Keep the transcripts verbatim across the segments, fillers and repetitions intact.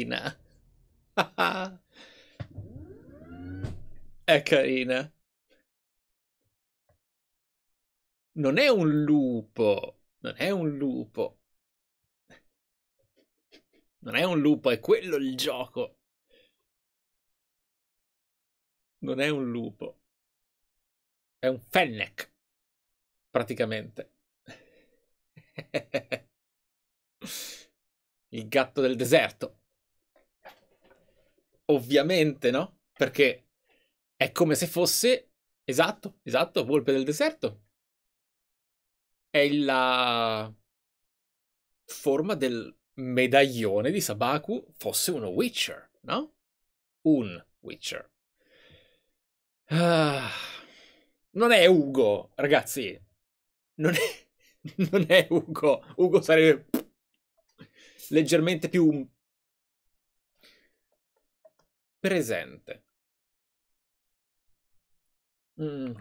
carina. È carina. Non è un lupo. Non è un lupo. Non è un lupo, è quello il gioco. Non è un lupo. È un fennec. Praticamente. Il gatto del deserto. Ovviamente, no? Perché è come se fosse... Esatto, esatto, volpe del deserto. È la forma del medaglione di Sabaku fosse uno Witcher, no? Un Witcher. Ah, non è Ugo, ragazzi. Non è, non è Ugo. Ugo sarebbe leggermente più presente. Mm.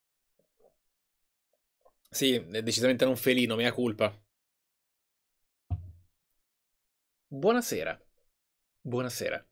Sì, è decisamente non felino, mea culpa. Buonasera. Buonasera.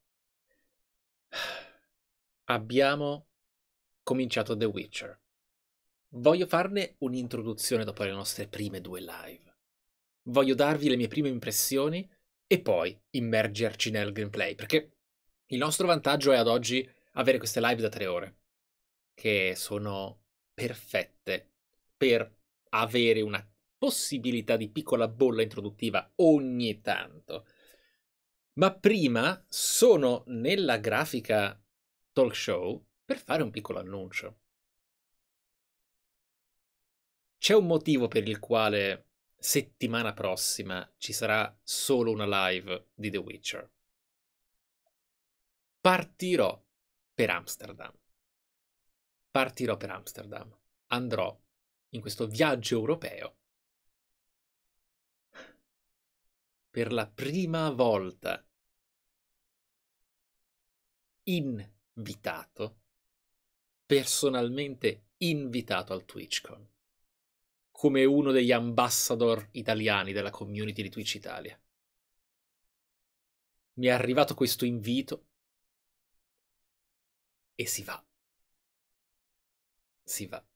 Abbiamo cominciato The Witcher. Voglio farne un'introduzione dopo le nostre prime due live. Voglio darvi le mie prime impressioni e poi immergerci nel gameplay, perché il nostro vantaggio è ad oggi avere queste live da tre ore, che sono perfette per avere una possibilità di piccola bolla introduttiva ogni tanto. Ma prima sono nella grafica talk show per fare un piccolo annuncio. C'è un motivo per il quale settimana prossima ci sarà solo una live di The Witcher. Partirò per Amsterdam. Partirò per Amsterdam. Andrò in questo viaggio europeo per la prima volta invitato, personalmente invitato al TwitchCon, come uno degli ambassador italiani della community di Twitch Italia. Mi è arrivato questo invito e si va. Si va.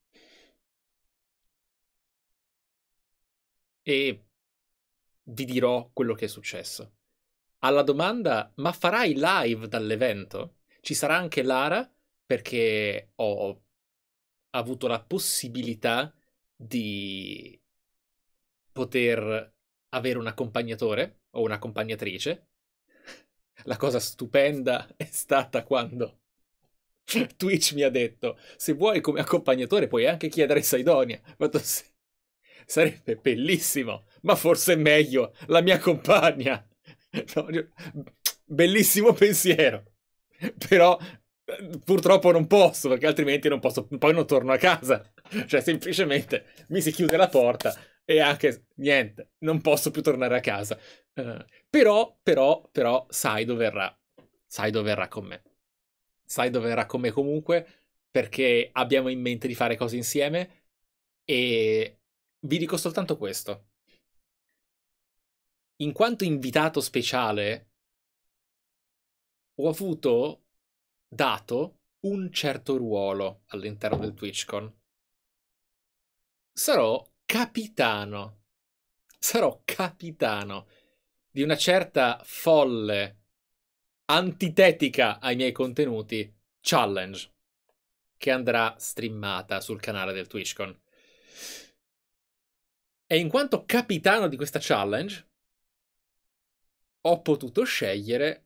E vi dirò quello che è successo. Alla domanda, ma farai live dall'evento? Ci sarà anche Lara, perché ho avuto la possibilità di poter avere un accompagnatore o un'accompagnatrice. La cosa stupenda è stata quando Twitch mi ha detto: se vuoi come accompagnatore puoi anche chiedere Saidonia. Sarebbe bellissimo, ma forse è meglio la mia compagna. No, bellissimo pensiero, però purtroppo non posso, perché altrimenti non posso, poi non torno a casa. Cioè semplicemente mi si chiude la porta e anche niente, non posso più tornare a casa. Uh, però, però, però Saido verrà. Saido verrà con me. Saido verrà con me comunque, perché abbiamo in mente di fare cose insieme e vi dico soltanto questo. In quanto invitato speciale, ho avuto dato un certo ruolo all'interno del TwitchCon. Sarò capitano. Sarò capitano di una certa folle, antitetica ai miei contenuti, challenge, che andrà streamata sul canale del TwitchCon. E in quanto capitano di questa challenge, ho potuto scegliere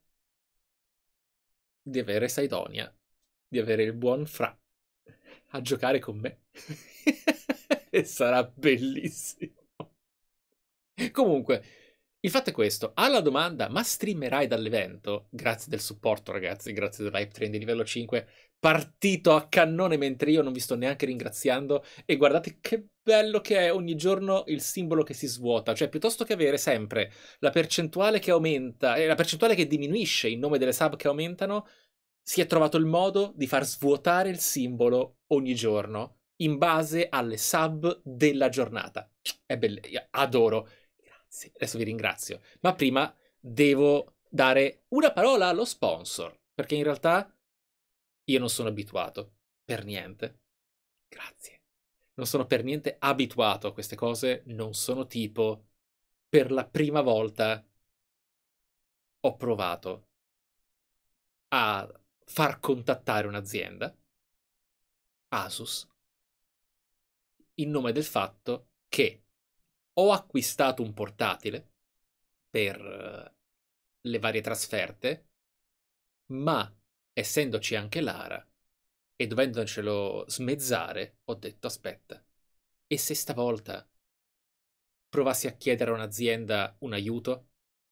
di avere Saidonia, di avere il buon Fra a giocare con me. E sarà bellissimo. Comunque, il fatto è questo. Alla domanda, ma streamerai dall'evento? Grazie del supporto, ragazzi, grazie dell'hype train di livello cinque, partito a cannone mentre io non vi sto neanche ringraziando. E guardate che bello che è ogni giorno il simbolo che si svuota. Cioè, piuttosto che avere sempre la percentuale che aumenta e la percentuale che diminuisce in nome delle sub che aumentano, si è trovato il modo di far svuotare il simbolo ogni giorno in base alle sub della giornata. È bello, adoro. Grazie, adesso vi ringrazio. Ma prima devo dare una parola allo sponsor, perché in realtà io non sono abituato, per niente. Grazie. Non sono per niente abituato a queste cose, non sono tipo, per la prima volta ho provato a far contattare un'azienda, Asus, in nome del fatto che ho acquistato un portatile per le varie trasferte, ma essendoci anche Lara e dovendocelo smezzare, ho detto aspetta, e se stavolta provassi a chiedere a un'azienda un aiuto,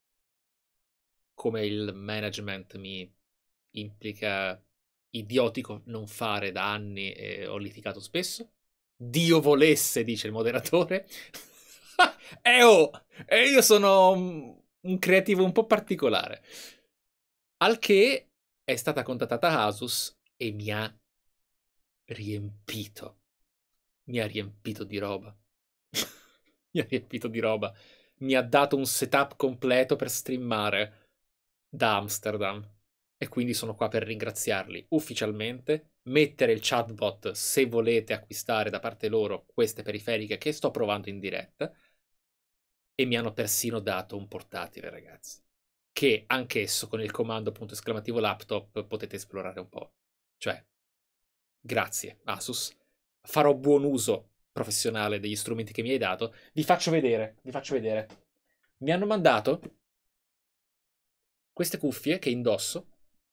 come il management mi implica idiotico non fare da anni e ho litigato spesso? Dio volesse, dice il moderatore. E oh, e io sono un, un creativo un po' particolare. Al che è stata contattata Asus e mi ha riempito. Mi ha riempito di roba. Mi ha riempito di roba. Mi ha dato un setup completo per streamare da Amsterdam. E quindi sono qua per ringraziarli ufficialmente, mettere il chatbot se volete acquistare da parte loro queste periferiche che sto provando in diretta, e mi hanno persino dato un portatile, ragazzi, che anch'esso con il comando punto esclamativo laptop potete esplorare un po'. Cioè, grazie Asus, farò buon uso professionale degli strumenti che mi hai dato. Vi faccio vedere, vi faccio vedere. Mi hanno mandato queste cuffie che indosso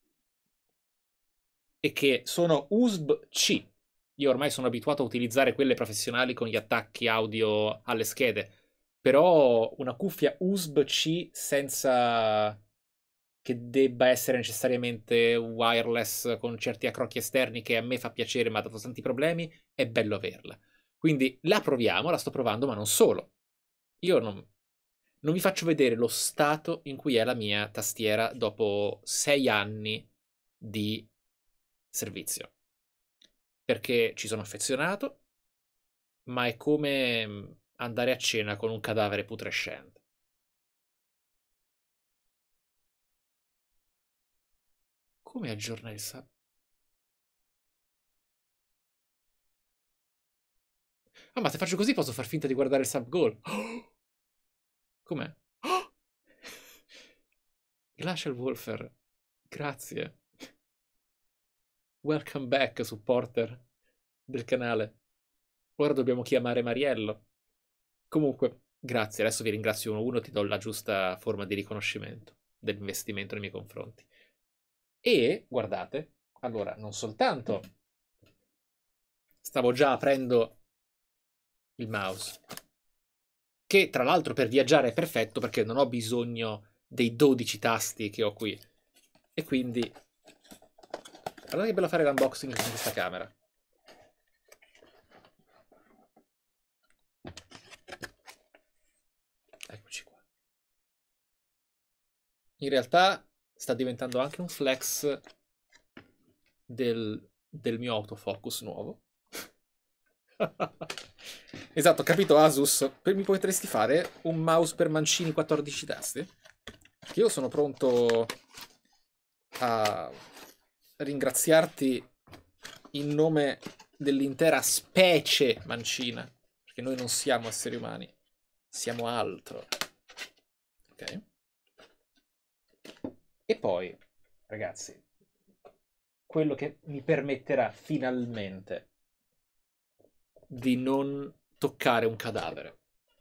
e che sono U S B-C. Io ormai sono abituato a utilizzare quelle professionali con gli attacchi audio alle schede, però una cuffia U S B-C senza che debba essere necessariamente wireless con certi accrocchi esterni, che a me fa piacere ma ha dato tanti problemi, è bello averla. Quindi la proviamo, la sto provando, ma non solo. Io non, non vi faccio vedere lo stato in cui è la mia tastiera dopo sei anni di servizio, perché ci sono affezionato, ma è come andare a cena con un cadavere putrescente. Come aggiorna il sub? Ah, ma se faccio così posso far finta di guardare il sub goal. Oh! Com'è? Oh! Glacial Wolfer, grazie. Welcome back, supporter del canale. Ora dobbiamo chiamare Mariello. Comunque, grazie. Adesso vi ringrazio uno a uno, ti do la giusta forma di riconoscimento dell'investimento nei miei confronti. E, guardate, allora, non soltanto stavo già aprendo il mouse, che tra l'altro per viaggiare è perfetto perché non ho bisogno dei dodici tasti che ho qui. E quindi, guardate che bello fare l'unboxing con questa camera. Eccoci qua. In realtà sta diventando anche un flex del, del mio autofocus nuovo. Esatto, capito Asus? Mi potresti fare un mouse per mancini quattordici tasti? Io sono pronto a ringraziarti in nome dell'intera specie mancina, perché noi non siamo esseri umani, siamo altro. Ok? E poi, ragazzi, quello che mi permetterà finalmente di non toccare un cadavere.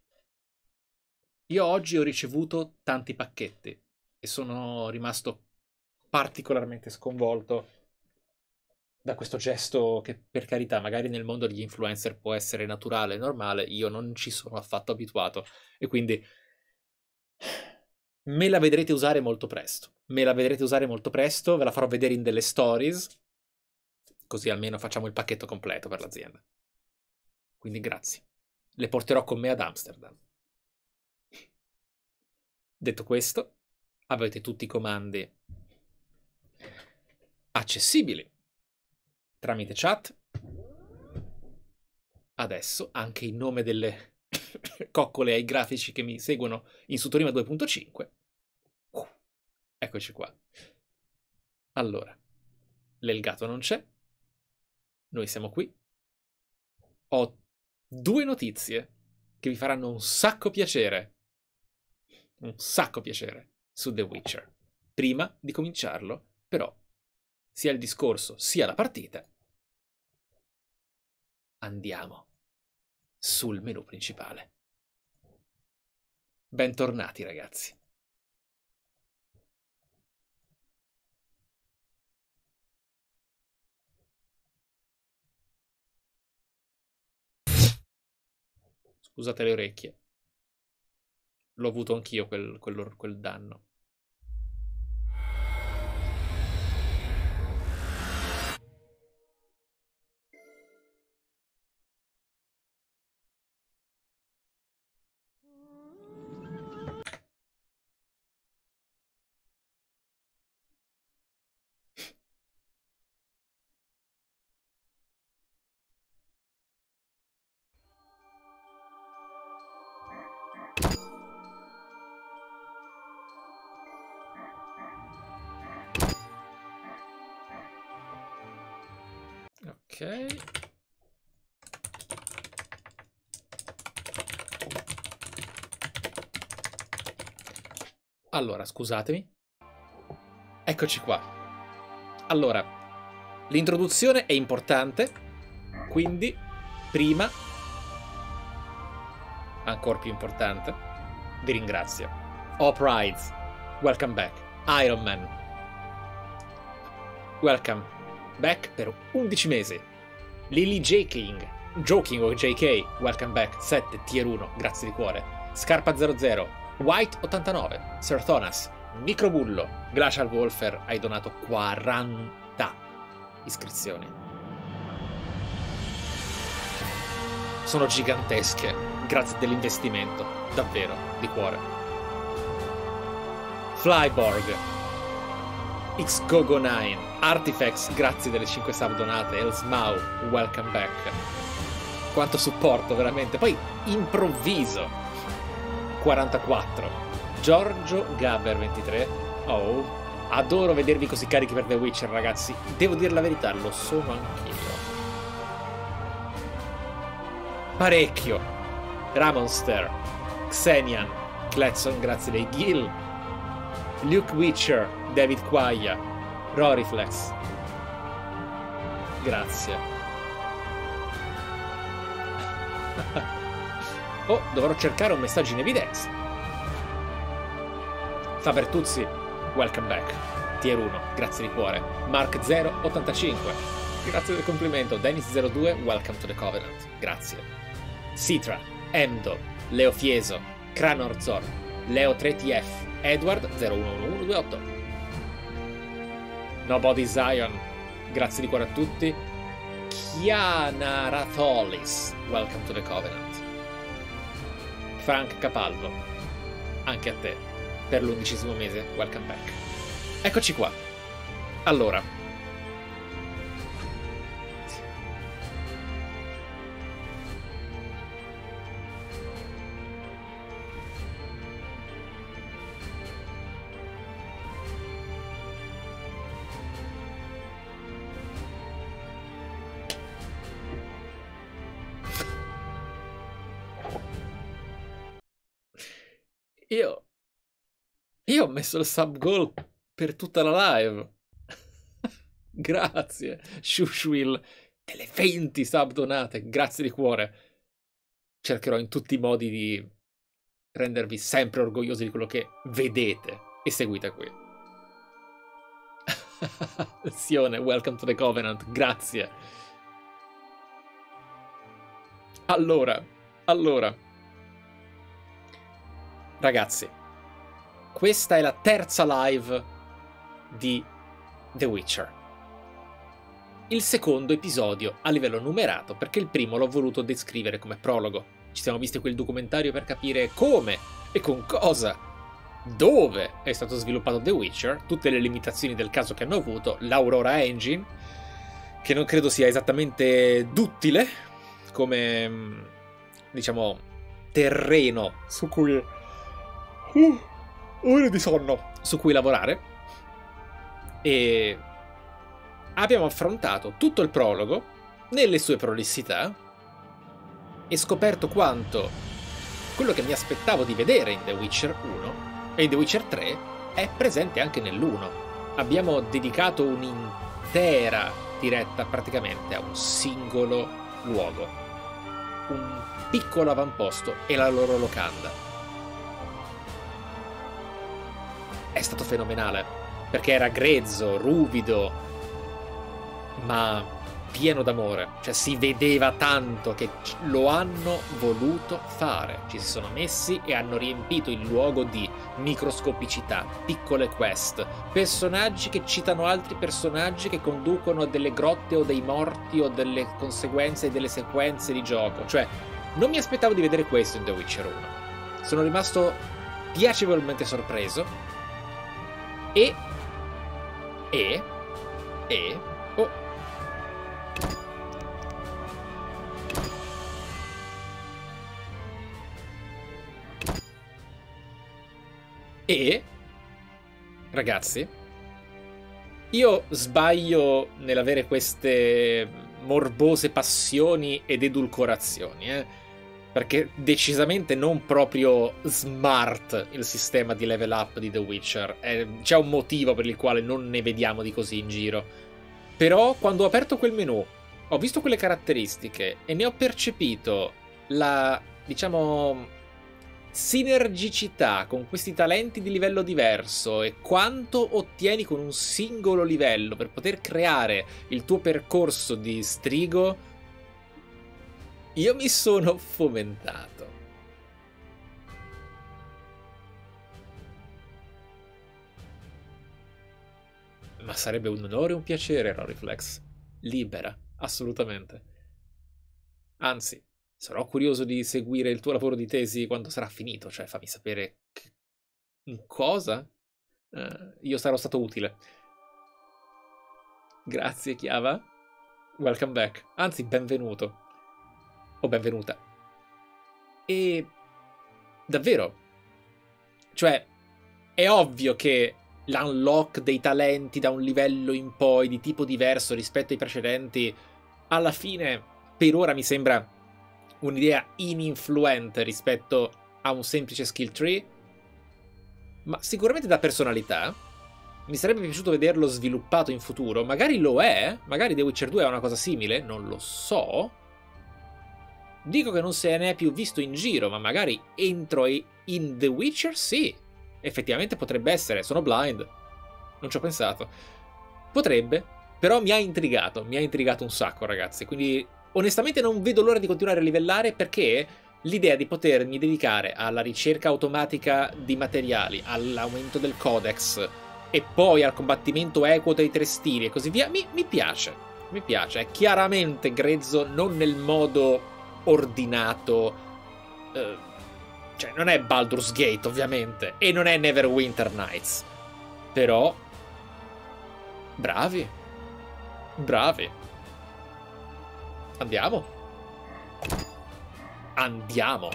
Io oggi ho ricevuto tanti pacchetti e sono rimasto particolarmente sconvolto da questo gesto che, per carità, magari nel mondo degli influencer può essere naturale e normale, io non ci sono affatto abituato e quindi me la vedrete usare molto presto. Me la vedrete usare molto presto, ve la farò vedere in delle stories, così almeno facciamo il pacchetto completo per l'azienda. Quindi grazie. Le porterò con me ad Amsterdam. Detto questo, avete tutti i comandi accessibili tramite chat. Adesso, anche in nome delle coccole ai grafici che mi seguono in Sutorima due punto cinque, Eccoci qua. Allora, l'Elgato non c'è. Noi siamo qui. Ho due notizie che vi faranno un sacco piacere. Un sacco piacere su The Witcher. Prima di cominciarlo, però, sia il discorso sia la partita, andiamo sul menu principale. Bentornati, ragazzi. Scusate le orecchie. L'ho avuto anch'io quel, quel, quel danno. Ok. Allora, scusatemi. Eccoci qua. Allora, l'introduzione è importante, quindi prima, ancora più importante, vi ringrazio. Op Rides, welcome back. Iron Man, welcome back per undici mesi. Lily J. King, Joking o J K, welcome back, sette, tier uno, grazie di cuore. Scarpa zero zero, White ottantanove, Sir Thonas, Microbullo, Glacial Wolfer, hai donato quaranta iscrizioni. Sono gigantesche, grazie dell'investimento, davvero, di cuore. Flyborg, Xgogo nove, Artifacts, grazie delle cinque sub donate, Elsmau, welcome back. Quanto supporto, veramente. Poi, improvviso, quarantaquattro. Giorgio Gaber, ventitré. Oh, adoro vedervi così carichi per The Witcher, ragazzi. Devo dire la verità, lo sono anch'io. Parecchio. Ramonster, Xenian, Cletson, grazie dei Gil. Luke Witcher, David Quaglia, Roriflex, grazie. Oh, dovrò cercare un messaggio in evidenza. Fabertuzzi, welcome back. Tier uno, grazie di cuore. Mark zero ottantacinque, grazie del complimento. Dennis zero due, welcome to the Covenant, grazie. Citra, Emdo, Leo Fieso, Cranorzor, Leo tre T F, Edward zero uno uno uno due otto. Nobody Zion, grazie di cuore a tutti. Chiana Ratholis, welcome to the Covenant. Frank Capalvo, anche a te, per l'undicesimo mese, welcome back. Eccoci qua. Allora, io io ho messo il sub goal per tutta la live. Grazie, Shushwill, delle venti sub donate, grazie di cuore. Cercherò in tutti i modi di rendervi sempre orgogliosi di quello che vedete e seguite qui. Sione, welcome to the Covenant, grazie. Allora, allora. Ragazzi, questa è la terza live di The Witcher. Il secondo episodio a livello numerato, perché il primo l'ho voluto descrivere come prologo. Ci siamo visti quel documentario per capire come e con cosa, dove è stato sviluppato The Witcher, tutte le limitazioni del caso che hanno avuto, l'Aurora Engine, che non credo sia esattamente duttile come, diciamo, terreno su cui... Uh, ore di sonno su cui lavorare e abbiamo affrontato tutto il prologo nelle sue prolissità e scoperto quanto quello che mi aspettavo di vedere in The Witcher uno e in The Witcher tre è presente anche nell'uno. Abbiamo dedicato un'intera diretta praticamente a un singolo luogo, un piccolo avamposto e la loro locanda. È stato fenomenale, perché era grezzo, ruvido, ma pieno d'amore. Cioè si vedeva tanto che lo hanno voluto fare. Ci si sono messi e hanno riempito il luogo di microscopicità, piccole quest, personaggi che citano altri personaggi che conducono a delle grotte o dei morti o delle conseguenze e delle sequenze di gioco. Cioè non mi aspettavo di vedere questo in The Witcher uno. Sono rimasto piacevolmente sorpreso e e e oh E, ragazzi, io sbaglio nell'avere queste morbose passioni ed edulcorazioni, eh? Perché decisamente non proprio smart il sistema di level up di The Witcher. Eh, c'è un motivo per il quale non ne vediamo di così in giro. Però quando ho aperto quel menu, ho visto quelle caratteristiche e ne ho percepito la, diciamo, sinergicità con questi talenti di livello diverso e quanto ottieni con un singolo livello per poter creare il tuo percorso di strigo, io mi sono fomentato. Ma sarebbe un onore e un piacere, Rolleiflex. Libera, assolutamente. Anzi, sarò curioso di seguire il tuo lavoro di tesi quando sarà finito, cioè fammi sapere che... cosa? Uh, io sarò stato utile. Grazie, Chiava. Welcome back. Anzi, benvenuto. O benvenuta. E... davvero. Cioè, è ovvio che l'unlock dei talenti da un livello in poi di tipo diverso rispetto ai precedenti, alla fine, per ora mi sembra un'idea ininfluente rispetto a un semplice skill tree, ma sicuramente da personalità. Mi sarebbe piaciuto vederlo sviluppato in futuro. Magari lo è, magari The Witcher due è una cosa simile, non lo so. Dico che non se ne è più visto in giro, ma magari entro in The Witcher sì. Effettivamente potrebbe essere, sono blind. Non ci ho pensato. Potrebbe, però mi ha intrigato, mi ha intrigato un sacco, ragazzi. Quindi onestamente non vedo l'ora di continuare a livellare, perché l'idea di potermi dedicare alla ricerca automatica di materiali, all'aumento del codex e poi al combattimento equo dei tre stili e così via, mi, mi piace. Mi piace. È chiaramente grezzo, non nel modo ordinato. Eh, cioè, non è Baldur's Gate, ovviamente, e non è Neverwinter Nights. Però, bravi. Bravi. Andiamo. Andiamo.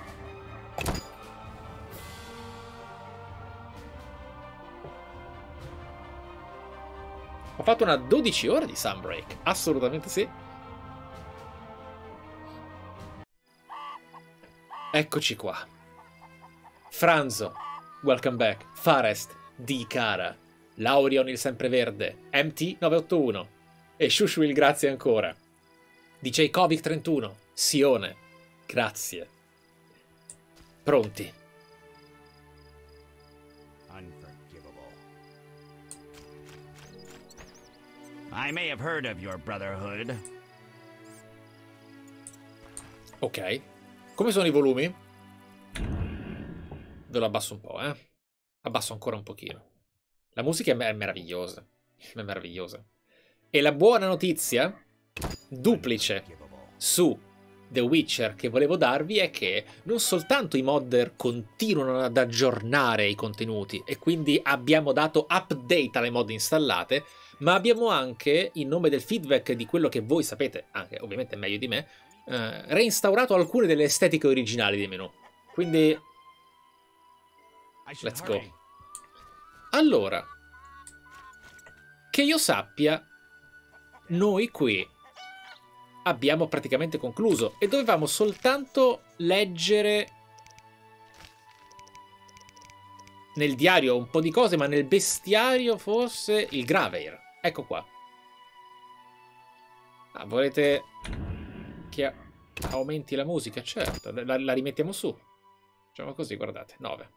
Ho fatto una dodici ore di Sunbreak. Assolutamente sì. Eccoci qua. Franzo, welcome back. Farest, D. Cara, Laurion il sempreverde, M T nove otto uno e Shushwil, grazie ancora. D J Kovic trentuno, Sione, grazie. Pronti. I may have heard of your brotherhood. Ok. Come sono i volumi? Ve lo abbasso un po', eh. Abbasso ancora un pochino. La musica è, mer- è meravigliosa. È meravigliosa. E la buona notizia, duplice, su The Witcher che volevo darvi è che non soltanto i modder continuano ad aggiornare i contenuti e quindi abbiamo dato update alle mod installate, ma abbiamo anche, in nome del feedback di quello che voi sapete, anche ovviamente meglio di me, eh, reinstaurato alcune delle estetiche originali dei menu. Quindi let's go. Allora, che io sappia, noi qui abbiamo praticamente concluso e dovevamo soltanto leggere nel diario un po' di cose, ma nel bestiario forse il Graveir. Ecco qua. Ah, volete che aumenti la musica? Certo, la, la rimettiamo su. Facciamo così, guardate, nove.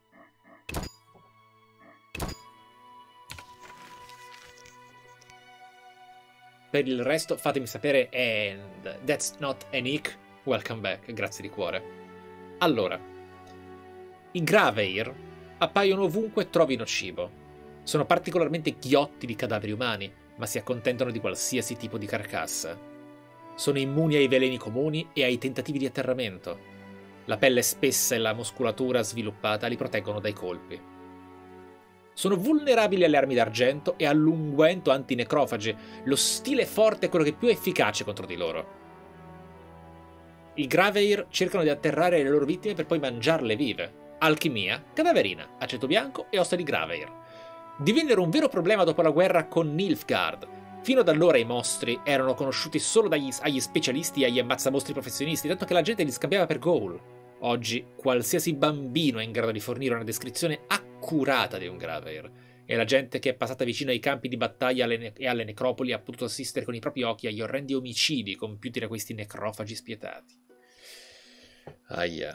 Per il resto fatemi sapere. And that's not a nick. Welcome back, grazie di cuore. Allora, i Graveir appaiono ovunque trovino cibo. Sono particolarmente ghiotti di cadaveri umani, ma si accontentano di qualsiasi tipo di carcassa. Sono immuni ai veleni comuni e ai tentativi di atterramento. La pelle spessa e la muscolatura sviluppata li proteggono dai colpi. Sono vulnerabili alle armi d'argento e all'unguento antinecrofagi. Lo stile forte è quello che è più efficace contro di loro. I Graveir cercano di atterrare le loro vittime per poi mangiarle vive. Alchimia, cadaverina, aceto bianco e ossa di Graveir. Divennero un vero problema dopo la guerra con Nilfgaard. Fino ad allora i mostri erano conosciuti solo dagli, agli specialisti e agli ammazzamostri professionisti, tanto che la gente li scambiava per ghoul. Oggi qualsiasi bambino è in grado di fornire una descrizione accurata di un Graveir, e la gente che è passata vicino ai campi di battaglia e alle necropoli ha potuto assistere con i propri occhi agli orrendi omicidi compiuti da questi necrofagi spietati. Aia.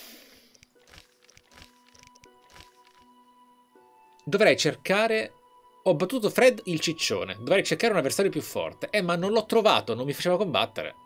Dovrei cercare... Ho battuto Fred il ciccione. Dovrei cercare un avversario più forte. Eh, ma non l'ho trovato, non mi faceva combattere.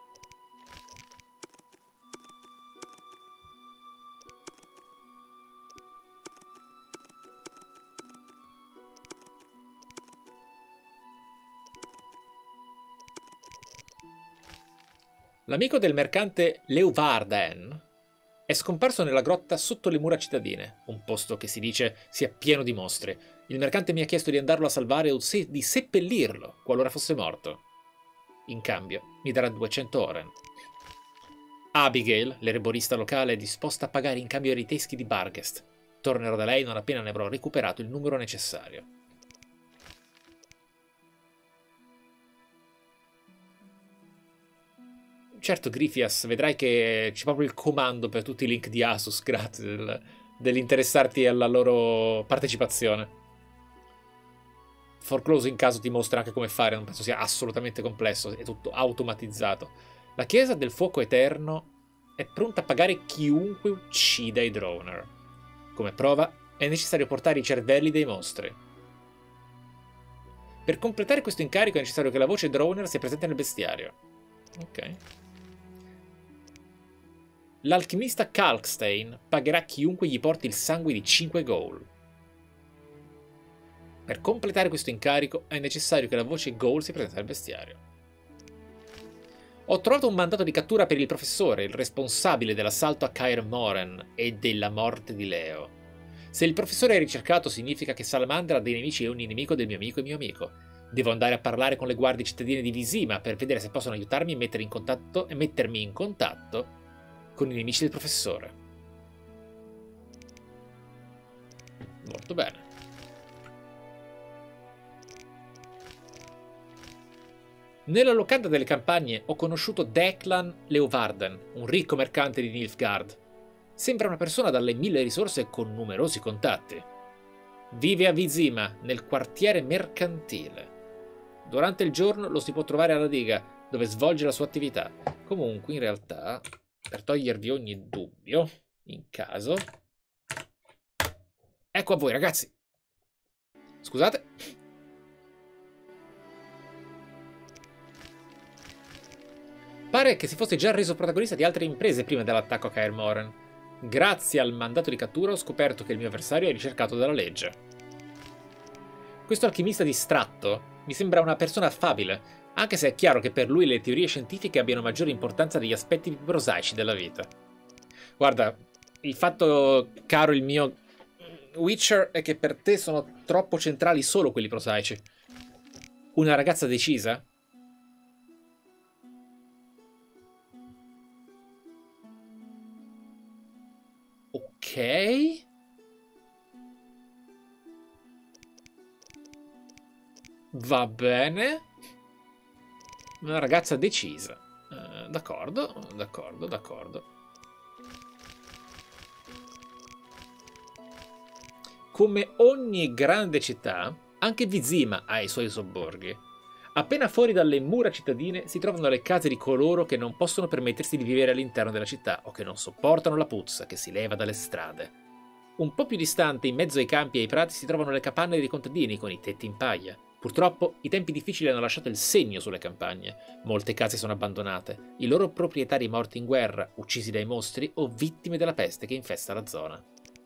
L'amico del mercante Leeuwarden è scomparso nella grotta sotto le mura cittadine, un posto che si dice sia pieno di mostri. Il mercante mi ha chiesto di andarlo a salvare o se di seppellirlo, qualora fosse morto. In cambio, mi darà duecento oren. Abigail, l'erborista locale, è disposta a pagare in cambio ai riteschi di Barghest. Tornerò da lei non appena ne avrò recuperato il numero necessario. Certo, Griffias, vedrai che c'è proprio il comando per tutti i link di Asus, grazie del, dell'interessarti alla loro partecipazione. Foreclose in caso ti mostra anche come fare, non penso sia assolutamente complesso, è tutto automatizzato. La Chiesa del Fuoco Eterno è pronta a pagare chiunque uccida i Droner. Come prova, è necessario portare i cervelli dei mostri. Per completare questo incarico è necessario che la voce Droner sia presente nel bestiario. Ok. L'alchimista Kalkstein pagherà chiunque gli porti il sangue di cinque ghoul. Per completare questo incarico è necessario che la voce ghoul sia presente nel bestiario. Ho trovato un mandato di cattura per il professore, il responsabile dell'assalto a Kaer Morhen e della morte di Leo. Se il professore è ricercato significa che Salamandra ha dei nemici e un nemico del mio amico e mio amico. Devo andare a parlare con le guardie cittadine di Vizima per vedere se possono aiutarmi e, mettere in contatto, e mettermi in contatto con i nemici del professore. Molto bene. Nella locanda delle campagne ho conosciuto Declan Leeuwarden, un ricco mercante di Nilfgaard. Sembra una persona dalle mille risorse e con numerosi contatti. Vive a Vizima, nel quartiere mercantile. Durante il giorno lo si può trovare alla diga, dove svolge la sua attività. Comunque, in realtà, per togliervi ogni dubbio, in caso... Ecco a voi, ragazzi! Scusate. Pare che si fosse già reso protagonista di altre imprese prima dell'attacco a Kaer Morhen. Grazie al mandato di cattura ho scoperto che il mio avversario è ricercato dalla legge. Questo alchimista distratto mi sembra una persona affabile, anche se è chiaro che per lui le teorie scientifiche abbiano maggiore importanza degli aspetti più prosaici della vita. Guarda, il fatto, caro il mio Witcher, è che per te sono troppo centrali solo quelli prosaici. Una ragazza decisa? Ok. Va bene. Una ragazza decisa. Uh, d'accordo, d'accordo, d'accordo. Come ogni grande città, anche Vizima ha i suoi sobborghi. Appena fuori dalle mura cittadine si trovano le case di coloro che non possono permettersi di vivere all'interno della città o che non sopportano la puzza che si leva dalle strade. Un po' più distante, in mezzo ai campi e ai prati, si trovano le capanne dei contadini con i tetti in paglia. Purtroppo, i tempi difficili hanno lasciato il segno sulle campagne. Molte case sono abbandonate, i loro proprietari morti in guerra, uccisi dai mostri o vittime della peste che infesta la zona.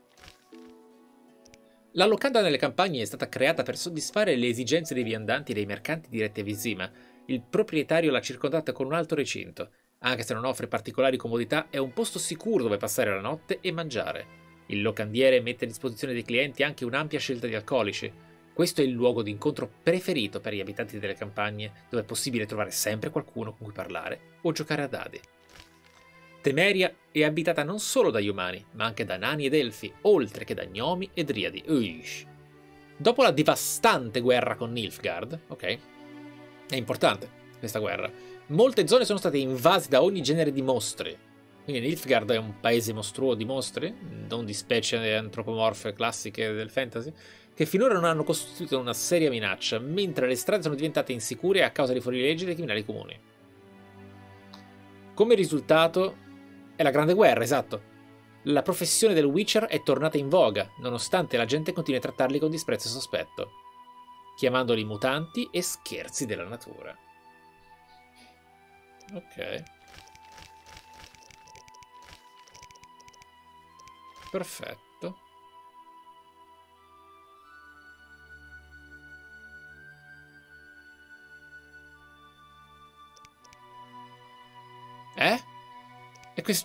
La locanda nelle campagne è stata creata per soddisfare le esigenze dei viandanti e dei mercanti diretti a Vizima. Il proprietario l'ha circondata con un alto recinto. Anche se non offre particolari comodità, è un posto sicuro dove passare la notte e mangiare. Il locandiere mette a disposizione dei clienti anche un'ampia scelta di alcolici. Questo è il luogo di incontro preferito per gli abitanti delle campagne, dove è possibile trovare sempre qualcuno con cui parlare o giocare a dadi. Temeria è abitata non solo dagli umani, ma anche da nani ed elfi, oltre che da gnomi e driadi. Uish. Dopo la devastante guerra con Nilfgaard, ok, è importante questa guerra, molte zone sono state invase da ogni genere di mostri. Quindi Nilfgaard è un paese mostruoso di mostri, non di specie antropomorfe classiche del fantasy, che finora non hanno costituito una seria minaccia, mentre le strade sono diventate insicure a causa dei fuorilegge dei criminali comuni. Come risultato è la Grande Guerra, esatto. La professione del Witcher è tornata in voga, nonostante la gente continui a trattarli con disprezzo e sospetto, chiamandoli mutanti e scherzi della natura. Ok. Perfetto. Eh? E questo...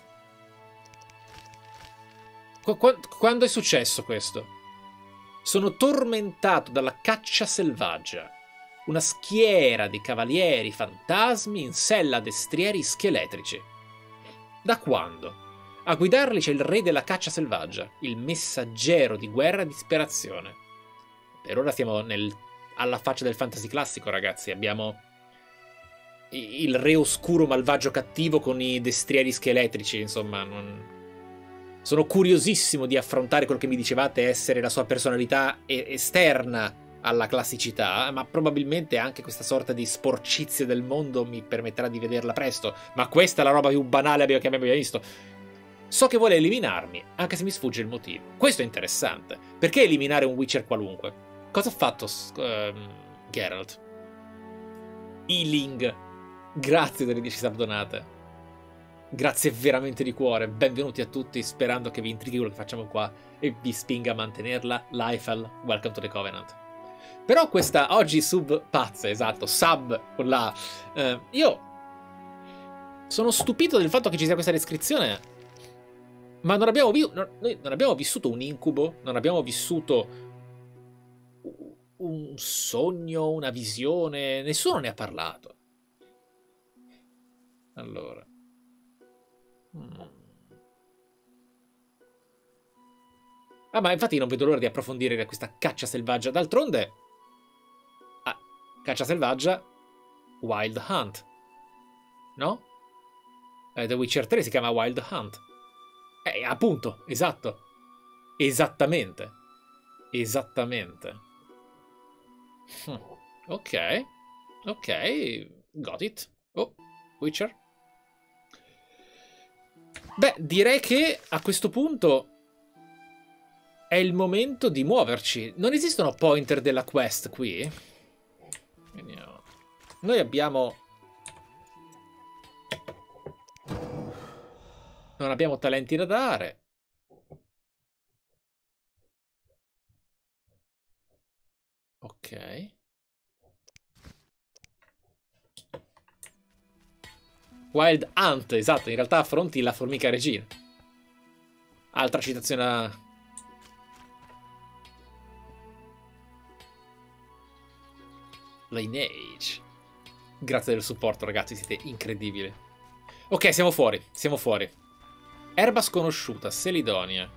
Qu quando è successo questo? Sono tormentato dalla caccia selvaggia. Una schiera di cavalieri fantasmi in sella destrieri scheletrici. Da quando? A guidarli c'è il re della caccia selvaggia, il messaggero di guerra e disperazione. Per ora siamo nel... alla faccia del fantasy classico, ragazzi. Abbiamo il re oscuro malvagio cattivo con i destrieri scheletrici, insomma. Non... Sono curiosissimo di affrontare quello che mi dicevate essere la sua personalità esterna alla classicità, ma probabilmente anche questa sorta di sporcizia del mondo mi permetterà di vederla presto. Ma questa è la roba più banale che abbiamo visto. So che vuole eliminarmi, anche se mi sfugge il motivo. Questo è interessante. Perché eliminare un Witcher qualunque? Cosa ha fatto uh, Geralt? Healing. Grazie delle dieci sub donate. Grazie veramente di cuore. Benvenuti a tutti, sperando che vi intrighi quello che facciamo qua e vi spinga a mantenerla. Leifel, welcome to the Covenant. Però questa oggi sub pazza, esatto, sub con la... Uh, io sono stupito del fatto che ci sia questa descrizione. Ma non abbiamo, non, noi non abbiamo vissuto un incubo, non abbiamo vissuto un sogno, una visione, nessuno ne ha parlato. Allora. Hmm. Ah, ma infatti non vedo l'ora di approfondire questa caccia selvaggia. D'altronde, ah, caccia selvaggia, Wild Hunt, no? Eh, The Witcher tre si chiama Wild Hunt. Eh, appunto, esatto. Esattamente. Esattamente. Hm. Ok. Ok. Got it. Oh, Witcher. Beh, direi che a questo punto è il momento di muoverci. Non esistono pointer della quest qui? Vediamo. Noi abbiamo... Non abbiamo talenti da dare. Ok. Wild Hunt, esatto. In realtà affronti la formica regina. Altra citazione a... Lineage. Grazie del supporto, ragazzi. Siete incredibili. Ok, siamo fuori. Siamo fuori. Erba sconosciuta, Selidonia.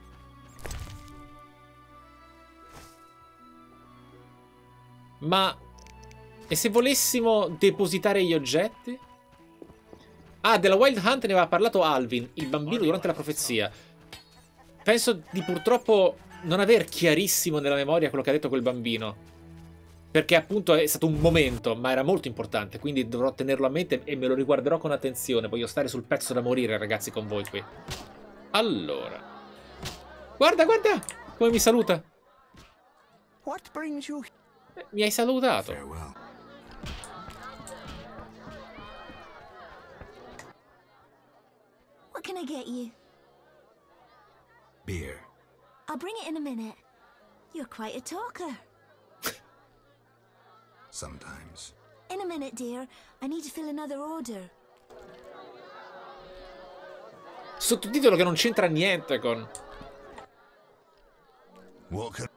Ma E se volessimo depositare gli oggetti? Ah, della Wild Hunt ne aveva parlato Alvin, il bambino durante la profezia. Penso di purtroppo non aver chiarissimo nella memoria quello che ha detto quel bambino. Perché appunto è stato un momento, ma era molto importante, quindi dovrò tenerlo a mente e me lo riguarderò con attenzione. Voglio stare sul pezzo da morire, ragazzi, con voi qui. Allora. Guarda, guarda! Come mi saluta. What brings you here? Eh, mi hai salutato. Farewell. What can I get you? Beer. I'll bring it in a minute. You're quite a talker. Sometimes. In a minute, dear. I need to fill another order. Sottotitolo che non c'entra niente con... What can...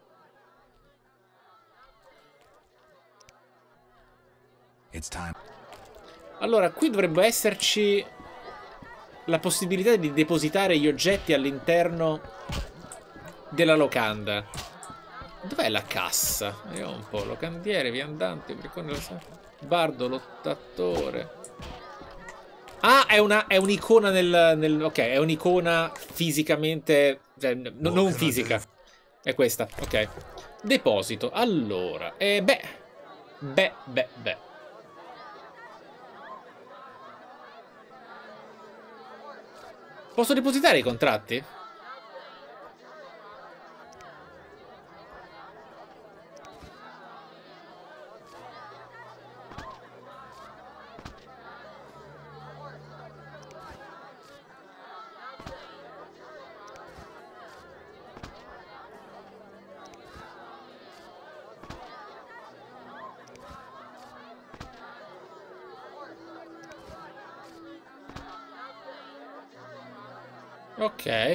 It's time. Allora, qui dovrebbe esserci la possibilità di depositare gli oggetti all'interno della locanda. Dov'è la cassa? Vediamo un po'. Locandiere, viandante, briccone, bardo, lottatore. Ah, è una è un'icona nel, nel... Ok, è un'icona fisicamente... Cioè, n- non fisica. È questa, ok. Deposito. Allora, eh, beh. Beh, beh, beh. Posso depositare i contratti? Ok.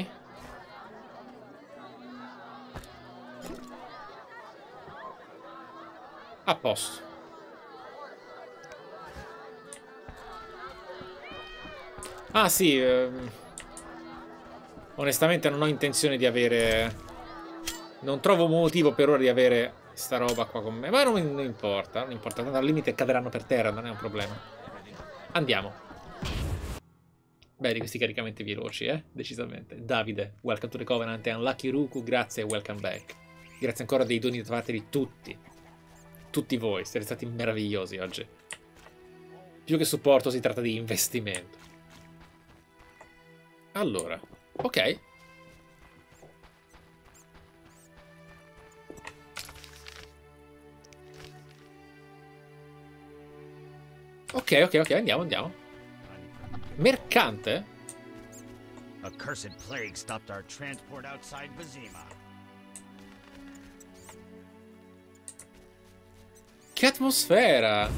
A posto. Ah sì, ehm... onestamente non ho intenzione di avere... Non trovo motivo per ora di avere sta roba qua con me. Ma non, non importa, non importa. Tanto al limite caderanno per terra, non è un problema. Andiamo. Belli questi caricamenti veloci, eh? Decisamente. Davide, welcome to the Covenant e Unlucky Ruku, grazie e welcome back. Grazie ancora dei doni da parte di tutti. Tutti voi, siete stati meravigliosi oggi. Più che supporto si tratta di investimento. Allora, ok. Ok, ok, ok, andiamo, andiamo. Mercante? A cursed plague stopped our transport outside Vizima. Che atmosfera!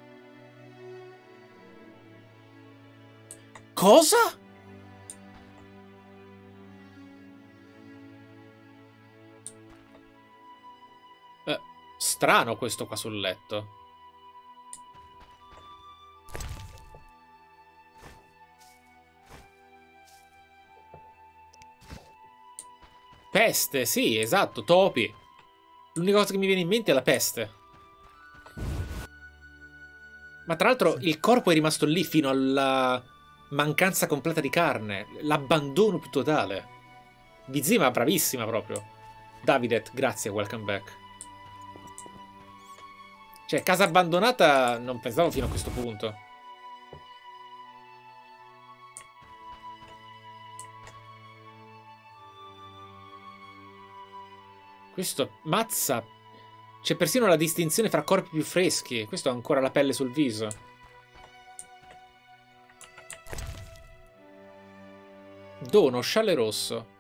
Cosa? Eh, strano questo qua sul letto. Peste, sì, esatto, topi. L'unica cosa che mi viene in mente è la peste. Ma tra l'altro il corpo è rimasto lì fino alla mancanza completa di carne. L'abbandono più totale. Vizima bravissima proprio. Davidet, grazie, welcome back. Cioè, casa abbandonata non pensavo fino a questo punto. Questo, mazza. C'è persino la distinzione fra corpi più freschi. Questo ha ancora la pelle sul viso. Dono, scialle rosso.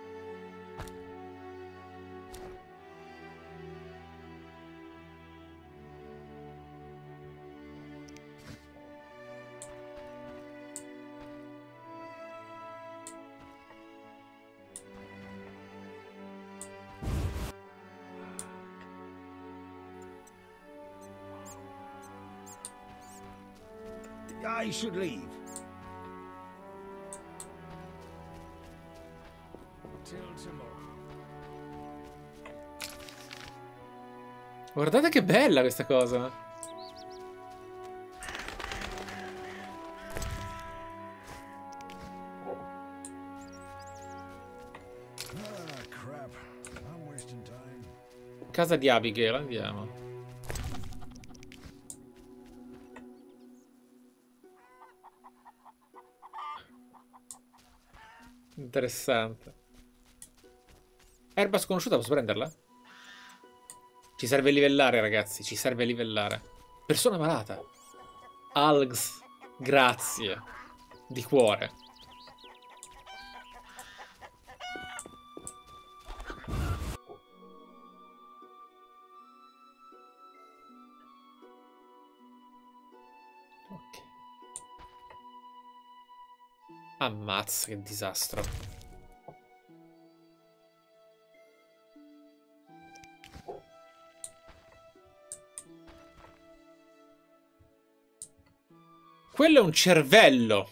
I should leave. Till tomorrow. Guardate che bella questa cosa. Casa di Abigail, andiamo. Interessante. Erba sconosciuta, posso prenderla? Ci serve livellare, ragazzi. Ci serve livellare. Persona malata. Algs. Grazie. Di cuore. Ok. Ammazza, che disastro. Quello è un cervello.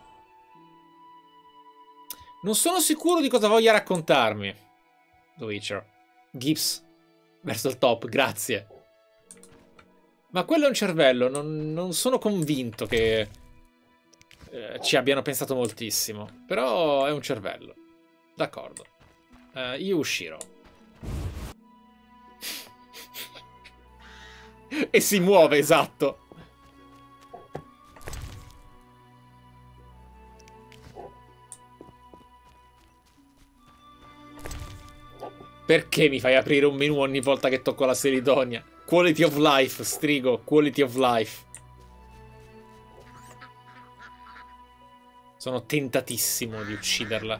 Non sono sicuro di cosa voglia raccontarmi. The Witcher. Gibbs. Verso il top, grazie. Ma quello è un cervello. Non, non sono convinto che eh, ci abbiano pensato moltissimo. Però è un cervello. D'accordo. Uh, io uscirò. E si muove, esatto. Perché mi fai aprire un menu ogni volta che tocco la Selidonia? Quality of life, strigo. Quality of life. Sono tentatissimo di ucciderla.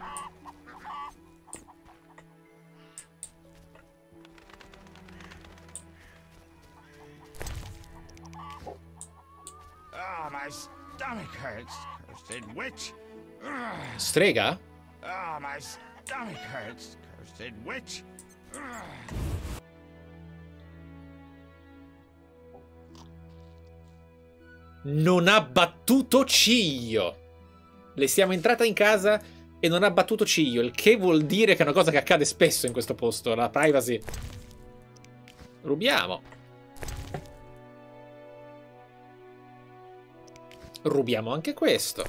Ah, my stomach hurts, cursed witch. Ugh. Strega? Ah, my stomach hurts, cursed witch. Ugh. Non ha battuto ciglio. Le siamo entrate in casa e non ha battuto ciglio, il che vuol dire che è una cosa che accade spesso in questo posto, la privacy. Rubiamo. Rubiamo anche questo.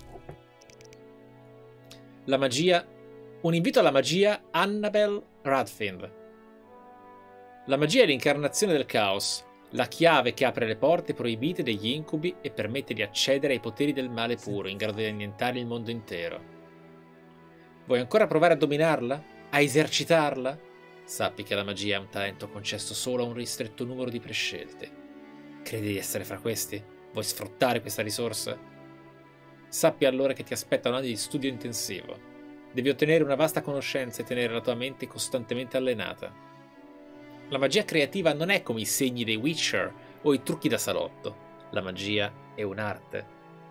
La magia. Un invito alla magia Annabel Radfind. La magia è l'incarnazione del caos, la chiave che apre le porte proibite degli incubi e permette di accedere ai poteri del male puro, in grado di annientare il mondo intero. Vuoi ancora provare a dominarla? A esercitarla? Sappi che la magia è un talento concesso solo a un ristretto numero di prescelte. Credi di essere fra questi? Vuoi sfruttare questa risorsa? Sappi allora che ti aspetta un anno di studio intensivo. Devi ottenere una vasta conoscenza e tenere la tua mente costantemente allenata. La magia creativa non è come i segni dei Witcher o i trucchi da salotto. La magia è un'arte.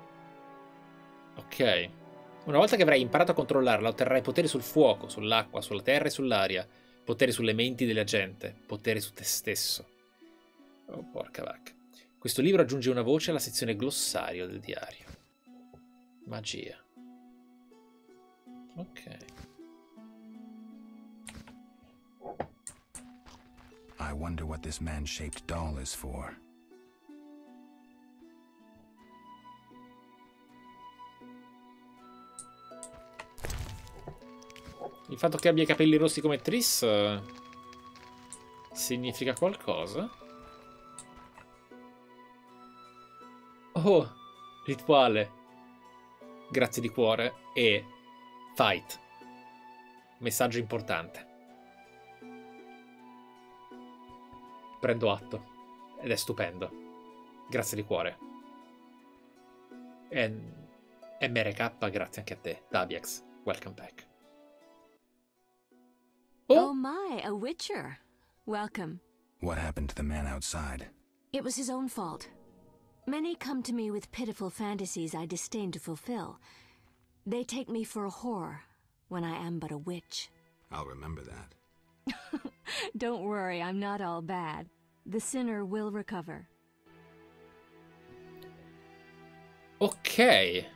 Ok. Una volta che avrai imparato a controllarla, otterrai potere sul fuoco, sull'acqua, sulla terra e sull'aria. Potere sulle menti della gente. Potere su te stesso. Oh, porca vacca. Questo libro aggiunge una voce alla sezione glossario del diario. Magia. Ok. I wonder what this man-shaped doll is for. Il fatto che abbia i capelli rossi come Triss uh, significa qualcosa? Oh, rituale. Grazie di cuore e fight. Messaggio importante. Prendo atto. Ed è stupendo. Grazie di cuore. E M R K, grazie anche a te. Dabiax, welcome back. Oh. Oh my, a Witcher. Welcome. What happened to the man outside? It was his own fault. Many come to me with pitiful fantasies I disdain to fulfill. They take me for a whore when I am but a witch. I'll remember that. Don't worry, I'm not all bad. The sinner will recover. Ok.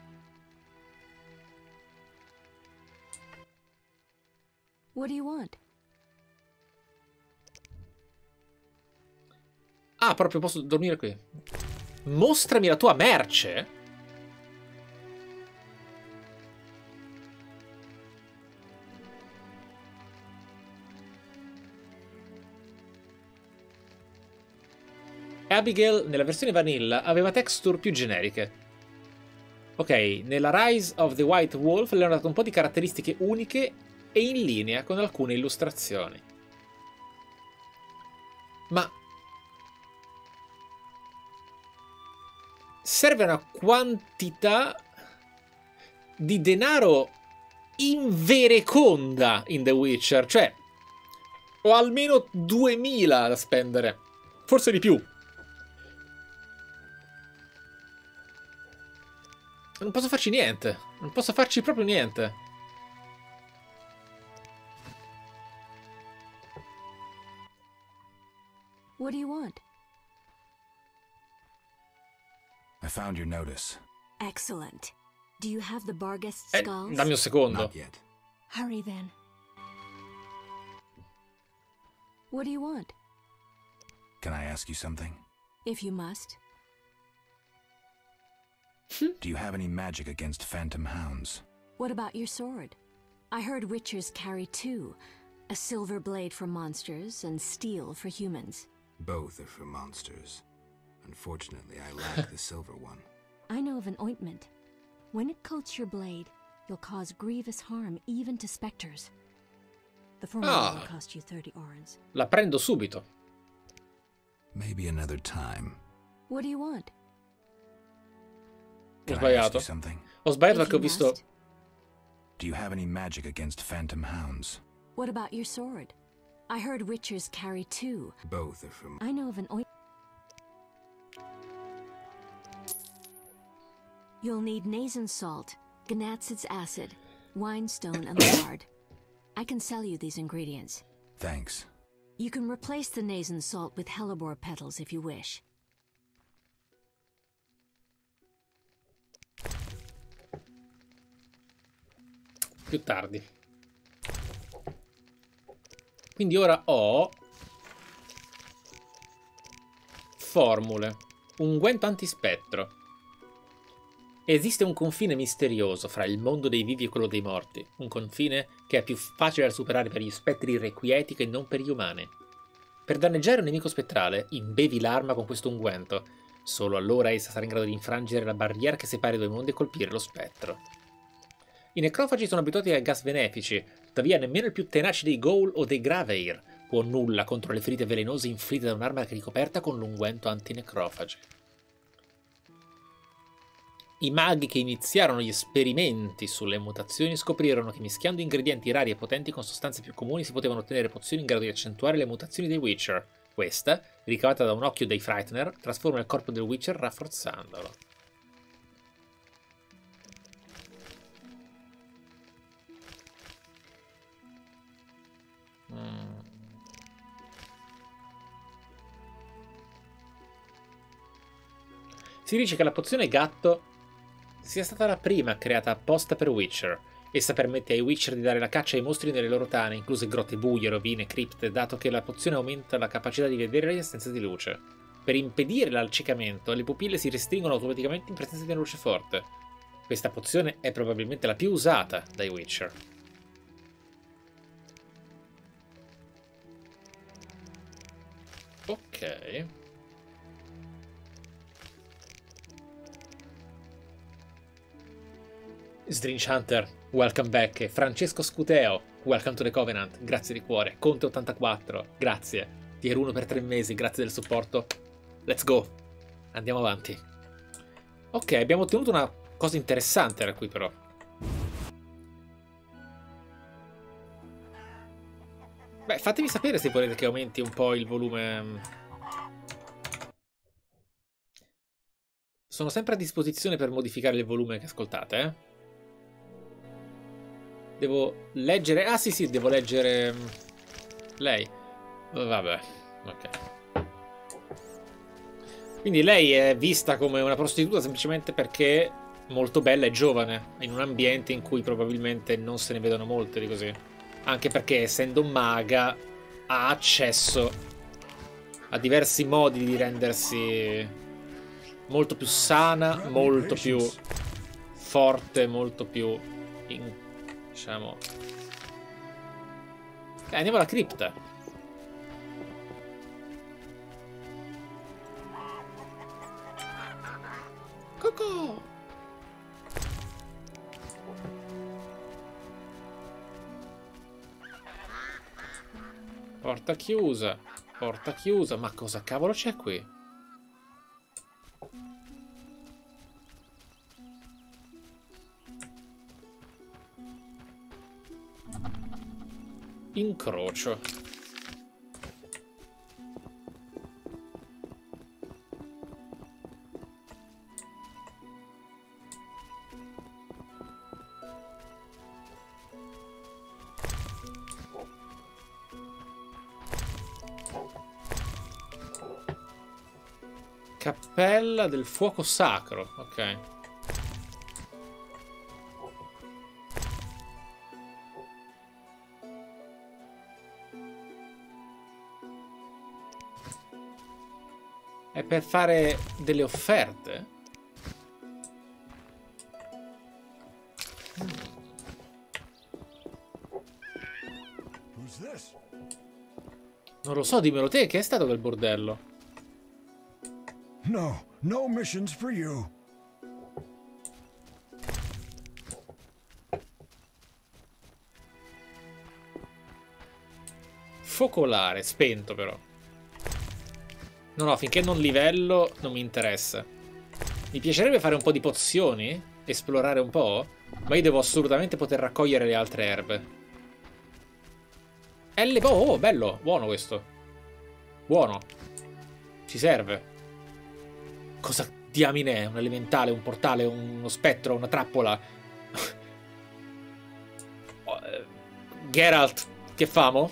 What do you want? Ah, proprio posso dormire qui. Mostrami la tua merce. Abigail nella versione vanilla aveva texture più generiche. Ok, nella Rise of the White Wolf le hanno dato un po' di caratteristiche uniche e in linea con alcune illustrazioni. Ma serve una quantità di denaro invereconda in The Witcher, cioè ho almeno duemila da spendere, forse di più. Non posso farci niente, non posso farci proprio niente. What do you want? I found your notice. Excellent. Do you have the Barghest Eh, skulls? dammi un secondo. Not yet. Hurry then. What do you want? Can I ask you something? If you must. Do you have any magic against phantom hounds? What about your sword? I heard Witchers carry two. A silver blade for monsters and steel for humans. Both are for monsters. Unfortunately, I lack the silver one. I know of an ointment. When it coats your blade, you'll cause grievous harm even to specters. The formula Ah. will cost you thirty orens. La prendo subito. Maybe another time. What do you want? Ho Can I ask sbagliato. you something? Ho sbagliato If perché ho you visto... must. Do you have any magic against phantom hounds? What about your sword? I heard Witchers carry two. Both are for... I know of an ointment. You'll need Nazen salt, Gnatzid's acid, winestone, and lard. I can sell you these ingredients. Thanks. You can replace the Nazen salt with hellebore petals if you wish. Più tardi. Quindi ora ho... formule. Unguento antispettro. Esiste un confine misterioso fra il mondo dei vivi e quello dei morti. Un confine che è più facile da superare per gli spettri irrequieti che non per gli umani. Per danneggiare un nemico spettrale, imbevi l'arma con questo unguento. Solo allora essa sarà in grado di infrangere la barriera che separa i due mondi e colpire lo spettro. I necrofagi sono abituati ai gas benefici, tuttavia nemmeno il più tenace dei Ghoul o dei Graveir può nulla contro le ferite velenose inflitte da un'arma ricoperta con l'unguento antinecrofagi. I maghi che iniziarono gli esperimenti sulle mutazioni scoprirono che mischiando ingredienti rari e potenti con sostanze più comuni si potevano ottenere pozioni in grado di accentuare le mutazioni dei Witcher. Questa, ricavata da un occhio dei Frightener, trasforma il corpo del Witcher rafforzandolo. Mm. Si dice che la pozione gatto sia stata la prima creata apposta per Witcher. Essa permette ai Witcher di dare la caccia ai mostri nelle loro tane, incluse grotte buie, rovine, cripte, dato che la pozione aumenta la capacità di vedere le assenze di luce. Per impedire l'accecamento, le pupille si restringono automaticamente in presenza di una luce forte. Questa pozione è probabilmente la più usata dai Witcher. Ok. Stringe Hunter, welcome back. Francesco Scuteo, welcome to the Covenant, grazie di cuore. Conte ottantaquattro, grazie. Tier uno per tre mesi, grazie del supporto. Let's go. Andiamo avanti. Ok, abbiamo ottenuto una cosa interessante da qui però. Beh, fatemi sapere se volete che aumenti un po' il volume. Sono sempre a disposizione per modificare il volume che ascoltate, eh. Devo leggere... Ah sì sì, devo leggere... lei. Vabbè, ok. Quindi lei è vista come una prostituta semplicemente perché è molto bella e giovane, in un ambiente in cui probabilmente non se ne vedono molte di così. Anche perché essendo maga ha accesso a diversi modi di rendersi molto più sana, molto più forte, molto più... in... diciamo... Eh, andiamo alla cripta. fuoco! Porta chiusa. Porta chiusa. Ma cosa cavolo c'è qui? Incrocio. Cappella del fuoco sacro, ok. È per fare delle offerte? Non lo so, dimmelo te, che è stato quel bordello? No, no missions for you. Focolare, spento però. No, no, finché non livello non mi interessa. Mi piacerebbe fare un po' di pozioni, esplorare un po', ma io devo assolutamente poter raccogliere le altre erbe. L... Oh, oh, bello, buono questo. Buono. Ci serve. Cosa diamine è? Un elementale, un portale, uno spettro, una trappola? Geralt, che famo?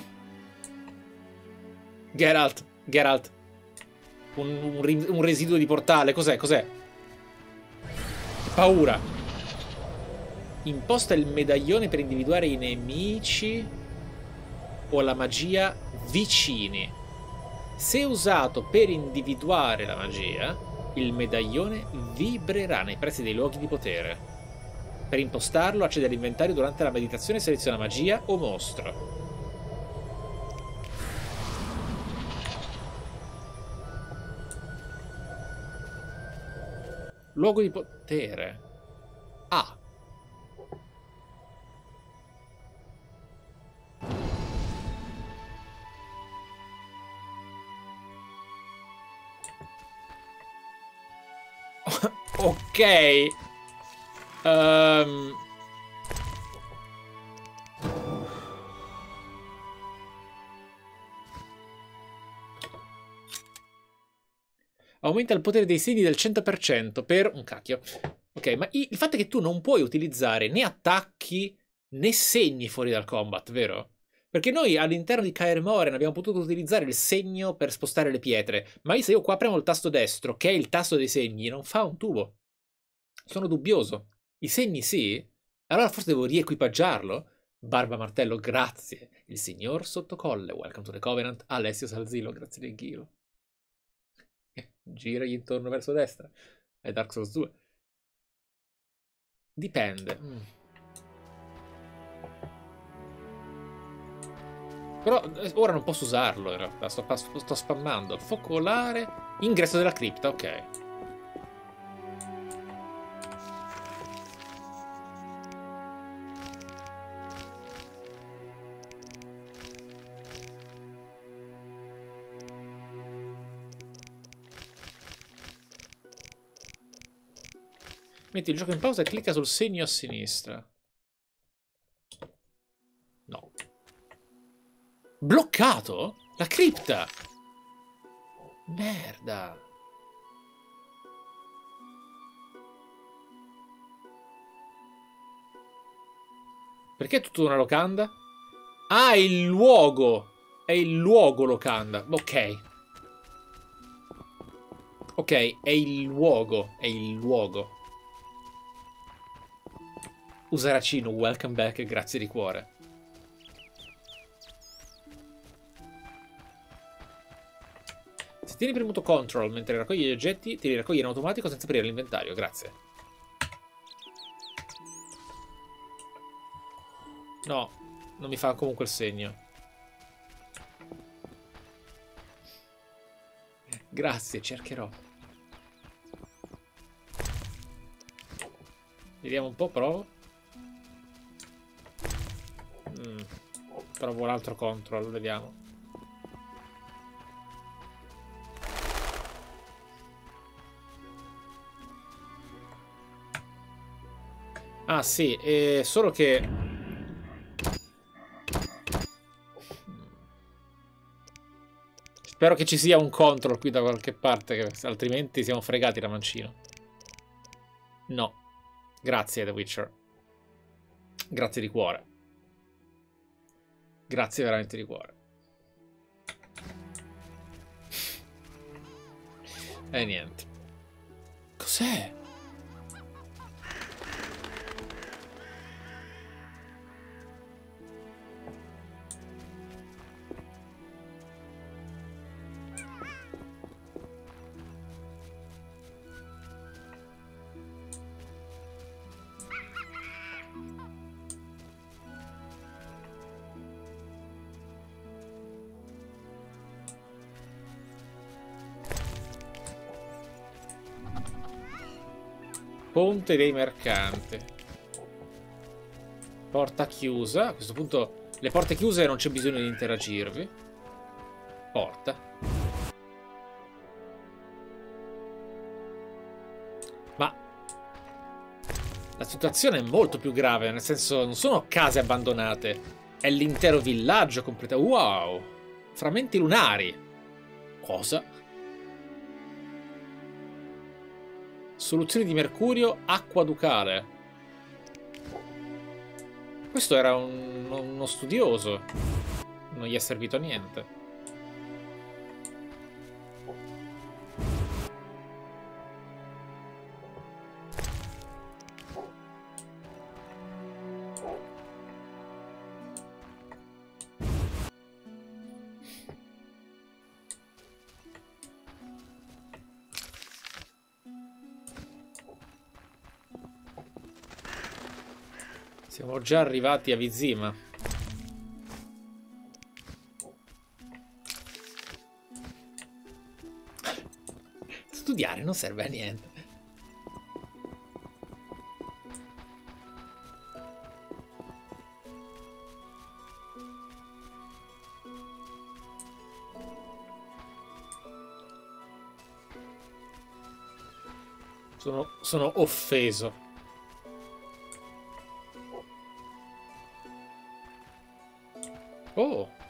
Geralt, Geralt. Un, un, un residuo di portale, cos'è? Cos'è? Paura. Imposta il medaglione per individuare i nemici o la magia vicini. Se usato per individuare la magia, il medaglione vibrerà nei pressi dei luoghi di potere. Per impostarlo, accede all'inventario durante la meditazione e seleziona magia o mostro. Luogo di potere. Ah. Ok. Um. Aumenta il potere dei segni del cento per cento per un cacchio. Ok, ma il fatto è che tu non puoi utilizzare né attacchi né segni fuori dal combat, vero? Perché noi all'interno di Kaer Morhen abbiamo potuto utilizzare il segno per spostare le pietre, ma se io qua premo il tasto destro, che è il tasto dei segni, non fa un tubo. Sono dubbioso. I segni sì? Allora forse devo riequipaggiarlo? Barba Martello, grazie. Il signor Sottocolle, welcome to the Covenant. Alessio Salzillo, grazie del ghiro. Giragli intorno verso destra. È Dark Souls due. Dipende. Mm. Però ora non posso usarlo in realtà. Sto, sto spammando. Focolare. Ingresso della cripta, ok. Metti il gioco in pausa e clicca sul segno a sinistra. No. Bloccato? La cripta! Merda. Perché è tutto una locanda? Ah, è il luogo! È il luogo locanda. Ok. Ok, è il luogo. È il luogo. Usaracino, welcome back, grazie di cuore. Se tieni premuto control mentre raccogli gli oggetti, te li raccogli in automatico senza aprire l'inventario, grazie. No, non mi fa comunque il segno. Grazie, cercherò. Vediamo un po', provo. Mm. Provo l'altro control, vediamo. Ah sì, è solo che... Spero che ci sia un control qui da qualche parte, che altrimenti siamo fregati da mancino. No. Grazie, The Witcher. Grazie di cuore. Grazie veramente di cuore. E niente. Cos'è? Ponte dei mercanti. Porta chiusa. A questo punto le porte chiuse non c'è bisogno di interagirvi. Porta. Ma la situazione è molto più grave, nel senso non sono case abbandonate, è l'intero villaggio completato. Wow! Frammenti lunari. Cosa? Soluzioni di mercurio, acqua ducale. Questo era un, uno studioso. Non gli è servito a niente. Siamo già arrivati a Vizima. Studiare non serve a niente. Sono, sono offeso. Oh.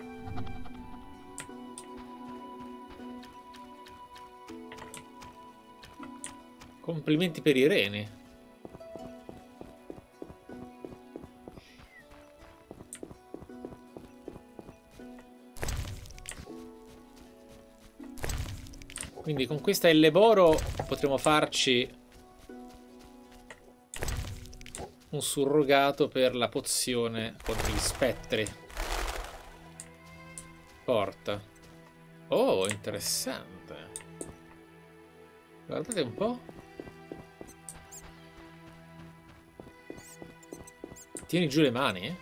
Complimenti per i reni. Quindi con questa Elleboro potremo farci un surrogato per la pozione contro gli spettri. Porta. Oh, interessante. Guardate un po'. Tieni giù le mani?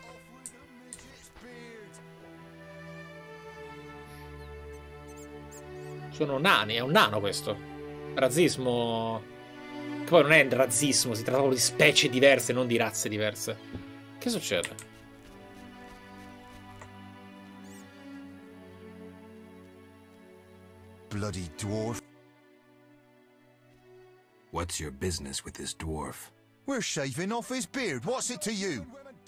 Sono nani, è un nano questo. Razzismo. Che poi non è razzismo, si tratta proprio di specie diverse, non di razze diverse. Che succede? Bloody dwarf. What's your business with this dwarf? We're shaving off his beard. What's it to you?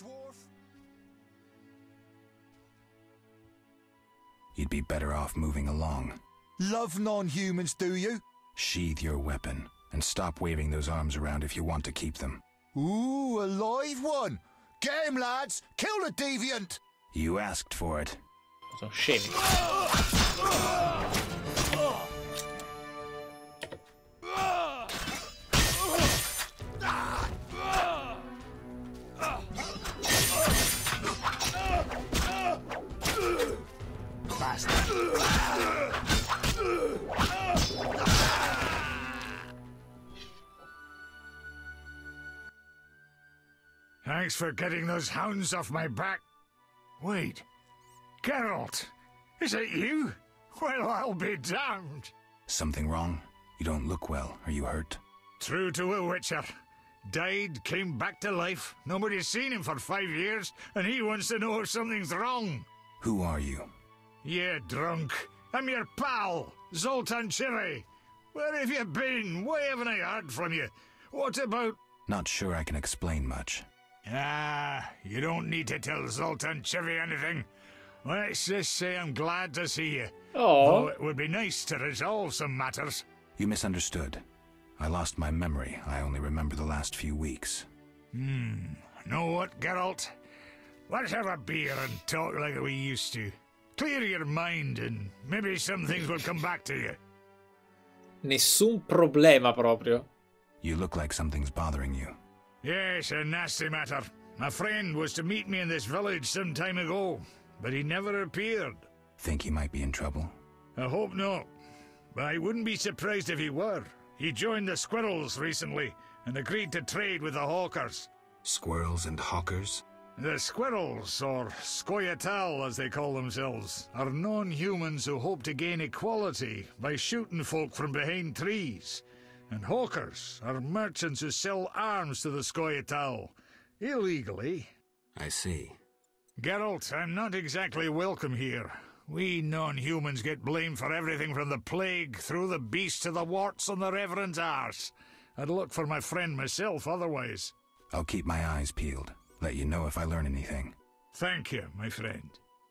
You'd be better off moving along. Love non-humans, do you? Sheathe your weapon and stop waving those arms around if you want to keep them. Ooh, a live one. Get him, lads. Kill the deviant. You asked for it. Sono scemi. Thanks for getting those hounds off my back. Wait, Geralt, is it you? Well, I'll be damned. Something wrong? You don't look well. Are you hurt? True to a Witcher. Died, came back to life. Nobody's seen him for five years, and he wants to know if something's wrong. Who are you? Yeah, drunk. I'm your pal, Zoltan Chivy. Where have you been? Why haven't I heard from you? What about... Not sure I can explain much. Ah, you don't need to tell Zoltan Chivy anything. Let's just say I'm glad to see you. Oh. Though it would be nice to resolve some matters. You misunderstood. I lost my memory. I only remember the last few weeks. Hmm. Know what, Geralt? Let's have a beer and talk like we used to. Clear your mind and maybe some things will come back to you. Nessun problema proprio. You look like something's bothering you. Yes, a nasty matter. My friend was to meet me in this village some time ago, but he never appeared. Think he might be in trouble? I hope not. But I wouldn't be surprised if he were. He joined the Squirrels recently and agreed to trade with the Hawkers. Squirrels and hawkers? The Squirrels, or Scoia'tael as they call themselves, are non-humans who hope to gain equality by shooting folk from behind trees. And Hawkers are merchants who sell arms to the Scoia'tael, illegally. I see. Geralt, I'm not exactly welcome here. We non-humans get blamed for everything from the plague through the beast to the warts on the Reverend's arse. I'd look for my friend myself otherwise. I'll keep my eyes peeled. Let you know if I learn anything. Thank you, my friend.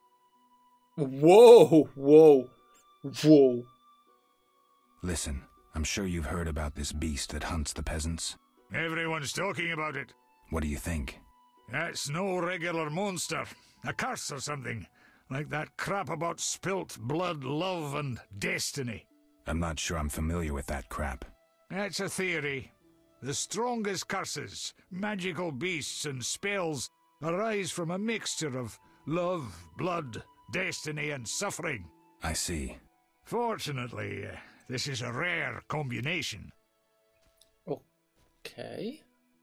Whoa, whoa, whoa. Listen, I'm sure you've heard about this beast that hunts the peasants. Everyone's talking about it. What do you think? That's no regular monster. A curse or something. Like that crap about spilt blood, love, and destiny. I'm not sure I'm familiar with that crap. That's a theory. The strongest curses, magical beasts, and spells arise from a mixture of love, blood, destiny, and suffering. I see. Fortunately, uh, this is a rare combination. Okay.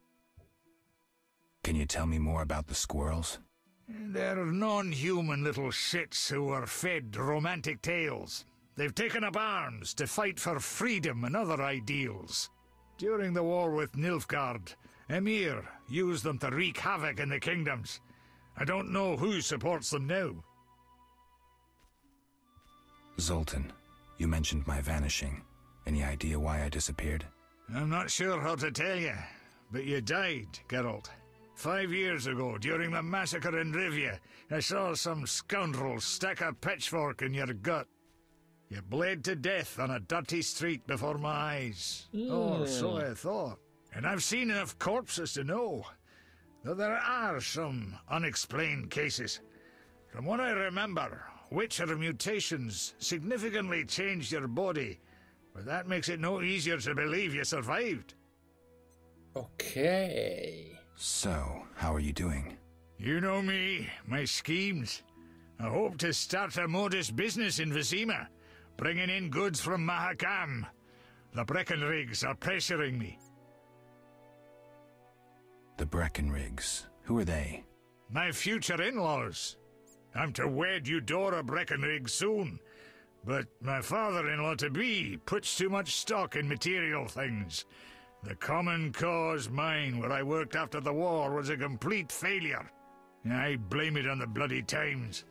Can you tell me more about the squirrels? They're non-human little shits who are fed romantic tales. They've taken up arms to fight for freedom and other ideals. During the war with Nilfgaard, Emhyr used them to wreak havoc in the kingdoms. I don't know who supports them now. Zoltan, you mentioned my vanishing. Any idea why I disappeared? I'm not sure how to tell you, but you died, Geralt. Five years ago, during the massacre in Rivia, I saw some scoundrel stick a pitchfork in your gut. You bled to death on a dirty street before my eyes. Mm. Or so I thought. And I've seen enough corpses to know that there are some unexplained cases. From what I remember, Witcher mutations significantly changed your body, but that makes it no easier to believe you survived. Okay. So, how are you doing? You know me, my schemes. I hope to start a modest business in Vizima, bringing in goods from Mahakam. The Breckenrigs are pressuring me. The Breckenrigs. Who are they? My future in-laws. I'm to wed Eudora Breckenrig soon, but my father-in-law-to-be puts too much stock in material things. The Common Cause mine, where I worked after the war, was a complete failure. I blame it on the bloody times.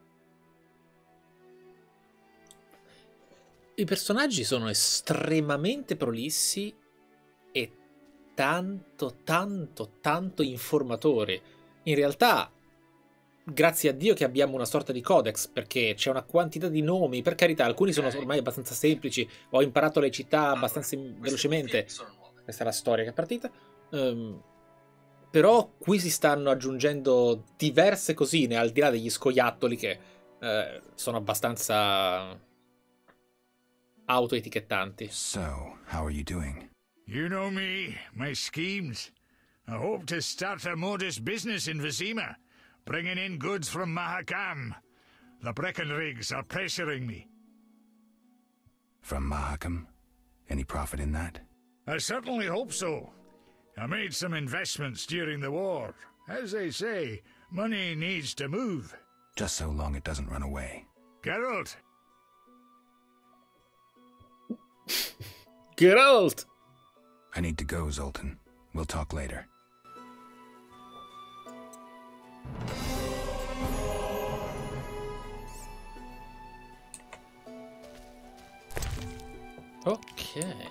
I personaggi sono estremamente prolissi e tanto, tanto, tanto informatori. In realtà, grazie a Dio che abbiamo una sorta di codex, perché c'è una quantità di nomi, per carità, alcuni sono ormai abbastanza semplici, ho imparato le città abbastanza velocemente. Questa è la storia che è partita. Um, però qui si stanno aggiungendo diverse cosine, al di là degli scoiattoli che uh, sono abbastanza autoetichettanti. So, how are you doing? You know me, my schemes. I hope to start a modest business in Vizima, bringing in goods from Mahakam. The Breckenrigs are pressuring me. From Mahakam? Any profit in that? I certainly hope so. I made some investments during the war. As they say, money needs to move. Just so long it doesn't run away. Geralt! Geralt! I need to go, Zoltan. We'll talk later. Ok.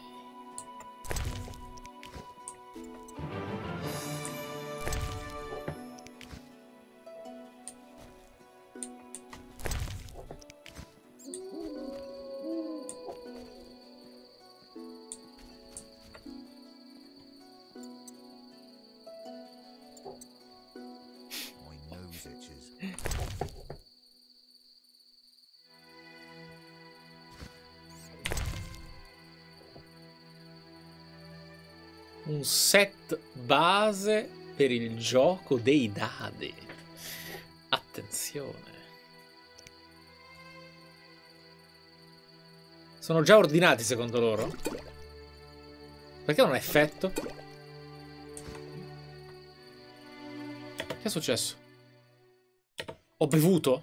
My nose itches. Un set base per il gioco dei dadi. Attenzione. Sono già ordinati secondo loro? Perché non ha effetto? Che è successo? Ho bevuto?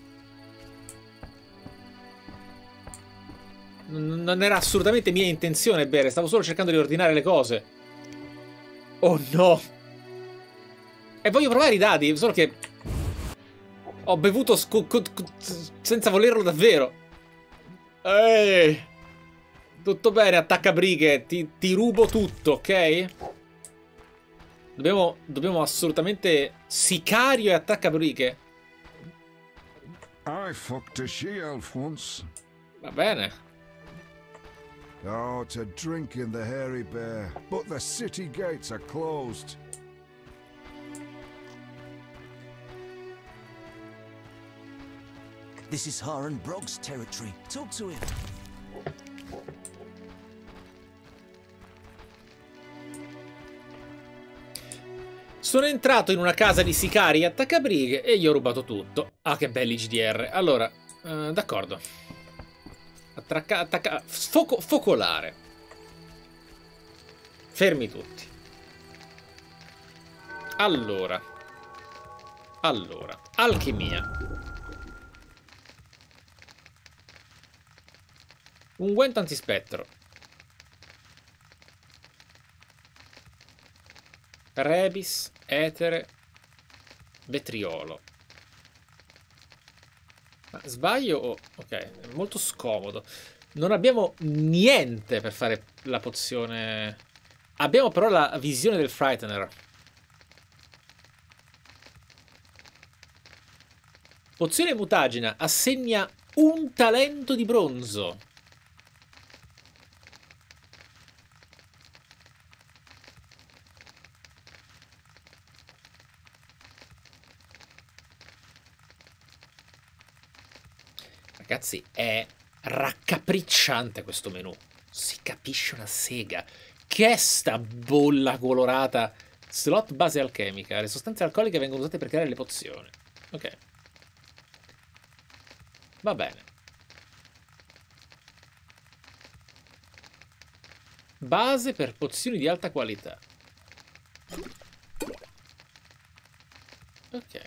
N- non era assolutamente mia intenzione bere, stavo solo cercando di ordinare le cose. Oh no! E voglio provare i dadi, solo che ho bevuto senza volerlo davvero. Ehi! Tutto bene, attacca brighe, ti, ti rubo tutto, ok? Dobbiamo, dobbiamo assolutamente... Sicario e attacca brighe. I fucked a she-elf once. Va bene. Oh, to drink in the Hairy Bear, but the city gates are closed. This is Haran Brog's territory. Talk to him. Sono entrato in una casa di sicari e attaccabrighe e gli ho rubato tutto. Ah, che belli G D R. Allora, eh, d'accordo. Attracca, attacca... Foco, focolare. Fermi tutti. Allora. Allora. Alchimia. Unguento antispettro. Rebis, etere, vetriolo. Ma sbaglio o... Ok, è molto scomodo. Non abbiamo niente per fare la pozione... Abbiamo però la visione del Frightener. Pozione mutagena. Assegna un talento di bronzo. Ragazzi, è raccapricciante questo menu. Si capisce una sega. Che è sta bolla colorata? Slot base alchemica. Le sostanze alcoliche vengono usate per creare le pozioni. Ok. Va bene. Base per pozioni di alta qualità. Ok.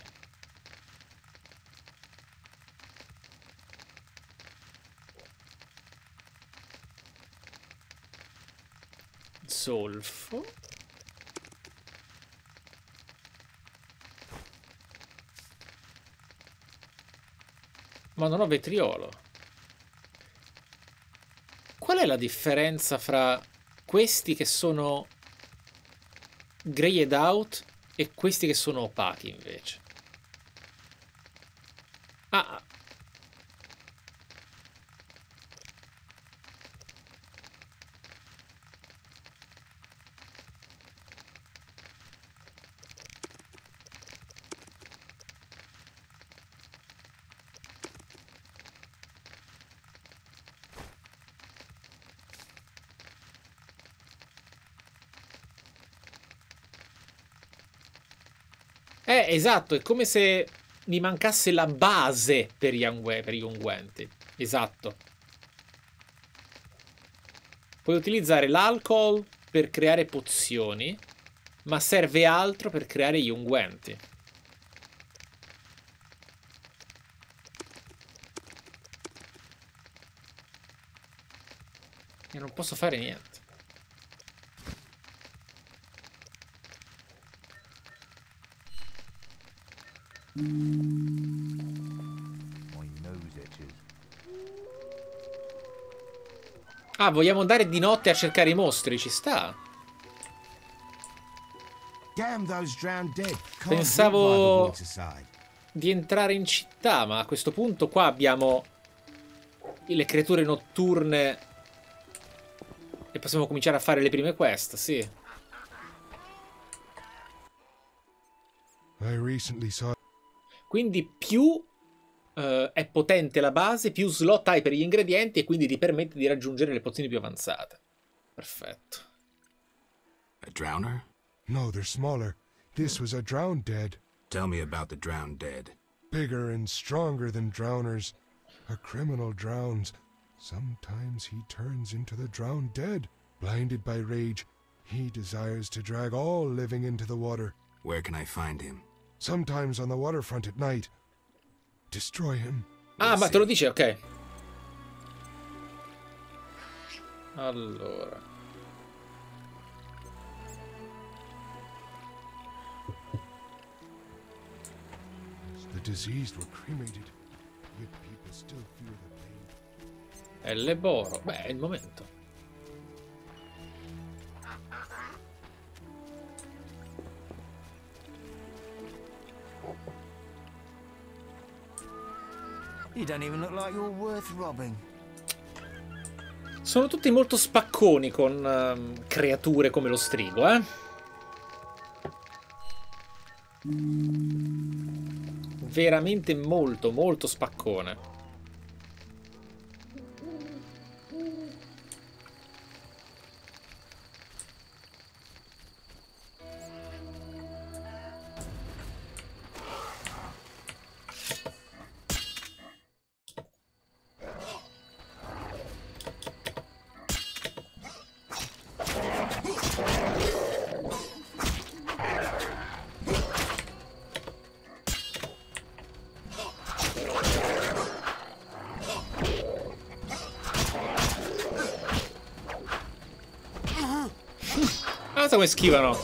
Solfo. Ma non ho vetriolo. Qual è la differenza fra questi che sono grayed out e questi che sono opachi invece? Ah. Eh, esatto, è come se mi mancasse la base per gli, ungue per gli unguenti. Esatto. Puoi utilizzare l'alcol per creare pozioni, ma serve altro per creare gli unguenti. E non posso fare niente. Ah, vogliamo andare di notte a cercare i mostri, ci sta. Pensavo di entrare in città, ma a questo punto qua abbiamo le creature notturne e possiamo cominciare a fare le prime quest, sì. Quindi più uh, è potente la base, più slot hai per gli ingredienti e quindi ti permette di raggiungere le pozioni più avanzate. Perfetto. A drowner? No, they're smaller. This was a drowned dead. Tell me about the drowned dead. Bigger and stronger than drowners. A criminal drowns. Sometimes he turns into the drowned dead. Blinded by rage, he desires to drag all living into the water. Where can I find him? Sometimes on the waterfront at night. Destroy him. Ah, ma te lo dice, ok. Allora. The diseased were cremated. Yet people still feel the pain. Elleboro. Beh, è il momento. You don't even look like you're worth robbing. Sono tutti molto spacconi con um, creature come lo strigo, eh? Veramente molto, molto spaccone. Guarda come schivano.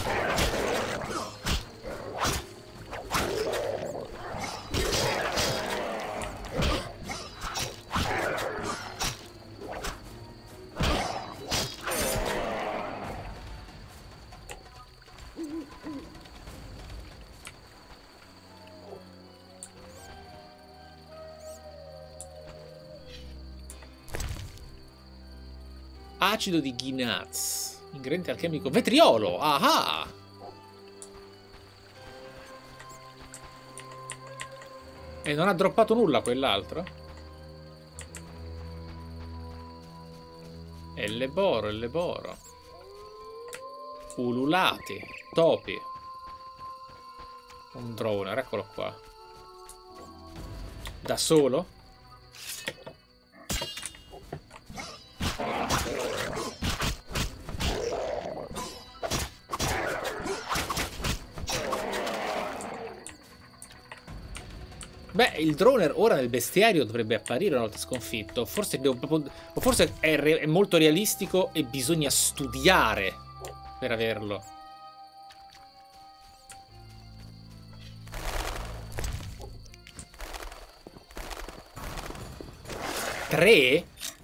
Acido di Ginaz. Ingrediente alchemico. Vetriolo! Ah! E non ha droppato nulla quell'altro? Elleboro, Elleboro. Ululati. Topi. Un droner, eccolo qua. Da solo? Beh, il droner ora nel bestiario dovrebbe apparire una volta sconfitto. Forse, devo proprio... o forse è, re... è molto realistico e bisogna studiare per averlo. Tre?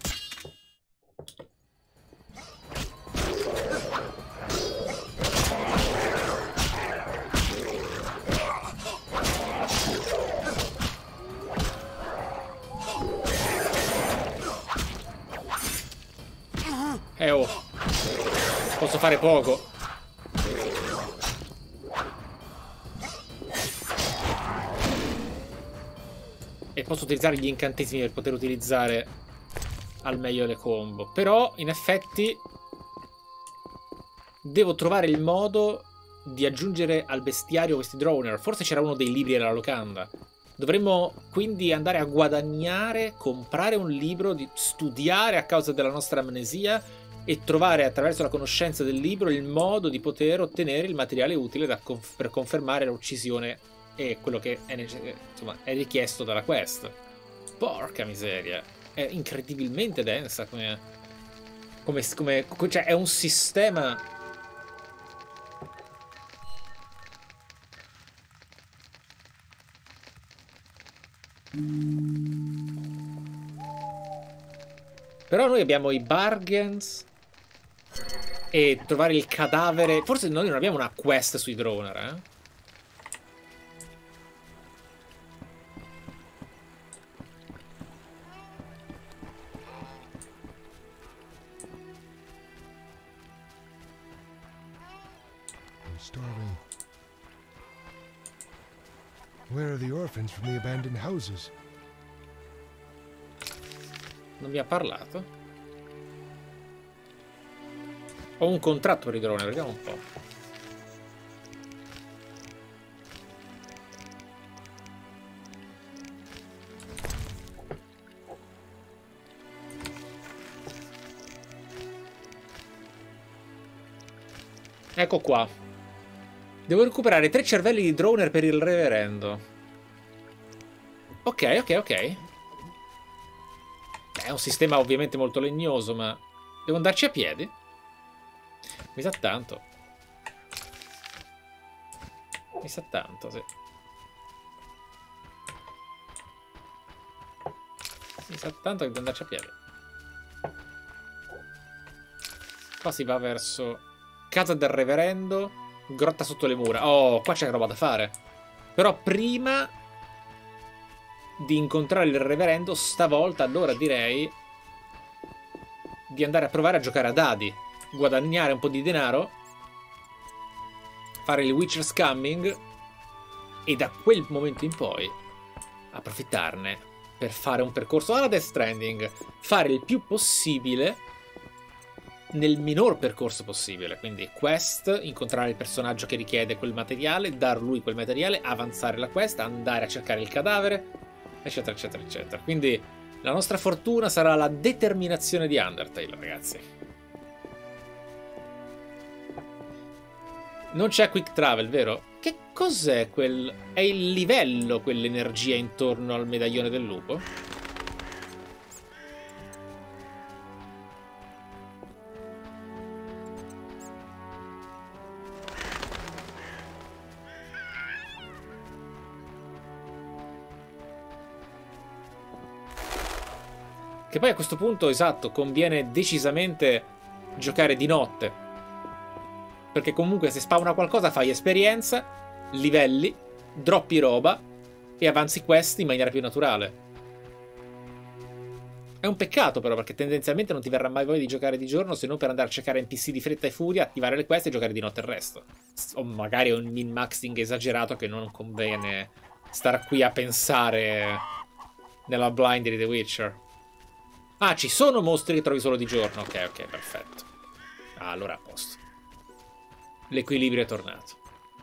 Eh oh, posso fare poco. E posso utilizzare gli incantesimi per poter utilizzare al meglio le combo. Però, in effetti, devo trovare il modo di aggiungere al bestiario questi droner. Forse c'era uno dei libri della locanda. Dovremmo quindi andare a guadagnare, comprare un libro, di studiare a causa della nostra amnesia e trovare attraverso la conoscenza del libro il modo di poter ottenere il materiale utile da conf per confermare l'uccisione e quello che è, insomma, è richiesto dalla quest. Porca miseria, è incredibilmente densa come, come, come cioè è un sistema. Però noi abbiamo i bargains e trovare il cadavere. Forse noi non abbiamo una quest sui droner, eh? Starving. Where are the orphans from the abandoned houses? Non mi ha parlato. Ho un contratto per i drone, vediamo un po'. Ecco qua. Devo recuperare tre cervelli di droner per il reverendo. Ok, ok, ok. È un sistema ovviamente molto legnoso, ma devo andarci a piedi? Mi sa tanto. Mi sa tanto, sì. Mi sa tanto che devo andarci a piedi. Qua si va verso casa del reverendo, grotta sotto le mura. Oh, qua c'è roba da fare. Però prima di incontrare il reverendo, stavolta allora direi di andare a provare a giocare a dadi, guadagnare un po' di denaro, fare il Witcher scamming e da quel momento in poi approfittarne per fare un percorso alla Death Stranding, fare il più possibile nel minor percorso possibile, quindi quest, incontrare il personaggio che richiede quel materiale, dar lui quel materiale, avanzare la quest, andare a cercare il cadavere, eccetera eccetera eccetera. Quindi la nostra fortuna sarà la determinazione di Undertale, ragazzi. Non c'è quick travel, vero? Che cos'è quel... è il livello quell'energia intorno al medaglione del lupo? Che poi a questo punto, esatto, conviene decisamente giocare di notte. Perché comunque se spawna qualcosa fai esperienza, livelli, droppi roba e avanzi quest in maniera più naturale. È un peccato però, perché tendenzialmente non ti verrà mai voglia di giocare di giorno se non per andare a cercare N P C di fretta e furia, attivare le quest e giocare di notte il resto. O magari un min-maxing esagerato che non conviene star qui a pensare nella blind di The Witcher. Ah, ci sono mostri che trovi solo di giorno. Ok, ok, perfetto. Ah, allora a posto. L'equilibrio è tornato.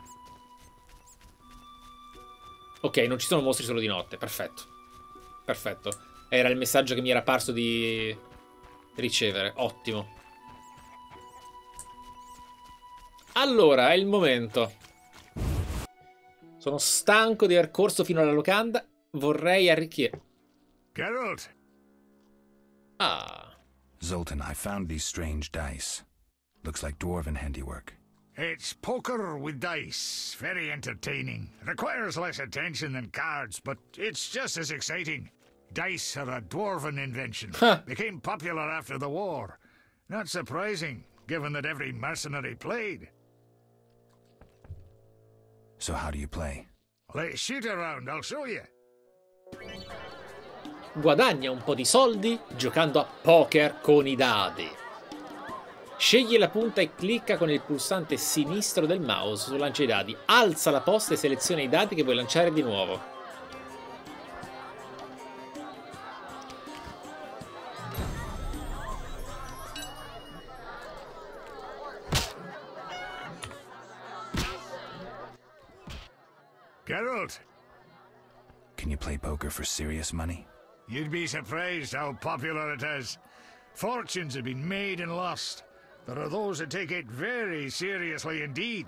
Ok, non ci sono mostri solo di notte. Perfetto. Perfetto. Era il messaggio che mi era parso di ricevere. Ottimo. Allora, è il momento. Sono stanco di aver corso fino alla locanda. Vorrei arricchire. Geralt! Ah. Zoltan, I found these strange dice. Looks like dwarven handiwork. It's poker with dice. Very entertaining. Requires less attention than cards, but it's just as exciting. Dice are a dwarven invention. Huh. Became popular after the war. Not surprising, given that every mercenary played. So how do you play? Let's shoot around, I'll show you. Guadagna un po' di soldi giocando a poker con i dadi. Scegli la punta e clicca con il pulsante sinistro del mouse su lancia i dadi. Alza la posta e seleziona i dadi che vuoi lanciare di nuovo. Geralt! Can you play poker for serious money? You'd be surprised how popular it is. Fortunes have been made and lost. There are those that take it very seriously indeed.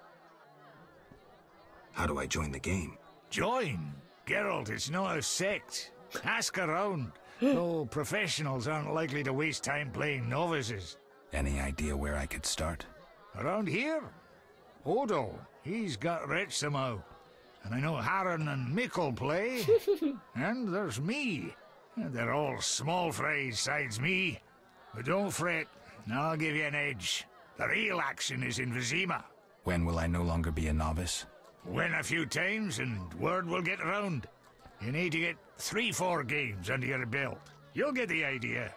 How do I join the game? Join? Geralt, it's not a sect. Ask around. Though professionals aren't likely to waste time playing novices. Any idea where I could start? Around here? Odo, he's got rich somehow. and I know Harren and Mick'll play. And there's me. They're all small fries sides me. But don't fret, I'll give you an edge. The real action is in Vizima. When will I no longer be a novice? Win a few times and word will get around. You need to get three, four games under your belt. You'll get the idea.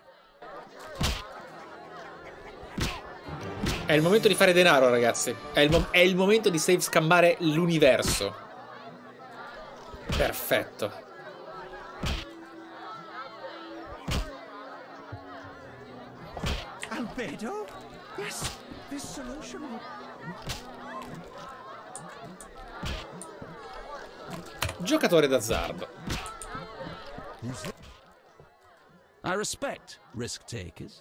È il momento di fare denaro, ragazzi. È il, mo è il momento di save scammare l'universo. Perfetto. Albedo? Yes, this solution will... Giocatore d'azzardo. I respect risk takers.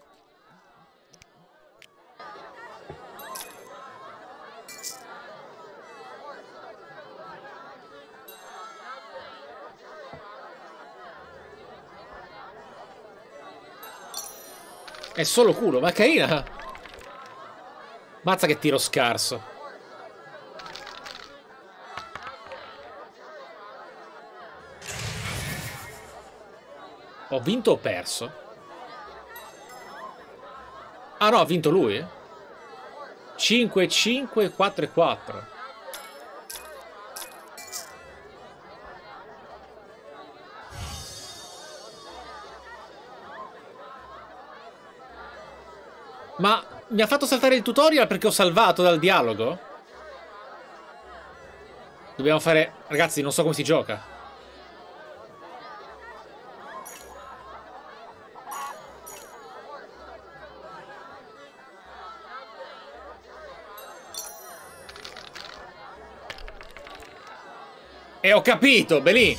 È solo culo, ma carina. Mazza che tiro scarso. Ho vinto o perso? Ah no, ha vinto lui? cinque cinque, quattro quattro. Ma mi ha fatto saltare il tutorial perché ho salvato dal dialogo? Dobbiamo fare... Ragazzi, non so come si gioca. E ho capito, Belì.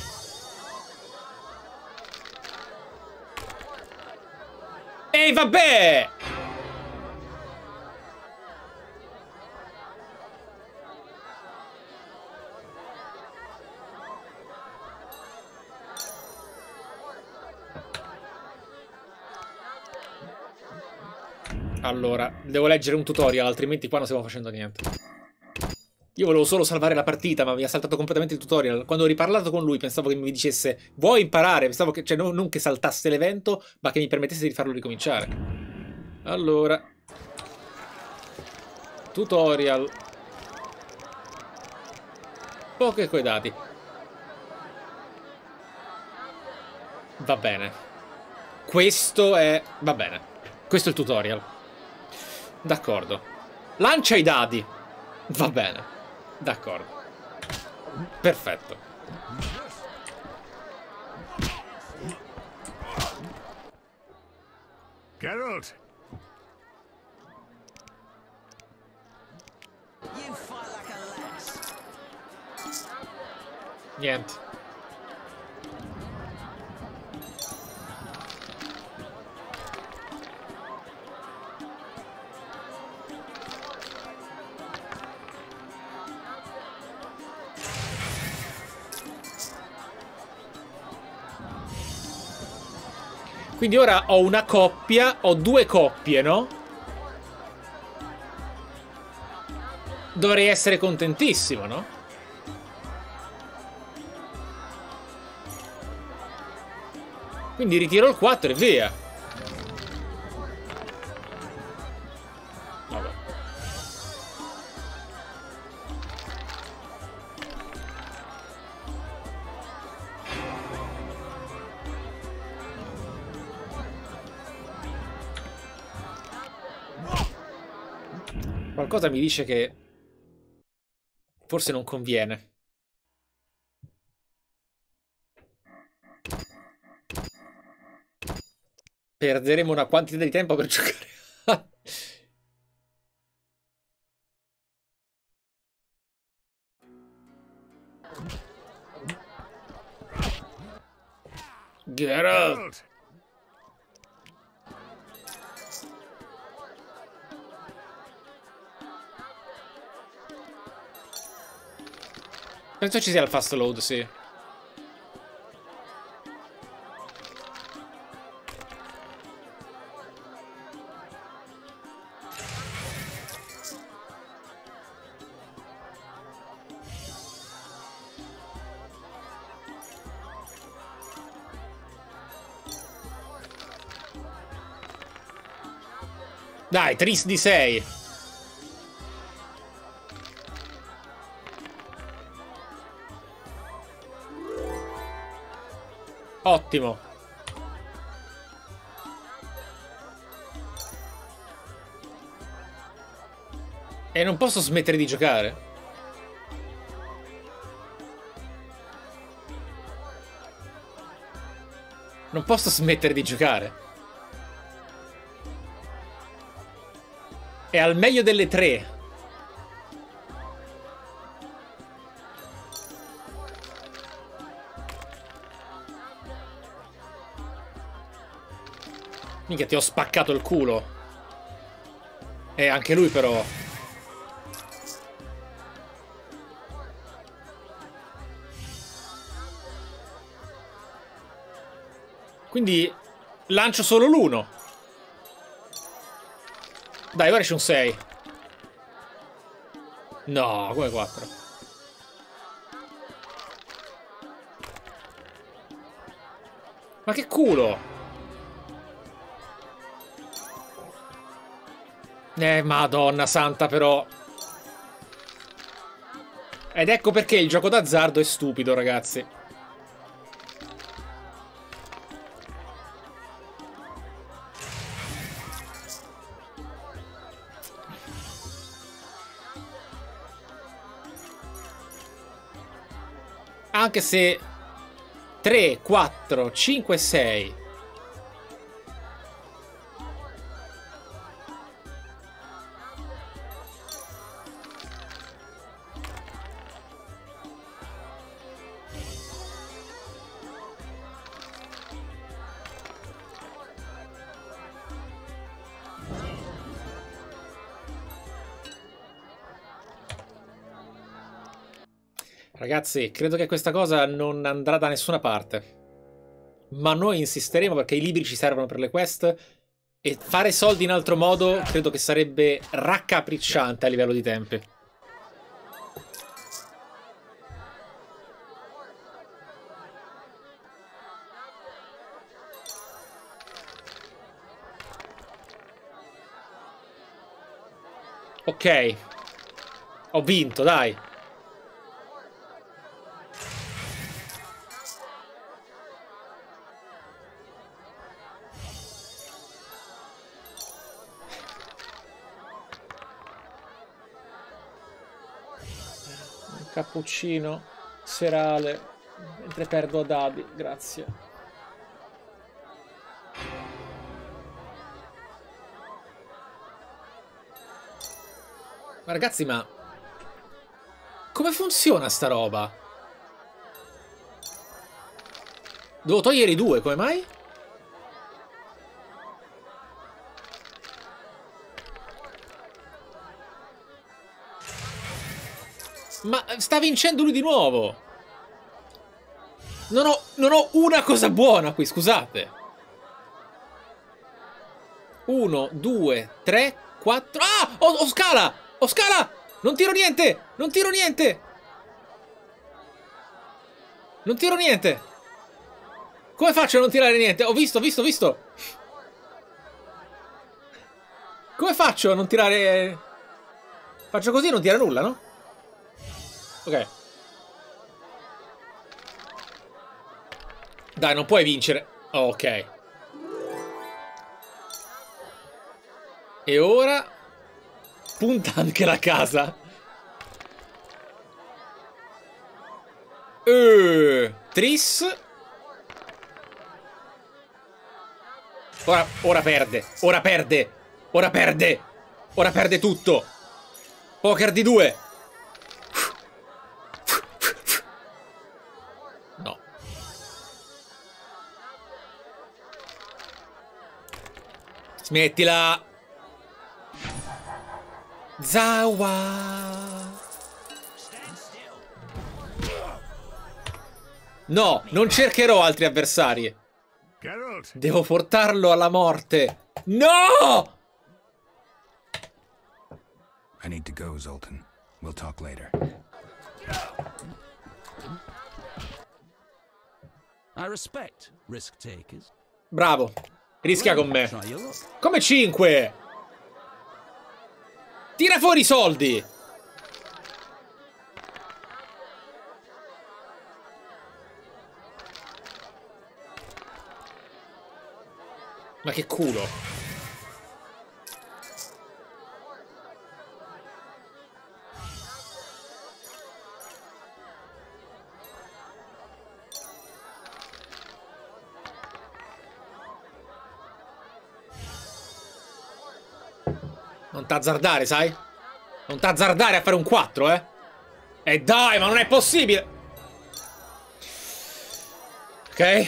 Ehi, vabbè! Allora, devo leggere un tutorial, altrimenti qua non stiamo facendo niente. Io volevo solo salvare la partita, ma mi ha saltato completamente il tutorial. Quando ho riparlato con lui pensavo che mi dicesse vuoi imparare? Pensavo che, cioè, non, non che saltasse l'evento, ma che mi permettesse di farlo ricominciare. Allora. Tutorial. Poche coi dati. Va bene. Questo è... Va bene. Questo è il tutorial. D'accordo. Lancia i dadi. Va bene. D'accordo. Perfetto. Geralt. Niente. Quindi ora ho una coppia, ho due coppie, no? Dovrei essere contentissimo, no? Quindi ritiro il quattro e via. Vabbè. Qualcosa mi dice che forse non conviene. Perderemo una quantità di tempo per giocare. Geralt. Penso ci sia il fast load, sì. Dai, tris di sei. Ottimo. E non posso smettere di giocare? Non posso smettere di giocare. È al meglio delle tre. Minchia, ti ho spaccato il culo. E anche lui però. Quindi lancio solo l'uno. Dai, ora c'è un sei. No, come quattro. Ma che culo. Eh, madonna santa però. Ed ecco perché il gioco d'azzardo è stupido, ragazzi. Anche se tre, quattro, cinque, sei. Ragazzi, credo che questa cosa non andrà da nessuna parte. Ma noi insisteremo perché i libri ci servono per le quest. E fare soldi in altro modo credo che sarebbe raccapricciante a livello di tempi. Ok. Ho vinto, dai. Cappuccino serale mentre perdo a dadi, grazie. Ma ragazzi, ma come funziona sta roba? Devo togliere i due, come mai? Ma sta vincendo lui di nuovo. Non ho, non ho una cosa buona qui, scusate. Uno, due, tre, quattro... Ah! Ho, ho scala! Ho scala! Non tiro niente! Non tiro niente! Non tiro niente! Come faccio a non tirare niente? Ho visto, ho visto, ho visto! Come faccio a non tirare... Faccio così e non tira nulla, no? Ok. Dai, non puoi vincere. Oh, ok. E ora punta anche la casa. Uh, Tris. Ora, ora perde. Ora perde. Ora perde. Ora perde tutto. Poker di due. Smettila. Zawa. No, non cercherò altri avversari. Devo portarlo alla morte. No! I need to go, Zoltan. We'll talk later. I respect risk takers. Bravo. Rischia con me. Come cinque? Tira fuori i soldi! Ma che culo! Non t'azzardare, sai? Non t'azzardare a fare un quattro, eh? E dai, ma non è possibile! Ok.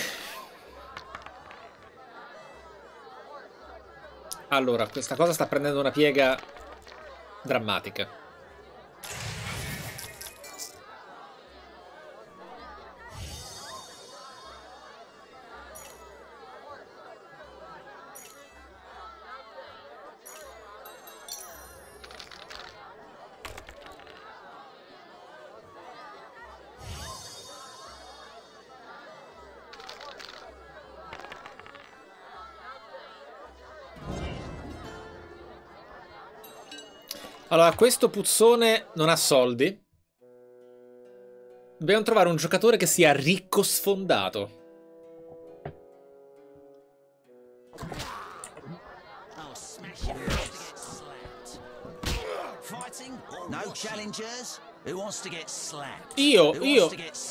Allora, questa cosa sta prendendo una piega drammatica. Allora, questo puzzone non ha soldi. Dobbiamo trovare un giocatore che sia ricco sfondato. Io, io...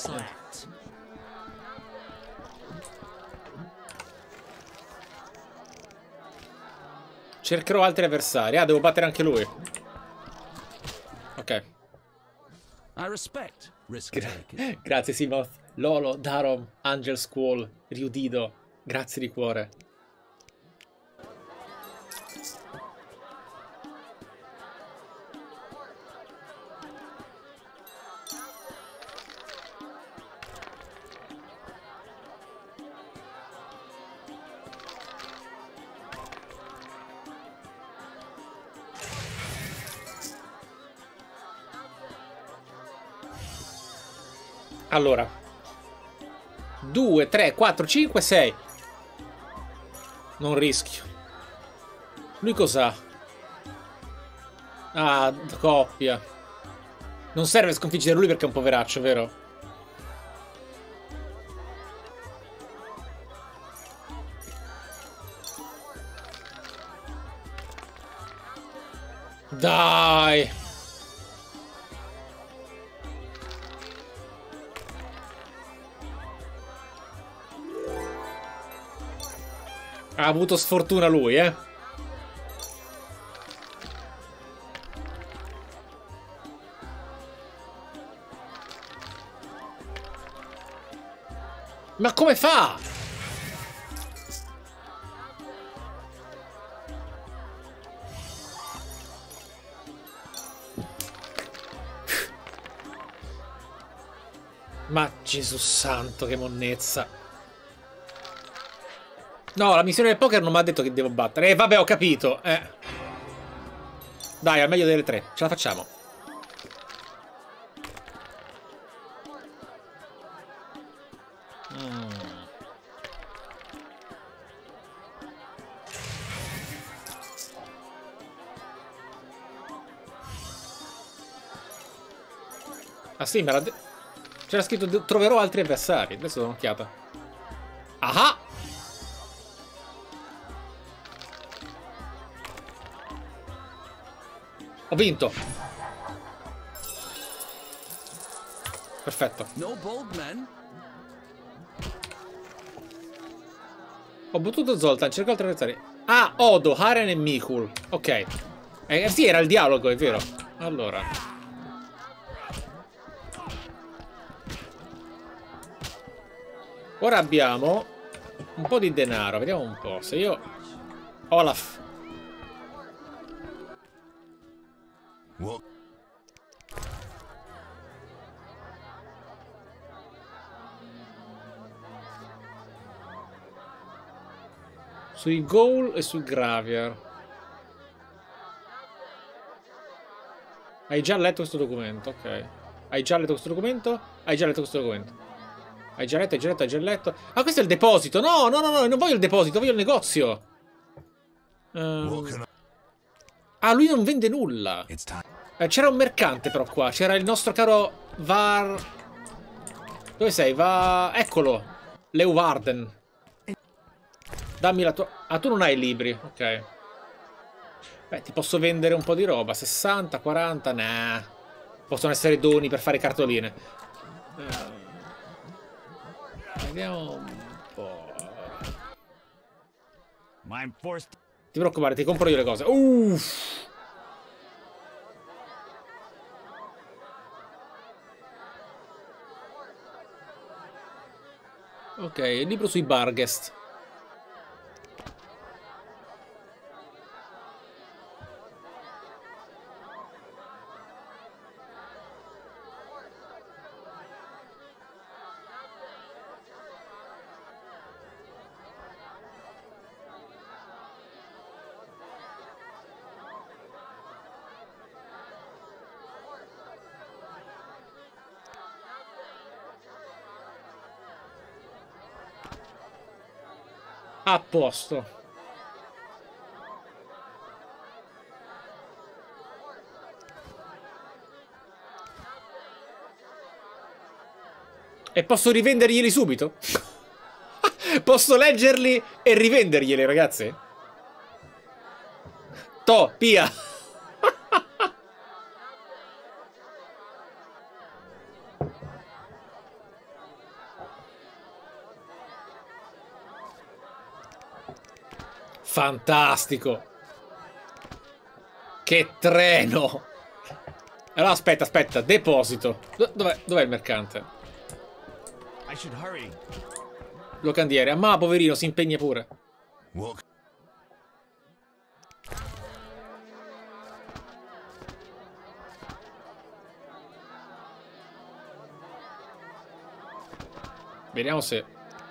Cercherò altri avversari. Ah, devo battere anche lui. Ok. I respect risk Gra taking. Grazie Simoth, Lolo, Darom, Angel Squall, Ryudido. Grazie di cuore. Allora, due, tre, quattro, cinque, sei. Non rischio. Lui cos'ha? Ah, coppia. Non serve sconfiggere lui perché è un poveraccio, vero? Dai! Ha avuto sfortuna lui, eh? Ma come fa? Ma Gesù santo, che monnezza. No, la missione del poker non mi ha detto che devo battere. Eh, vabbè, ho capito. Eh. Dai, al meglio delle tre. Ce la facciamo. Mm. Ah sì, me l'ha detto. C'era scritto troverò altri avversari. Adesso do un'occhiata. Ah! Ho vinto. Perfetto. No bold men. Ho battuto Zoltan, cerco altri avversari. Ah, Odo, Haren e Mikul. Ok. Eh sì, era il dialogo, è vero. Allora. Ora abbiamo un po' di denaro. Vediamo un po'. Se io... Olaf. What? Sui goal e sul Gravier. Hai già letto questo documento, ok. Hai già letto questo documento? Hai già letto questo documento. Hai già letto, hai già letto, hai già letto. Ah, questo è il deposito. No, no, no, no, non voglio il deposito, voglio il negozio. Um... Ah, lui non vende nulla. Eh, c'era un mercante però qua. C'era il nostro caro Var... Dove sei? Va... Eccolo. Leeuwarden. Dammi la tua... Ah, tu non hai i libri. Ok. Beh, ti posso vendere un po' di roba. sessanta, quaranta, nah. Possono essere doni per fare cartoline. Eh, vediamo un po'. Ti preoccupare, ti compro io le cose. Uff. Ok, il libro sui Barghest. A posto. E posso rivenderglieli subito? Posso leggerli e rivenderglieli, ragazzi? To, pia. Fantastico. Che treno. Allora aspetta, aspetta, deposito. Dov'è, dov'è il mercante? Locandiere. Ah, ma poverino, si impegna pure. Vediamo se...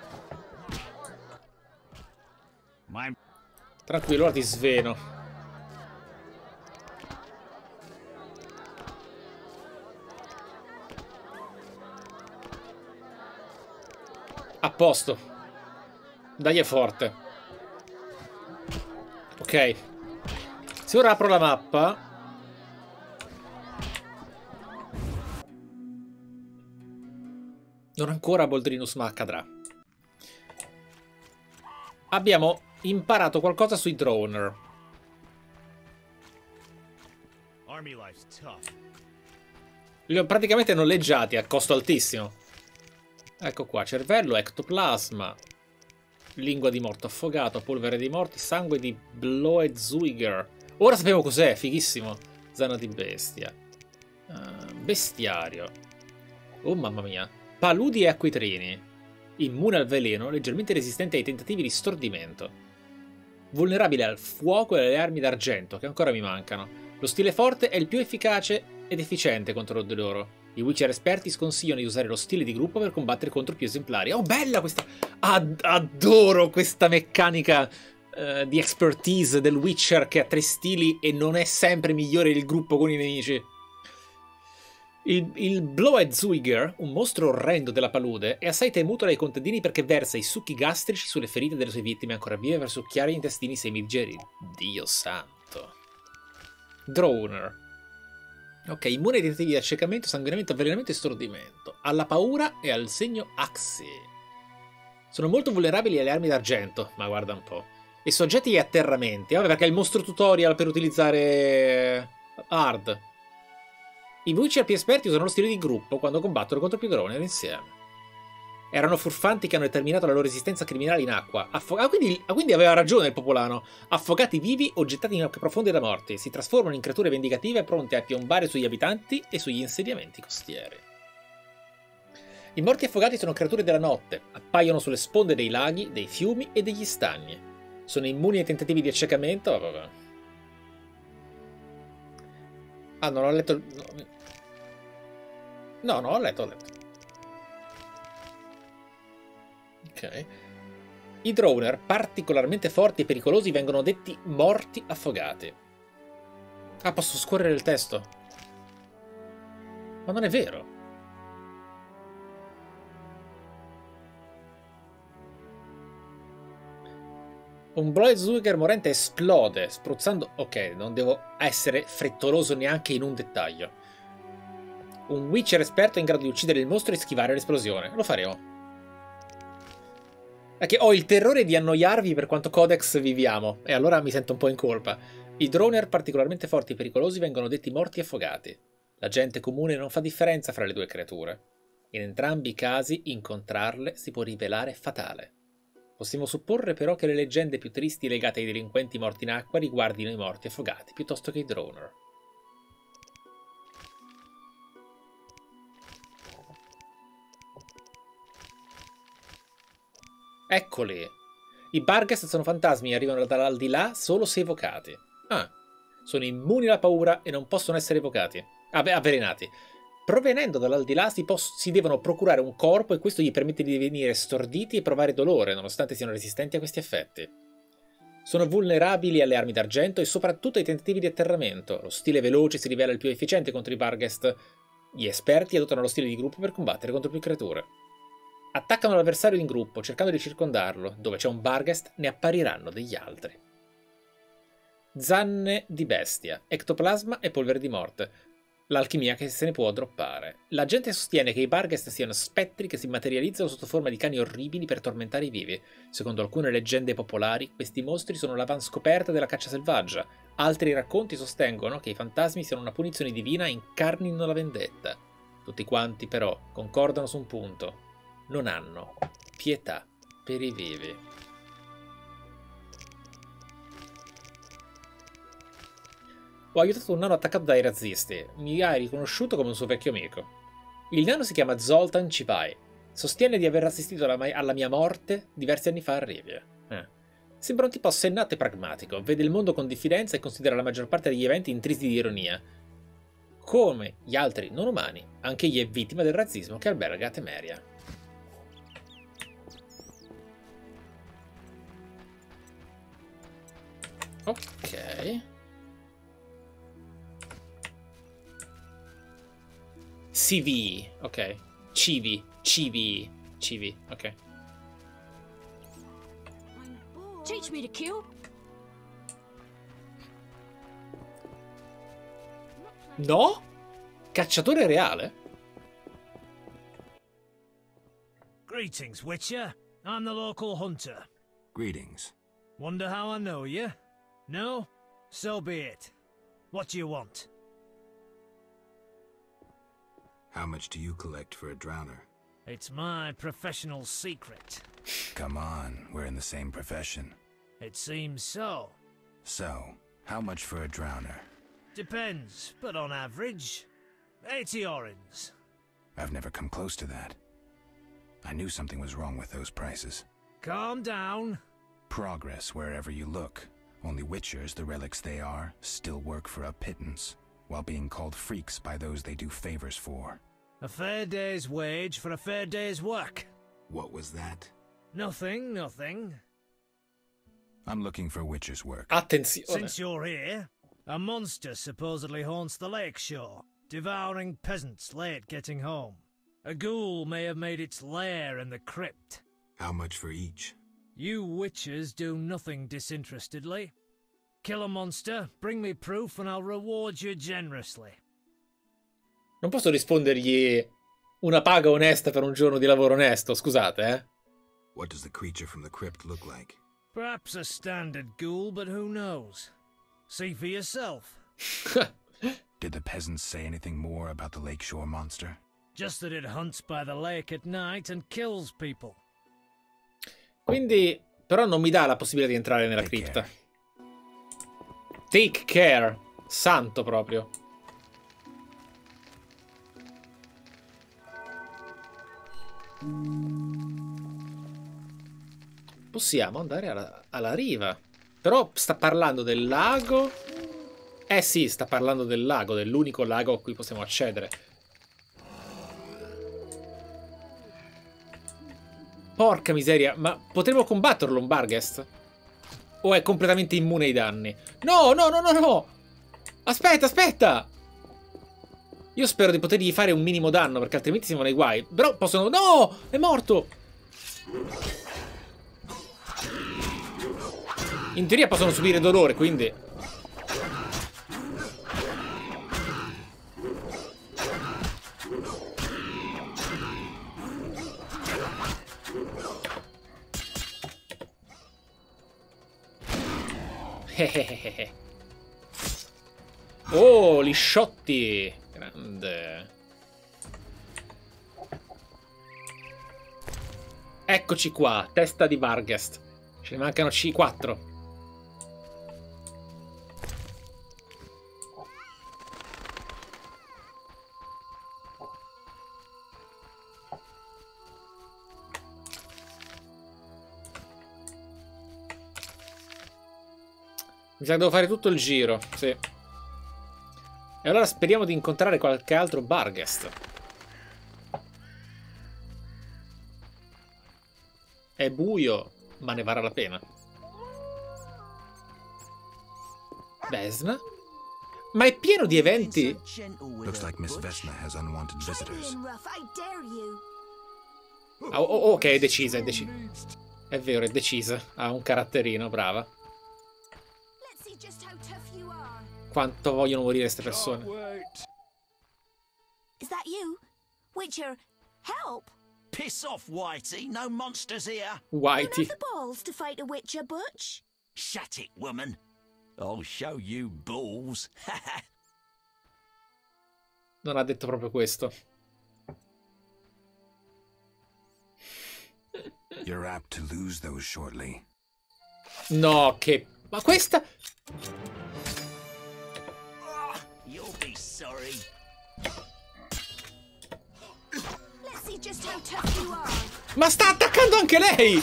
Tranquillo, ora ti sveno. A posto. Dai, è forte. Ok. Se ora apro la mappa... Non ancora Boldrinus, ma accadrà. Abbiamo imparato qualcosa sui Droner. Li ho praticamente noleggiati a costo altissimo. Ecco qua, cervello, ectoplasma, lingua di morto affogato, polvere di morti, sangue di Bloedzuiger. Ora sappiamo cos'è, fighissimo. Zana di bestia. Uh, bestiario. Oh mamma mia. Paludi e acquitrini. Immune al veleno, leggermente resistente ai tentativi di stordimento. Vulnerabile al fuoco e alle armi d'argento, che ancora mi mancano. Lo stile forte è il più efficace ed efficiente contro di loro. I Witcher esperti sconsigliano di usare lo stile di gruppo per combattere contro più esemplari. Oh, bella questa! Ad adoro questa meccanica uh, di expertise del Witcher che ha tre stili e non è sempre migliore il gruppo con i nemici. Il, il Bloedzuiger, un mostro orrendo della palude, è assai temuto dai contadini perché versa i succhi gastrici sulle ferite delle sue vittime ancora vive per succhiare gli intestini semidigeri. Dio santo. Droner. Ok, immune ai tentativi di accecamento, sanguinamento, avvelenamento e stordimento. Alla paura e al segno Axi. Sono molto vulnerabili alle armi d'argento, ma guarda un po'. E soggetti agli atterramenti. Vabbè, perché è il mostro tutorial per utilizzare hard. I Witcher più esperti usano lo stile di gruppo quando combattono contro più Droner insieme. Erano furfanti che hanno determinato la loro esistenza criminale in acqua. Affo ah, quindi, ah, quindi aveva ragione il popolano. Affogati vivi o gettati in acque profonde da morte. Si trasformano in creature vendicative pronte a piombare sugli abitanti e sugli insediamenti costieri. I morti affogati sono creature della notte. Appaiono sulle sponde dei laghi, dei fiumi e degli stagni. Sono immuni ai tentativi di accecamento. Oh, vabbè. Ah, non ho letto... No, no, ho letto, ho letto. Ok. I Droner, particolarmente forti e pericolosi, vengono detti morti affogati. Ah, posso scorrere il testo? Ma non è vero. Un Bloodsucker morente esplode, spruzzando... Ok, non devo essere frettoloso neanche in un dettaglio. Un Witcher esperto in grado di uccidere il mostro e schivare l'esplosione. Lo faremo. È che ho il terrore di annoiarvi per quanto Codex viviamo, e allora mi sento un po' in colpa. I droner particolarmente forti e pericolosi vengono detti morti affogati. La gente comune non fa differenza fra le due creature. In entrambi i casi, incontrarle si può rivelare fatale. Possiamo supporre però che le leggende più tristi legate ai delinquenti morti in acqua riguardino i morti affogati, piuttosto che i droner. Eccoli! I Barghest sono fantasmi e arrivano dall'aldilà solo se evocati. Ah, sono immuni alla paura e non possono essere evocati. Avvelenati. Provenendo dall'aldilà si, si devono procurare un corpo e questo gli permette di divenire storditi e provare dolore, nonostante siano resistenti a questi effetti. Sono vulnerabili alle armi d'argento e soprattutto ai tentativi di atterramento. Lo stile veloce si rivela il più efficiente contro i Barghest. Gli esperti adottano lo stile di gruppo per combattere contro più creature. Attaccano l'avversario in gruppo, cercando di circondarlo. Dove c'è un Barghest ne appariranno degli altri. Zanne di bestia, ectoplasma e polvere di morte. L'alchimia che se ne può droppare. La gente sostiene che i Barghest siano spettri che si materializzano sotto forma di cani orribili per tormentare i vivi. Secondo alcune leggende popolari, questi mostri sono l'avanscoperta della caccia selvaggia. Altri racconti sostengono che i fantasmi siano una punizione divina e incarnino la vendetta. Tutti quanti, però, concordano su un punto. Non hanno pietà per i vivi. Ho aiutato un nano attaccato dai razzisti. Mi ha riconosciuto come un suo vecchio amico. Il nano si chiama Zoltan Cipai. Sostiene di aver assistito alla, alla mia morte diversi anni fa a Rivia. Eh. Sembra un tipo assennato e pragmatico. Vede il mondo con diffidenza e considera la maggior parte degli eventi intrisi di ironia. Come gli altri non umani, anche egli è vittima del razzismo che alberga a Temeria. Ok. C V, ok. C V, C V, C V, ok. Teach me to kill. No? Cacciatore reale? Greetings, Witcher. I'm the local hunter. Greetings. Wonder how I know you? No? So be it. What do you want? How much do you collect for a drowner? It's my professional secret. Come on, we're in the same profession. It seems so. So, how much for a drowner? Depends, but on average, eighty orens. I've never come close to that. I knew something was wrong with those prices. Calm down. Progress wherever you look. Only Witchers, the relics they are, still work for a pittance, while being called freaks by those they do favors for. A fair day's wage for a fair day's work. What was that? Nothing, nothing. I'm looking for Witcher's work. Attenzione. Since you're here, a monster supposedly haunts the lakeshore, devouring peasants late getting home. A ghoul may have made its lair in the crypt. How much for each? You Witchers do nothing disinterestedly. Kill a monster, bring me proof, and I'll reward you generously. Non posso rispondergli una paga onesta per un giorno di lavoro onesto, scusate, eh? What does the creature from the crypt look like? Perhaps a standard ghoul, but who knows? See for yourself. Did the peasants say anything more about the lakeshore monster? Just that it hunts by the lake at night and kills people. Quindi, però non mi dà la possibilità di entrare nella Take cripta. care. Take care. Santo proprio. Possiamo andare alla, alla riva. Però sta parlando del lago. Eh sì, sta parlando del lago, dell'unico lago a cui possiamo accedere. Porca miseria, ma potremo combatterlo un Barghest? O è completamente immune ai danni? No, no, no, no, no! Aspetta, aspetta! Io spero di potergli fare un minimo danno, perché altrimenti siamo nei guai. Però possono... No! È morto! In teoria possono subire dolore, quindi... Oh, lisciotti! Grande. Eccoci qua, testa di Barghest. Ce ne mancano C quattro. Mi sa che devo fare tutto il giro, sì. E allora speriamo di incontrare qualche altro Barghest. È buio, ma ne varrà la pena. Vesna? Ma è pieno di eventi? Looks like Miss Vesna has unwanted visitors. Oh, oh, ok, è decisa, è decisa. È vero, è decisa. Ha un caratterino, brava. Quanto vogliono morire queste persone. Is that you? Witcher, help! Piss off, Whitey. No monsters here. Whitey. You have the balls to fight a Witcher, Butch? Shut it, woman. I'll show you balls. Non ha detto proprio questo. You're apt to lose those shortly. No, che... Ma questa... You'll be sorry. Let's see just how tough you are. Ma sta attaccando anche lei!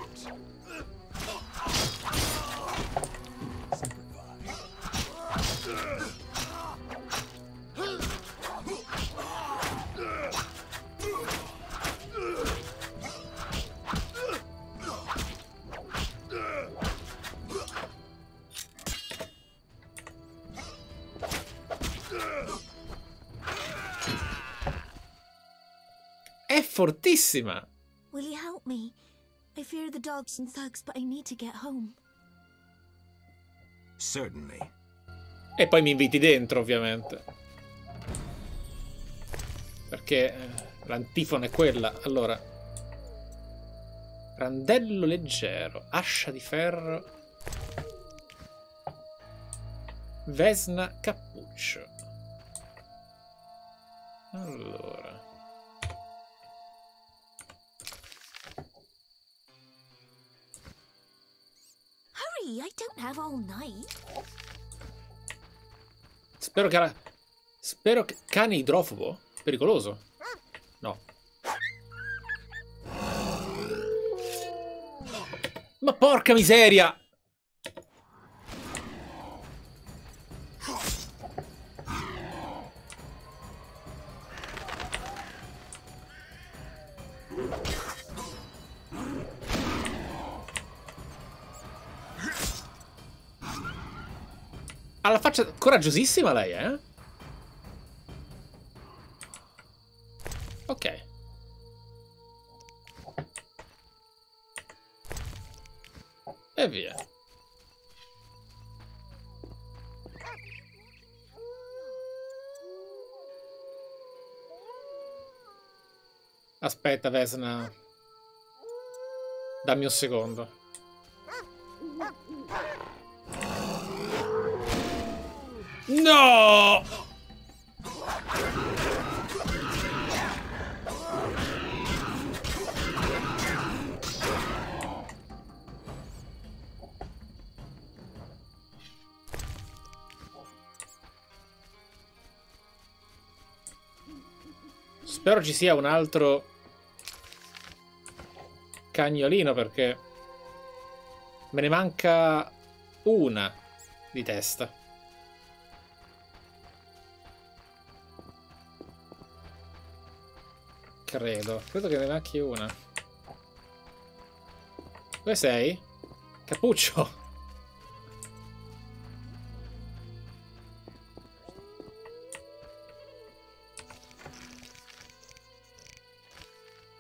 È fortissima. Will you help me? I fear the dogs and thugs, but I need to get home. Certainly. E poi mi inviti dentro, ovviamente. Perché eh, l'antifona è quella. Allora. Randello leggero. Ascia di ferro. Vesna cappuccio. Allora. I don't have all night. Spero che... La... Spero che... Cane idrofobo? Pericoloso? No. Ma porca miseria! Ha la faccia coraggiosissima lei, eh? Ok. E via. Aspetta, Vesna. Dammi un secondo. No! Spero ci sia un altro cagnolino, perché me ne manca una di testa. Credo, credo che ne manchi una. Dove sei? Cappuccio.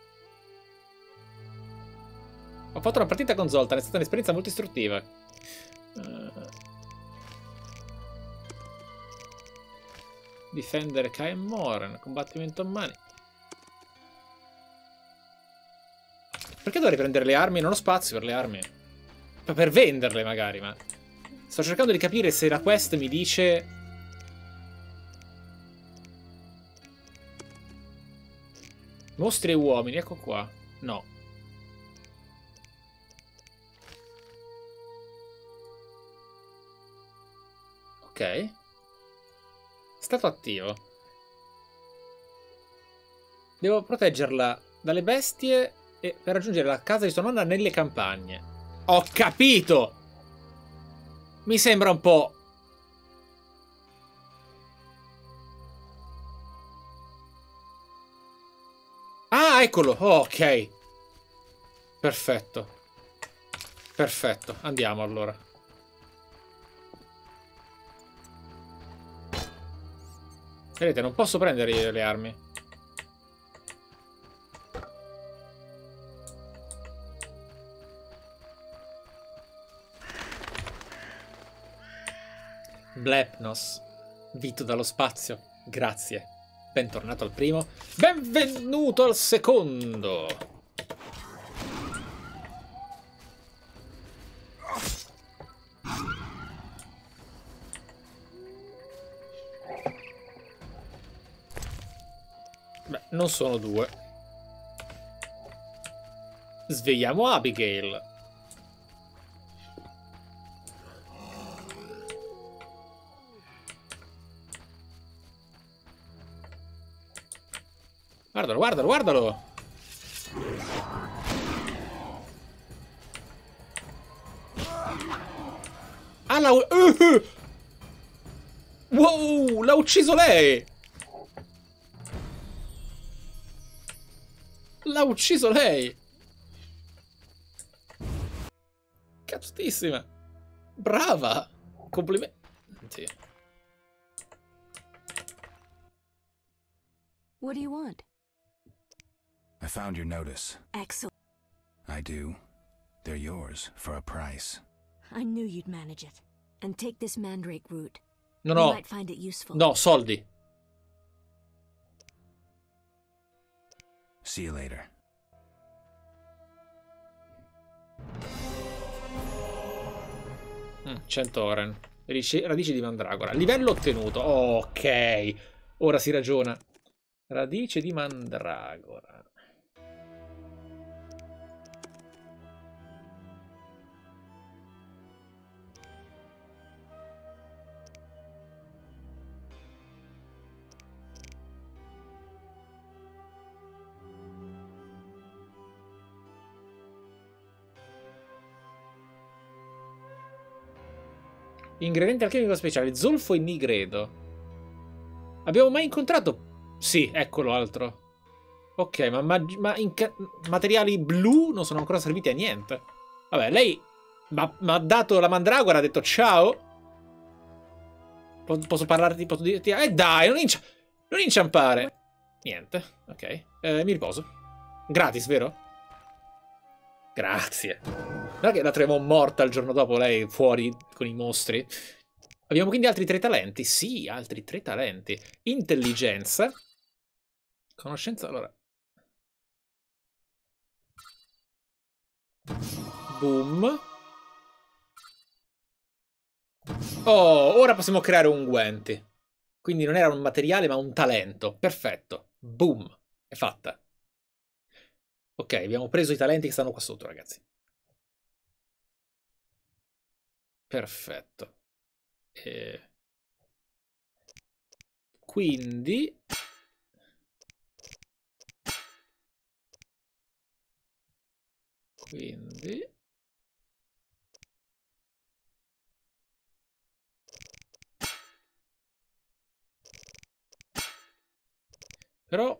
Ho fatto una partita con Zoltan, è stata un'esperienza molto istruttiva. Difendere Kaen Moren. Combattimento a mani. Perché dovrei prendere le armi? Non ho spazio per le armi. Per venderle magari, ma... Sto cercando di capire se la quest mi dice... Mostri e uomini, ecco qua. No. Ok. Stato attivo. Devo proteggerla dalle bestie e per raggiungere la casa di sua nonna nelle campagne. Ho capito! Mi sembra un po'... Ah, eccolo! Oh, ok. Perfetto. Perfetto. Andiamo allora. Vedete, non posso prendere le armi. Blepnos, Vito dallo spazio, grazie. Bentornato al primo. Benvenuto al secondo. Beh, non sono due. Svegliamo Abigail. Guardalo, guardalo, guardalo! Ah, l'ha... Uh! Wow, l'ha ucciso lei! L'ha ucciso lei! Cazzissima! Brava! Complimenti! What do you want? I found your notice. Excellent. I do. They're yours for a price. I knew you'd manage it. And take this mandrake root. No, You no. might find it useful. No, soldi. See you later. Mm, cento oren. Radici, radici di mandragora. Livello ottenuto. Ok. Ora si ragiona. Radice di mandragora. Ingrediente alchemico speciale, zolfo e nigredo. Abbiamo mai incontrato? Sì, eccolo altro. Ok, ma, ma, ma materiali blu non sono ancora serviti a niente. Vabbè, lei mi ha dato la mandragora, ha detto ciao. Posso parlarti, posso dirti... Eh dai, non, incia non inciampare. Niente, ok. Eh, mi riposo. Gratis, vero? Grazie. Non è che la troviamo morta il giorno dopo, lei fuori con i mostri. Abbiamo quindi altri tre talenti. Sì, altri tre talenti. Intelligenza. Conoscenza, allora. Boom. Oh, ora possiamo creare unguenti. Quindi non era un materiale, ma un talento. Perfetto. Boom. È fatta. Ok, abbiamo preso i talenti che stanno qua sotto, ragazzi. Perfetto. E... Quindi... Quindi... Però...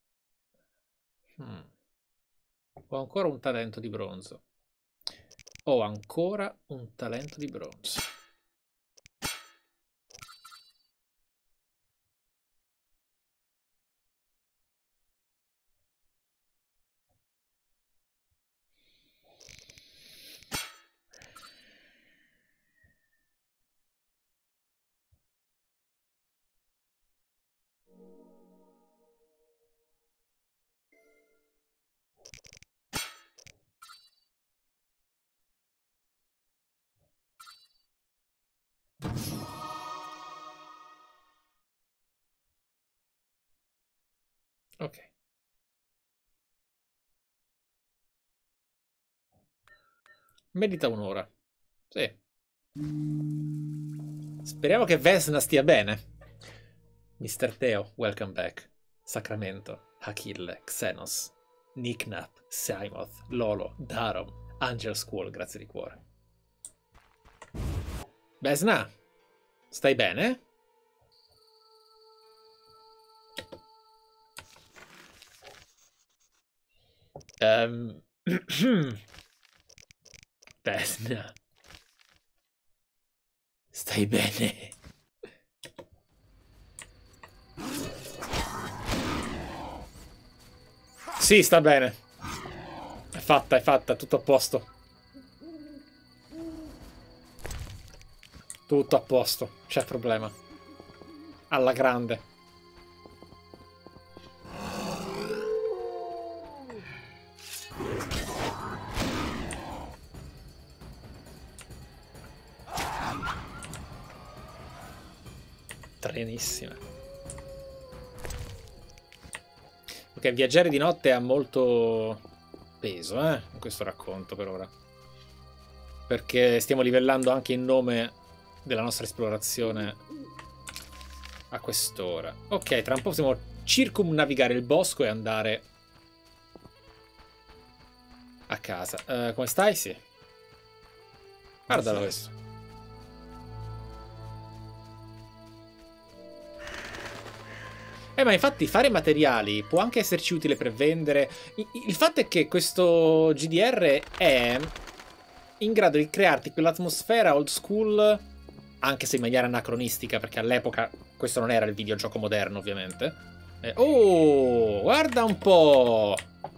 Hmm. Ho ancora un talento di bronzo. Ho ancora un talento di bronzo. Ok. Medita un'ora. Sì. Speriamo che Vesna stia bene. mister Teo, welcome back. Sacramento, Achille, Xenos, Nicknap, Simoth, Lolo, Darom, Angel Squall, grazie di cuore. Vesna, stai bene? Um, Vesna, stai bene? Sì, sta bene. È fatta, è fatta, tutto a posto. Tutto a posto, c'è problema. Alla grande. Trenissima. Ok, viaggiare di notte ha molto peso, eh, in questo racconto per ora. Perché stiamo livellando anche in nome della nostra esplorazione a quest'ora. Ok, tra un po' possiamo circumnavigare il bosco e andare a casa. Uh, come stai? Sì. Guardalo questo. Eh, ma infatti fare materiali può anche esserci utile per vendere. Il fatto è che questo G D R è in grado di crearti quell'atmosfera old school, anche se in maniera anacronistica, perché all'epoca questo non era il videogioco moderno, ovviamente. Eh, oh, guarda un po'!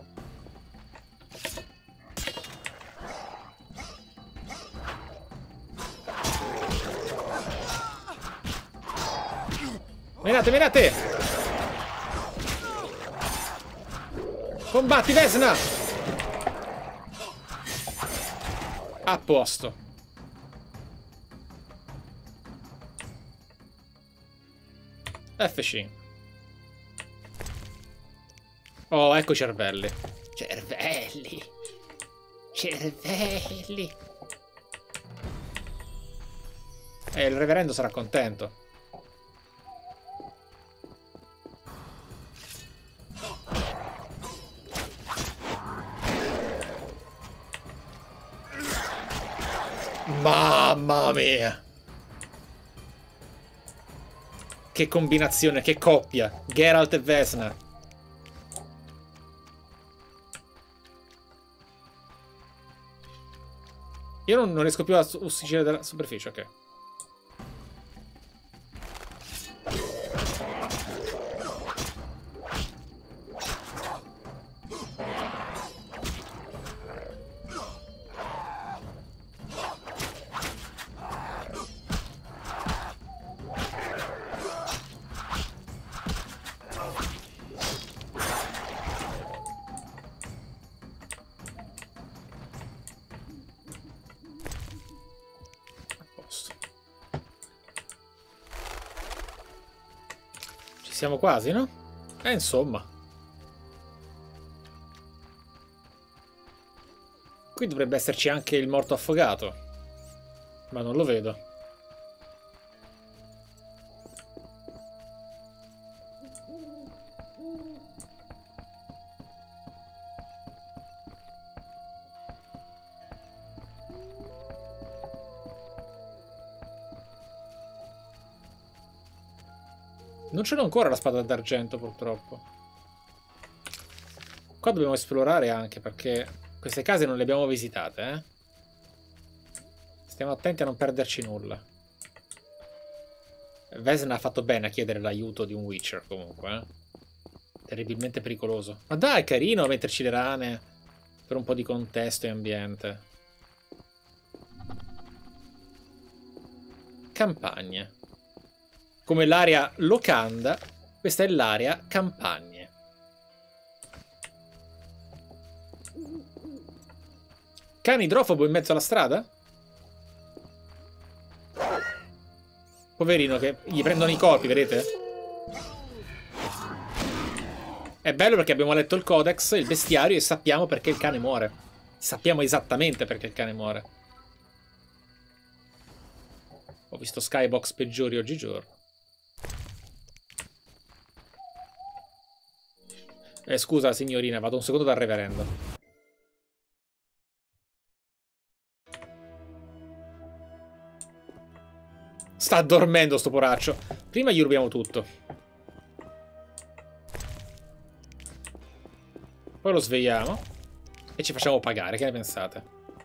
Mirate, mirate! Combatti, Vesna! A posto. F cinque. Oh, ecco i cervelli. Cervelli. Cervelli. E il reverendo sarà contento. Mamma mia! Che combinazione, che coppia! Geralt e Vesna. Io non, non riesco più a uscire dalla superficie, ok. Siamo quasi, no? Eh, insomma. Qui dovrebbe esserci anche il morto affogato. Ma non lo vedo. Non ce l'ho ancora la spada d'argento, purtroppo. Qua dobbiamo esplorare anche, perché queste case non le abbiamo visitate, eh. Stiamo attenti a non perderci nulla. Vesna ha fatto bene a chiedere l'aiuto di un Witcher, comunque, eh. Terribilmente pericoloso. Ma dai, carino metterci le rane per un po' di contesto e ambiente. Campagne. Come l'area locanda, questa è l'area campagne. Cane idrofobo in mezzo alla strada? Poverino che gli prendono i colpi, vedete? È bello perché abbiamo letto il codex, il bestiario, e sappiamo perché il cane muore. Sappiamo esattamente perché il cane muore. Ho visto skybox peggiori oggigiorno. Eh, scusa signorina, vado un secondo dal reverendo. Sta dormendo sto poraccio. Prima gli rubiamo tutto. Poi lo svegliamo. E ci facciamo pagare, che ne pensate?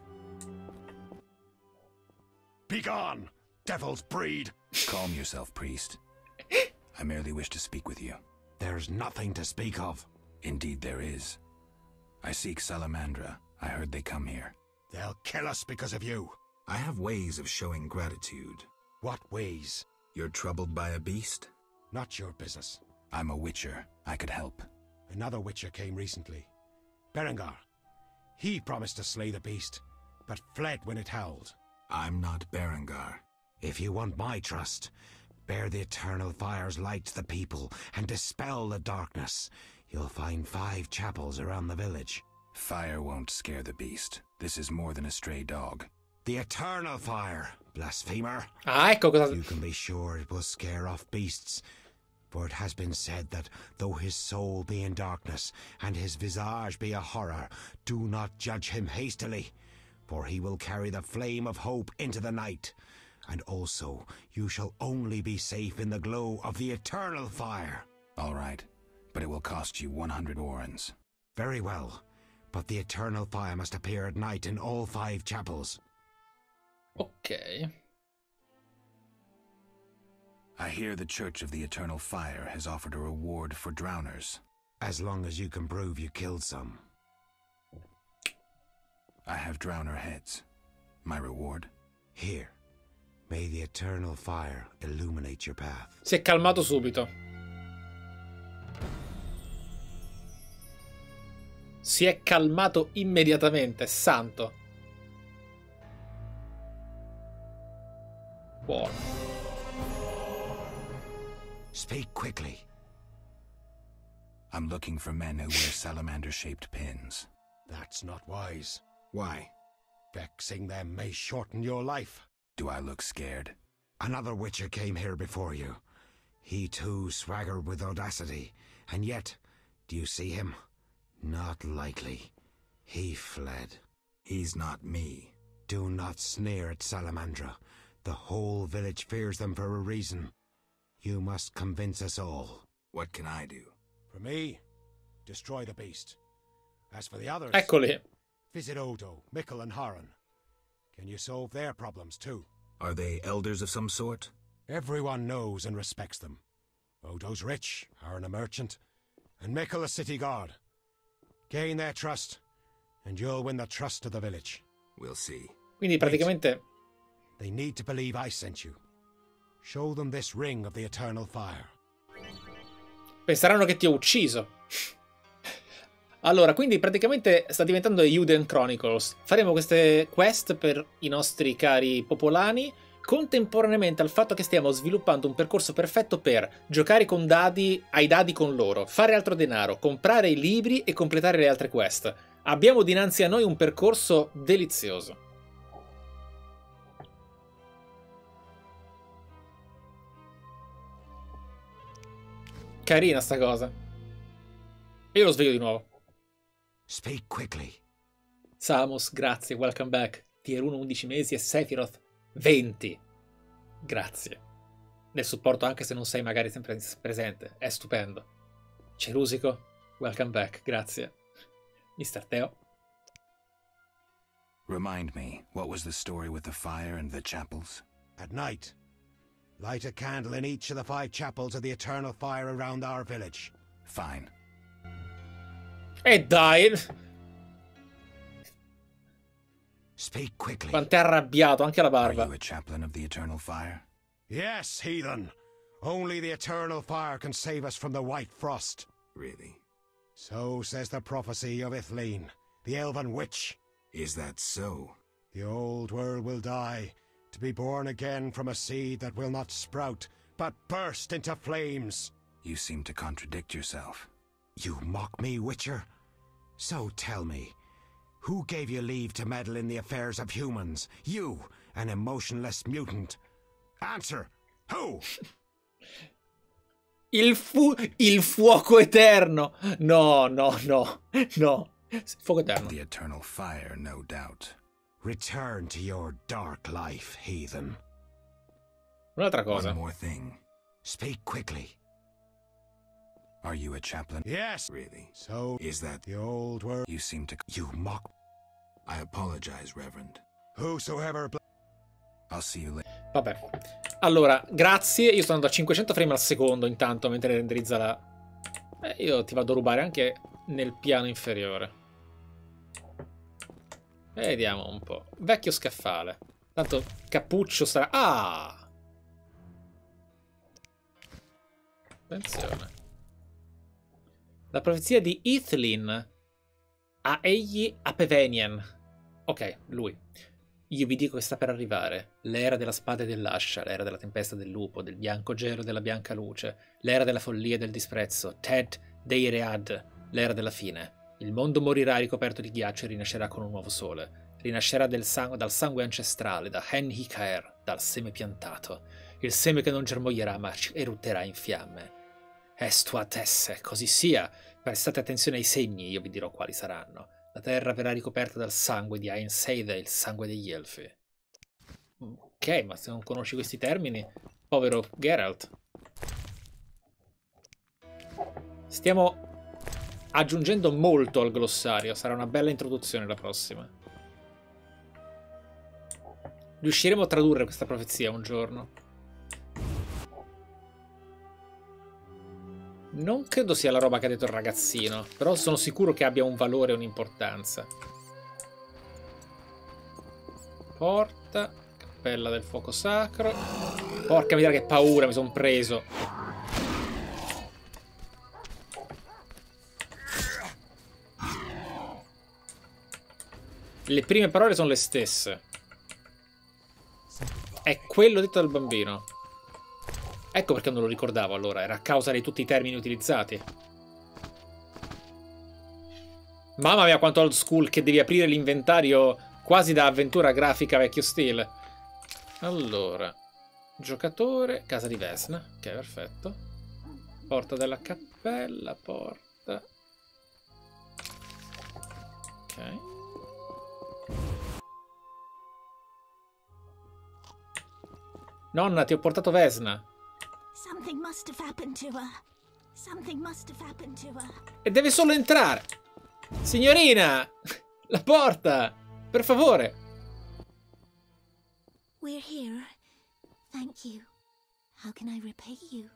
Be gone, devil's breed! Calm yourself, priest. I merely wish to speak with you. There's nothing to speak of. Indeed there is. I seek Salamandra. I heard they come here. They'll kill us because of you. I have ways of showing gratitude. What ways? You're troubled by a beast? Not your business. I'm a witcher. I could help. Another witcher came recently. Berengar. He promised to slay the beast, but fled when it howled. I'm not Berengar. If you want my trust, bear the eternal fire's light to the people and dispel the darkness. You'll find five chapels around the village. Fire won't scare the beast. This is more than a stray dog. The eternal fire, blasphemer. Ah, ecco cosa... You can be sure it will scare off beasts. For it has been said that though his soul be in darkness, and his visage be a horror, do not judge him hastily, for he will carry the flame of hope into the night. And also, you shall only be safe in the glow of the eternal fire. All right, but it will cost you one hundred orens. Very well, but the eternal fire must appear at night in all five chapels. Ok. I hear the Church of the Eternal Fire has offered a reward for drowners. As long as you can prove you killed some. I have drowner heads. My reward? Here. May the Eternal Fire illuminate your path. Si è calmato subito. Si è calmato immediatamente, santo. Buono. Speak quickly. I'm looking for men who wear salamander-shaped pins. That's not wise. Why? Vexing them may shorten your life. Do I look scared? Another witcher came here before you. He too swaggered with audacity. And yet, do you see him? Not likely. He fled. He's not me. Do not sneer at Salamandra. The whole village fears them for a reason. You must convince us all. What can I do? For me, destroy the beast. As for the others, Eccoli. Visit Odo, Mikkel, and Haran. Can you solve their problems too? Are they elders of some sort? Everyone knows and respects them. Odo's rich, Haran a merchant, and Mikkel a city guard. Gain their trust, and you'll win the trust of the village. We'll see. Quindi praticamente... They need to believe I sent you. Show them this ring of the eternal fire. Penseranno che ti ho ucciso. Allora, quindi praticamente sta diventando Euden Chronicles. Faremo queste quest per i nostri cari popolani, contemporaneamente al fatto che stiamo sviluppando un percorso perfetto per giocare con dadi, ai dadi con loro, fare altro denaro, comprare i libri e completare le altre quest. Abbiamo dinanzi a noi un percorso delizioso. Carina sta cosa. Io lo sveglio di nuovo. Speak quickly. Samos, grazie, welcome back. Tier uno undici mesi e Sephiroth venti. Grazie. Nel supporto anche se non sei magari sempre presente. È stupendo. Cerusico, welcome back, grazie. mister Teo. Remind me, what was the story with the fire and the chapels? At night, light a candle in each of the five chapels of the eternal fire around our village. Fine. E dai! Speak quickly. Quant'è arrabbiato, anche la barba. Are you a chaplain of the eternal fire? Yes, heathen. Only the eternal fire can save us from the white frost. Really? So says the prophecy of Ithleen, the elven witch. Is that so? The old world will die, to be born again from a seed that will not sprout, but burst into flames. You seem to contradict yourself. You mock me, Witcher? So tell me, who gave you leave to meddle in the affairs of humans? You, an emotionless mutant. Answer! Who? Il fu... il fuoco eterno! No, no, no, no. Fuoco eterno. The eternal fire, no doubt. Return to your dark life, heathen. Un'altra cosa. One more thing. Speak quickly. Are you a chaplain? Yes. Really? So Is that the old world? you seem to... You mock. I apologize, Reverend. Whosoever. I'll see you later. Vabbè. Allora, grazie. Io sto andando a cinquecento frame al secondo intanto mentre renderizza la... Eh, io ti vado a rubare anche nel piano inferiore. Vediamo un po'. Vecchio scaffale. Tanto cappuccio sarà... Ah! Attenzione. La profezia di Ithlin. A egli a Pevenian. Ok, lui. Io vi dico che sta per arrivare. L'era della spada e dell'ascia, l'era della tempesta del lupo, del bianco gelo e della bianca luce, l'era della follia e del disprezzo, Ted dei Read, l'era della fine. Il mondo morirà ricoperto di ghiaccio e rinascerà con un nuovo sole. Rinascerà del sangue, dal sangue ancestrale, da Hen-Hikaer, dal seme piantato. Il seme che non germoglierà ma erutterà in fiamme. Estuat esse, così sia. Prestate attenzione ai segni, io vi dirò quali saranno. La terra verrà ricoperta dal sangue di Ain Seide, il sangue degli Elfi. Ok, ma se non conosci questi termini, povero Geralt. Stiamo aggiungendo molto al glossario, sarà una bella introduzione la prossima. Riusciremo a tradurre questa profezia un giorno. Non credo sia la roba che ha detto il ragazzino, però sono sicuro che abbia un valore e un'importanza. Porta, cappella del fuoco sacro. Porca miseria, che paura, mi sono preso. Le prime parole sono le stesse. È quello detto dal bambino. Ecco perché non lo ricordavo allora, era a causa di tutti i termini utilizzati. Mamma mia quanto old school che devi aprire l'inventario quasi da avventura grafica vecchio stile. Allora, giocatore, casa di Vesna, ok perfetto. Porta della cappella, porta. Ok. Nonna, ti ho portato Vesna. Something must have happened to her. Something must have happened to her. E deve solo entrare. Signorina, la porta, per favore. We're here. Thank you. How can I repay you?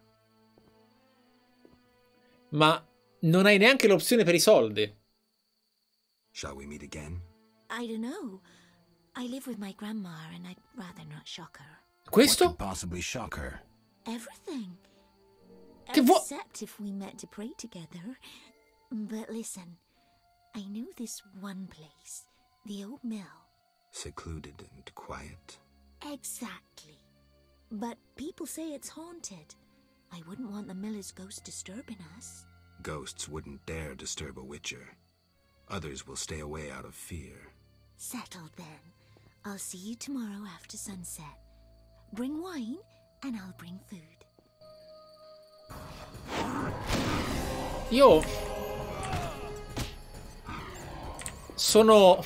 Ma non hai neanche l'opzione per i soldi. Shall we meet again? I don't know. I live with my grandma and I'd rather not shock her. Questo? What could possibly shock her? Everything. Che vuoi? Except if we met to pray together. But listen, I know this one place, the old mill. Secluded and quiet. Exactly. But people say it's haunted. I wouldn't want the miller's ghost disturbing us. Ghosts wouldn't dare disturb a witcher. Others will stay away out of fear. Settled then. I'll see you tomorrow after sunset. Bring wine and I'll bring food. Io sono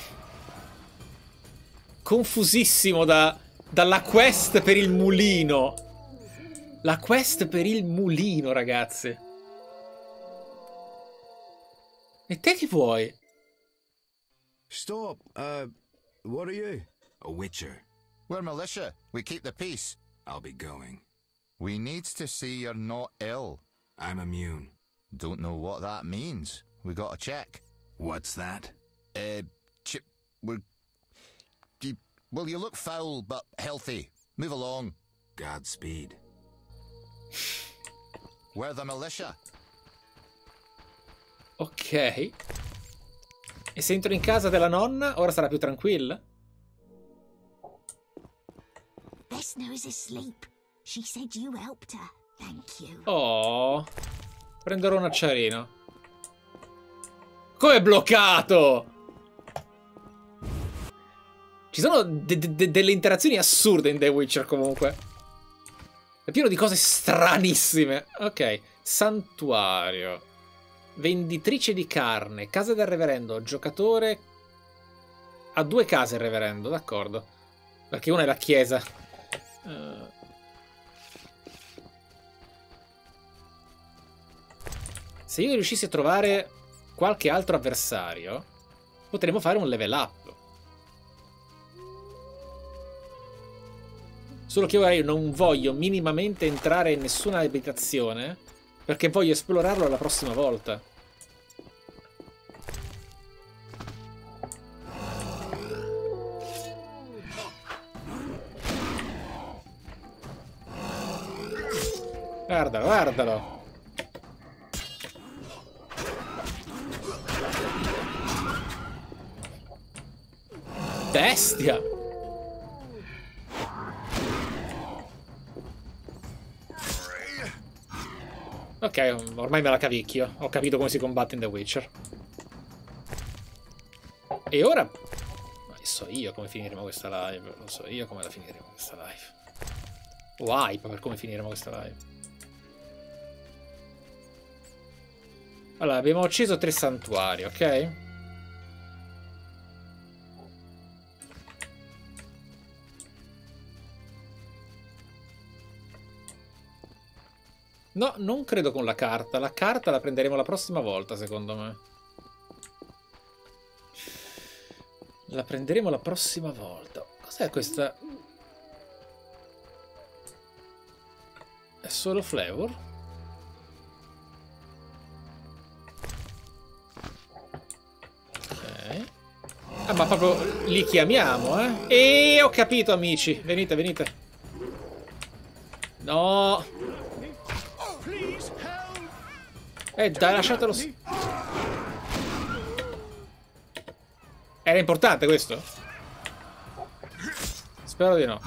confusissimo da, dalla quest per il mulino. La quest per il mulino, ragazzi. E te chi vuoi? Stop. Uh, what are you? A witcher. We're militia. We keep the peace. I'll be going. We needs to see you're not ill. I'm immune. Don't know what that means. We got to check. What's that? Uh, ch we're... You, well, you look foul, but healthy. Move along. Godspeed. We're the militia. Ok. E se entro in casa della nonna, ora sarà più tranquilla? Vesna is asleep. She said you helped her. Thank you. Oh. Prenderò un acciarino. Come è bloccato? Ci sono de de delle interazioni assurde in The Witcher comunque. È pieno di cose stranissime. Ok, santuario. Venditrice di carne. Casa del reverendo. Giocatore. Ha due case il reverendo, d'accordo. Perché una è la chiesa. Uh... Se io riuscissi a trovare qualche altro avversario, potremmo fare un level up. Solo che ora io non voglio minimamente entrare in nessuna abitazione, perché voglio esplorarlo la prossima volta. Guardalo, guardalo. Bestia. Ok, ormai me la cavicchio. Ho capito come si combatte in The Witcher. E ora... Ma so io come finiremo questa live. Lo so io come la finiremo questa live. O hype per come finiremo questa live. Allora, abbiamo ucciso tre santuari, ok? No, non credo con la carta. La carta la prenderemo la prossima volta, secondo me. La prenderemo la prossima volta. Cos'è questa? È solo flavor? Ok. Ah, ma proprio li chiamiamo, eh? E ho capito, amici. Venite, venite. No. Eh, dai, lasciatelo. Era importante questo? Spero di no.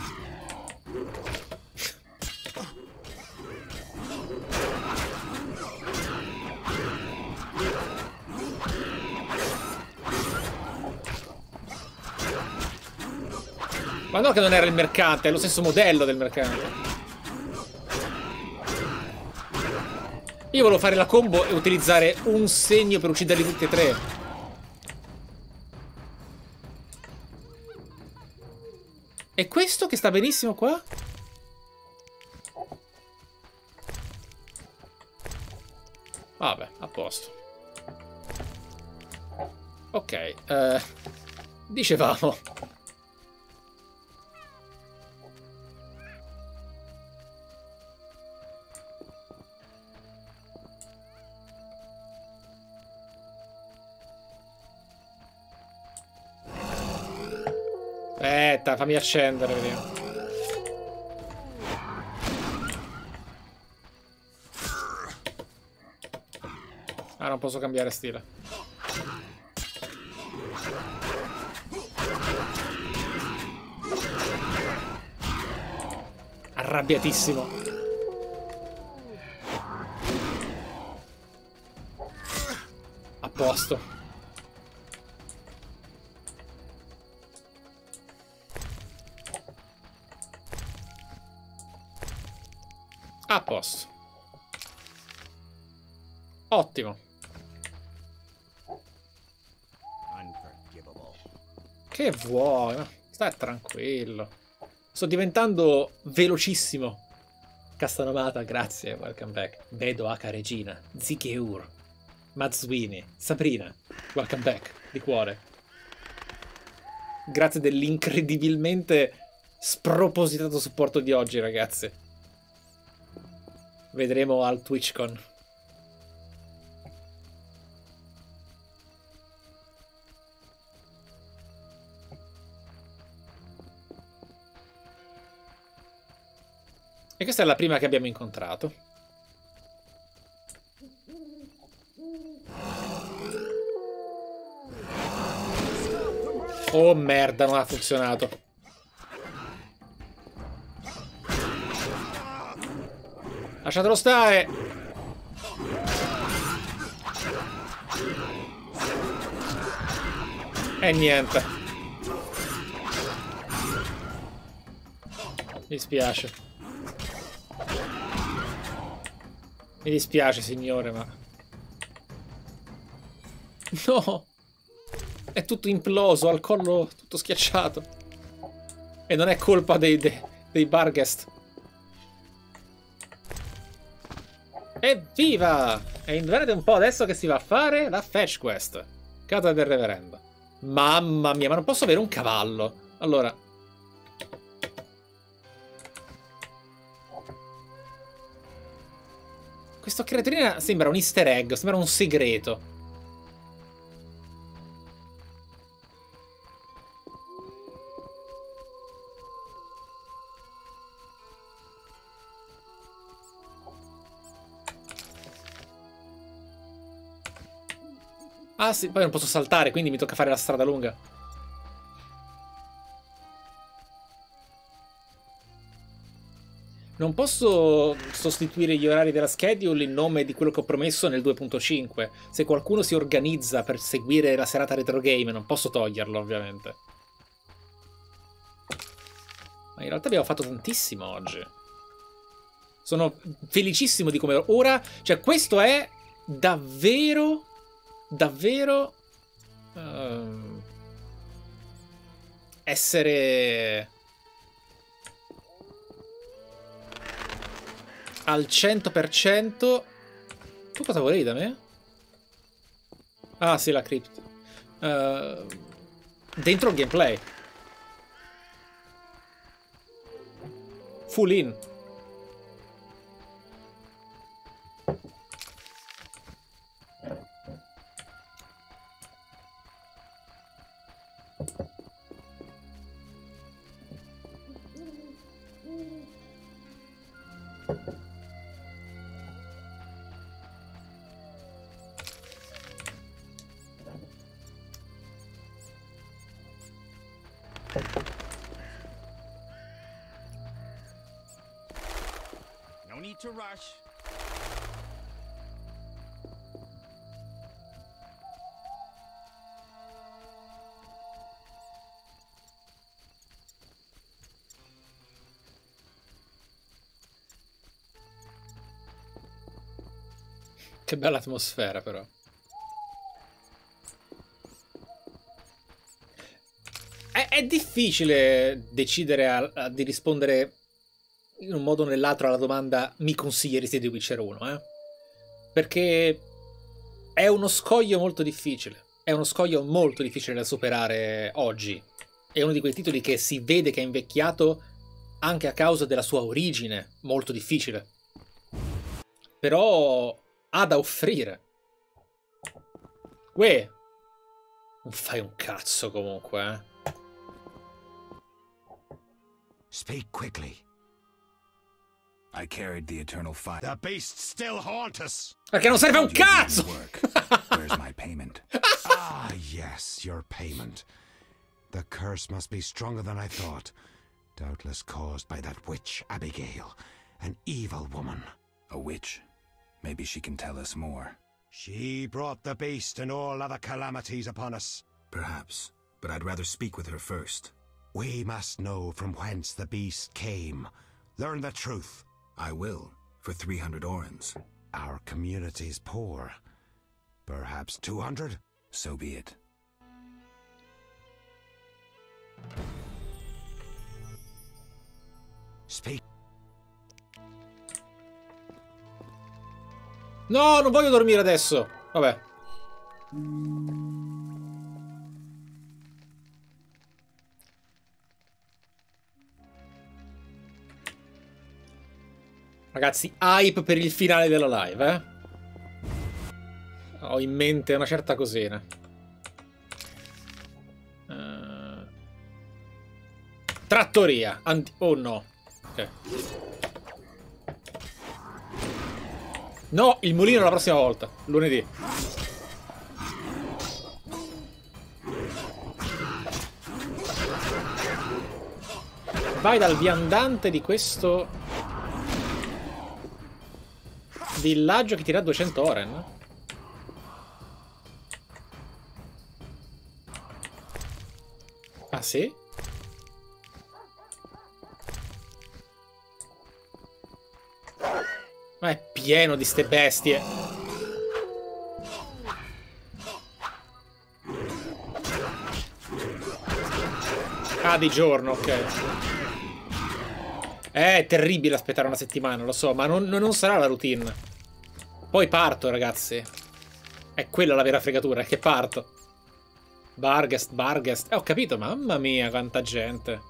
Ma no che non era il mercante, è lo stesso modello del mercante. Io volevo fare la combo e utilizzare un segno per ucciderli tutti e tre. E questo che sta benissimo qua? Vabbè, a posto. Ok, eh, dicevamo. Aspetta, fammi accendere, vediamo. Ah, non posso cambiare stile. Arrabbiatissimo. A posto. A posto. Ottimo. Che vuoi? No, stai tranquillo. Sto diventando velocissimo. Castanomata, grazie, welcome back. Bedo H Regina, Zikeur, Mazzuini, Sabrina, welcome back, di cuore. Grazie dell'incredibilmente spropositato supporto di oggi, ragazzi. Vedremo al TwitchCon. E questa è la prima che abbiamo incontrato. Oh merda, non ha funzionato. Lasciatelo stare. E niente. Mi dispiace. Mi dispiace, signore, ma... No! È tutto imploso, al collo tutto schiacciato. E non è colpa dei, dei, dei Barghest. Evviva! E indovinate un po' adesso che si va a fare? La fetch quest. Casa del reverendo. Mamma mia, ma non posso avere un cavallo. Allora... Questa creaturina sembra un easter egg, sembra un segreto. Ah sì, poi non posso saltare, quindi mi tocca fare la strada lunga. Non posso sostituire gli orari della schedule in nome di quello che ho promesso nel due punto cinque. Se qualcuno si organizza per seguire la serata retro game, non posso toglierlo, ovviamente. Ma in realtà abbiamo fatto tantissimo oggi. Sono felicissimo di come ora... Cioè, questo è davvero... Davvero... Uh, essere... al cento per cento. Tu cosa volevi da me? Ah sì, la crypt. Uh, dentro il gameplay. Full in. No need to rush. Che bella atmosfera, però. È, è difficile decidere a, a, di rispondere in un modo o nell'altro alla domanda mi consiglieresti The Witcher uno, eh? Perché è uno scoglio molto difficile. È uno scoglio molto difficile da superare oggi. È uno di quei titoli che si vede che è invecchiato anche a causa della sua origine, molto difficile. Però ha da offrire. Uè, non fai un cazzo comunque, eh. Speak quickly. I carried the eternal fire. The beasts still haunt us. Perché non serve un cazzo! Where's my payment? Ah, yes, your payment. The curse must be stronger than I thought. Doubtless caused by that witch, Abigail. An evil woman. A witch? Maybe she can tell us more. She brought the beast and all other calamities upon us. Perhaps, but I'd rather speak with her first. We must know from whence the beast came. Learn the truth. I will, for three hundred orens. Our community's poor. Perhaps two hundred? So be it. Speak. No, non voglio dormire adesso. Vabbè. Ragazzi, hype per il finale della live, eh? Ho in mente una certa cosina. Uh... Trattoria. Anti oh no. Ok. No, il mulino la prossima volta. Lunedì. Vai dal viandante di questo villaggio che ti dà duecento oren. Ah, sì? Ma è pieno di ste bestie. Ah, di giorno, ok. È terribile aspettare una settimana, lo so, ma non, non sarà la routine. Poi parto, ragazzi. È quella la vera fregatura, è che parto. Barghest, Barghest. Eh, ho capito, mamma mia, quanta gente.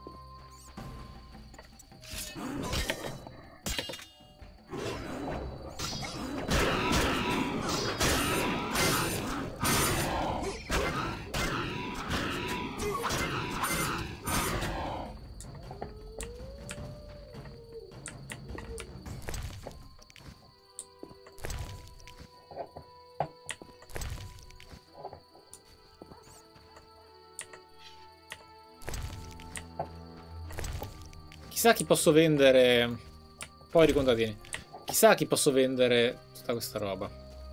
Chissà chi posso vendere. Poi ricontadini. Chissà chi posso vendere tutta questa roba.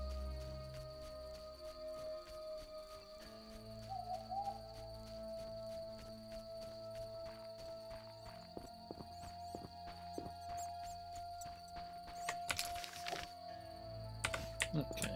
Ok.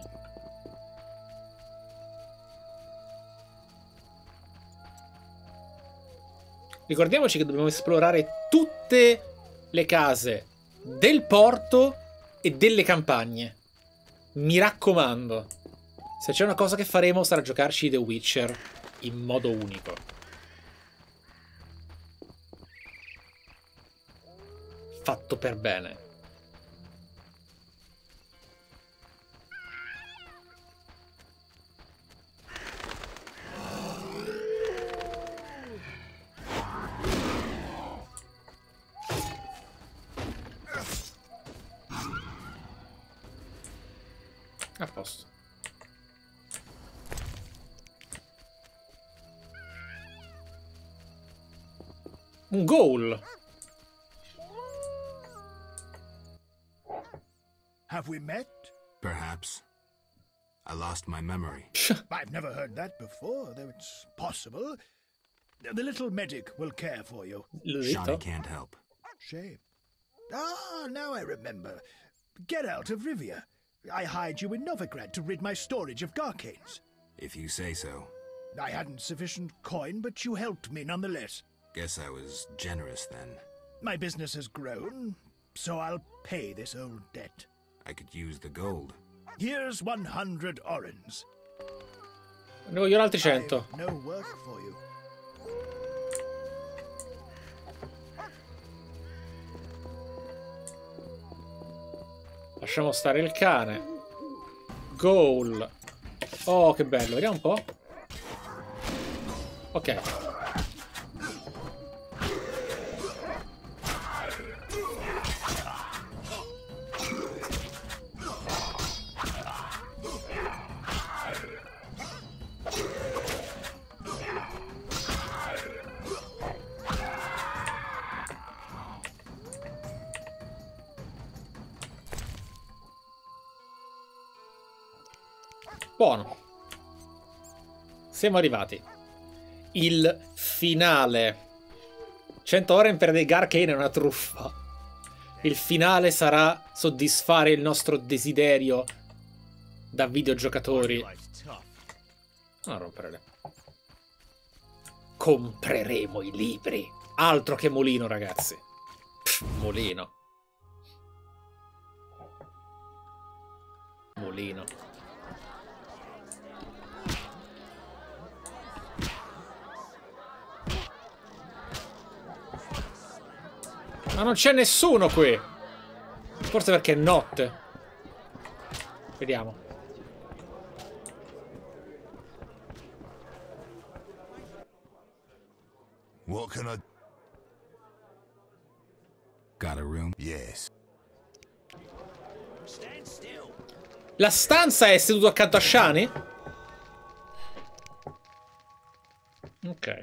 Ricordiamoci che dobbiamo esplorare tutte le case del porto e delle campagne. Mi raccomando. Se c'è una cosa che faremo sarà giocarci The Witcher in modo unico. Fatto per bene. A posto. Un goal. Have we met? Perhaps. I lost my memory. I've never heard that before, though it's possible. The little medic will care for you. Shawnee can't help. Shame. Ah, now I remember. Geralt of Rivia. I hired you in Novigrad to rid my storage of Garcanes. If you say so. I hadn't sufficient coin, but you helped me nonetheless. Guess I was generous then. My business has grown, so I'll pay this old debt. I could use the gold. Here's one hundred orens. Ne voglio altri cento. I've no work for you. Lasciamo stare il cane. Goal. Oh, che bello. Vediamo un po'. Ok. Buono. Siamo arrivati. Il finale. cento ore per dei Garcane è una truffa. Il finale sarà soddisfare il nostro desiderio da videogiocatori. Non rompere le... Compreremo i libri. Altro che mulino, ragazzi. Pff, mulino. Mulino. Ma non c'è nessuno qui. Forse perché è notte. Vediamo. What can I... Got a room? Yes. La stanza è seduto accanto a Shani? Ok.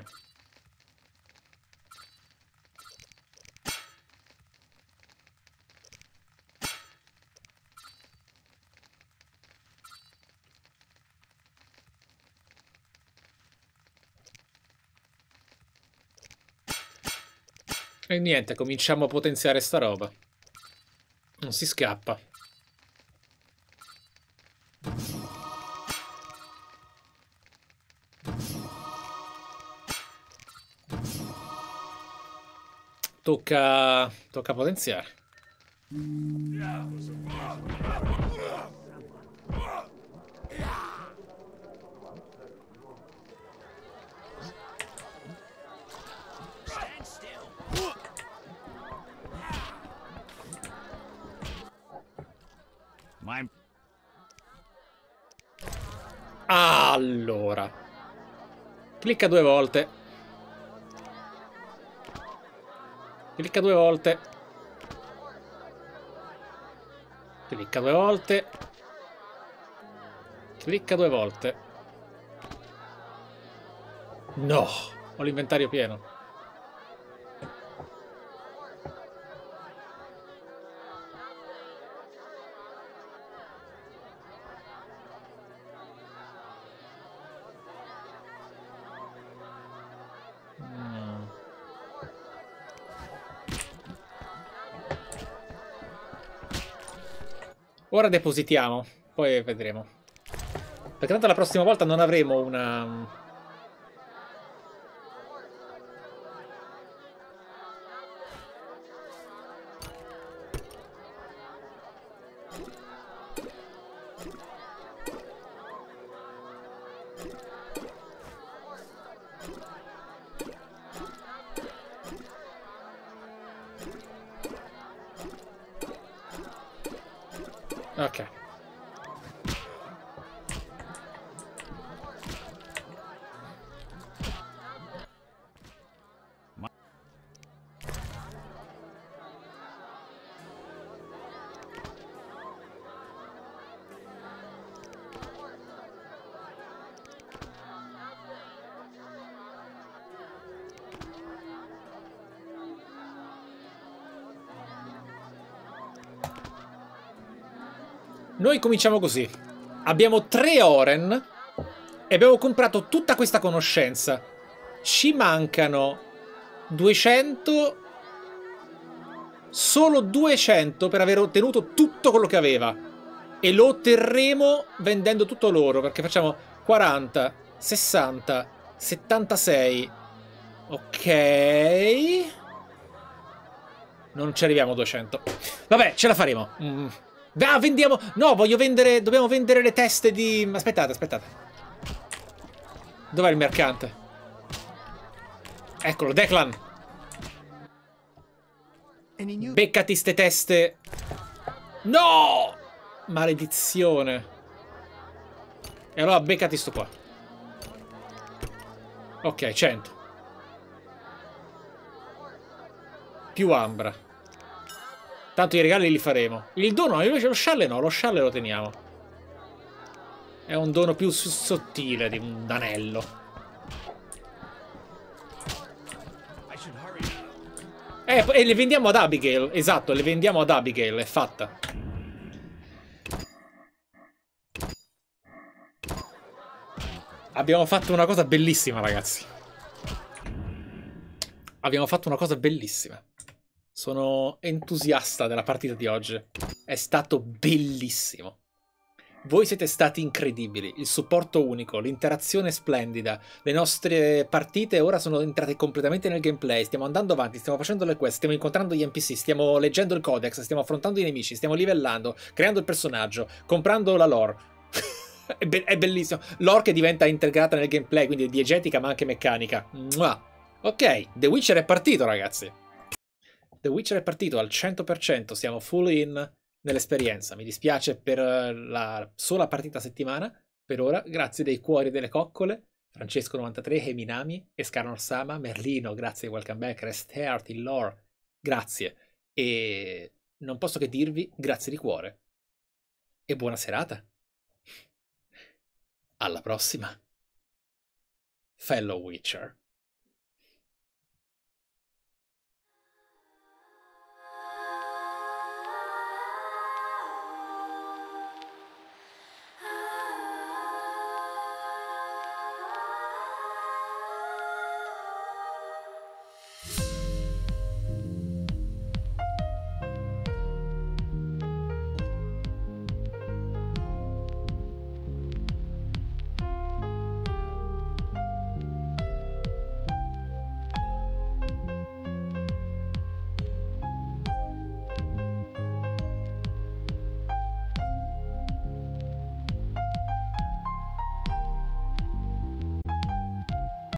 E niente, cominciamo a potenziare sta roba. Non si scappa. Tocca... Tocca potenziare. My... Allora. Clicca due volte. Clicca due volte. Clicca due volte. Clicca due volte. No, ho l'inventario pieno. Ora depositiamo, poi vedremo. Perché tanto la prossima volta non avremo una... Ok. Noi cominciamo così. Abbiamo tre Oren e abbiamo comprato tutta questa conoscenza. Ci mancano duecento... Solo duecento per aver ottenuto tutto quello che aveva. E lo otterremo vendendo tutto loro, perché facciamo quaranta, sessanta, settantasei. Ok. Non ci arriviamo a duecento. Vabbè, ce la faremo. Mm. Ah, vendiamo... No, voglio vendere... Dobbiamo vendere le teste di... Aspettate, aspettate. Dov'è il mercante? Eccolo, Declan. Beccati ste teste. No! Maledizione. E allora beccati sto qua. Ok, cento. Più ambra. Tanto i regali li faremo. Il dono, invece lo scialle no, lo scialle lo teniamo. È un dono più sottile di un anello. Eh, e le vendiamo ad Abigail. Esatto, le vendiamo ad Abigail, è fatta. Abbiamo fatto una cosa bellissima, ragazzi. Abbiamo fatto una cosa bellissima. Sono entusiasta della partita di oggi. È stato bellissimo. Voi siete stati incredibili. Il supporto unico, l'interazione splendida. Le nostre partite ora sono entrate completamente nel gameplay. Stiamo andando avanti, stiamo facendo le quest, stiamo incontrando gli N P C, stiamo leggendo il codex, stiamo affrontando i nemici, stiamo livellando, creando il personaggio, comprando la lore. è, be è bellissimo. Lore che diventa integrata nel gameplay, quindi è diegetica ma anche meccanica. Mua. Ok, The Witcher è partito, ragazzi. The Witcher è partito al cento per cento, siamo full in nell'esperienza. Mi dispiace per la sola partita a settimana, per ora, grazie dei cuori delle coccole, Francesco novantatré, Heminami, Escarnor Sama, Merlino, grazie, welcome back, Restart, il lore, grazie. E non posso che dirvi grazie di cuore. E buona serata. Alla prossima. Fellow Witcher.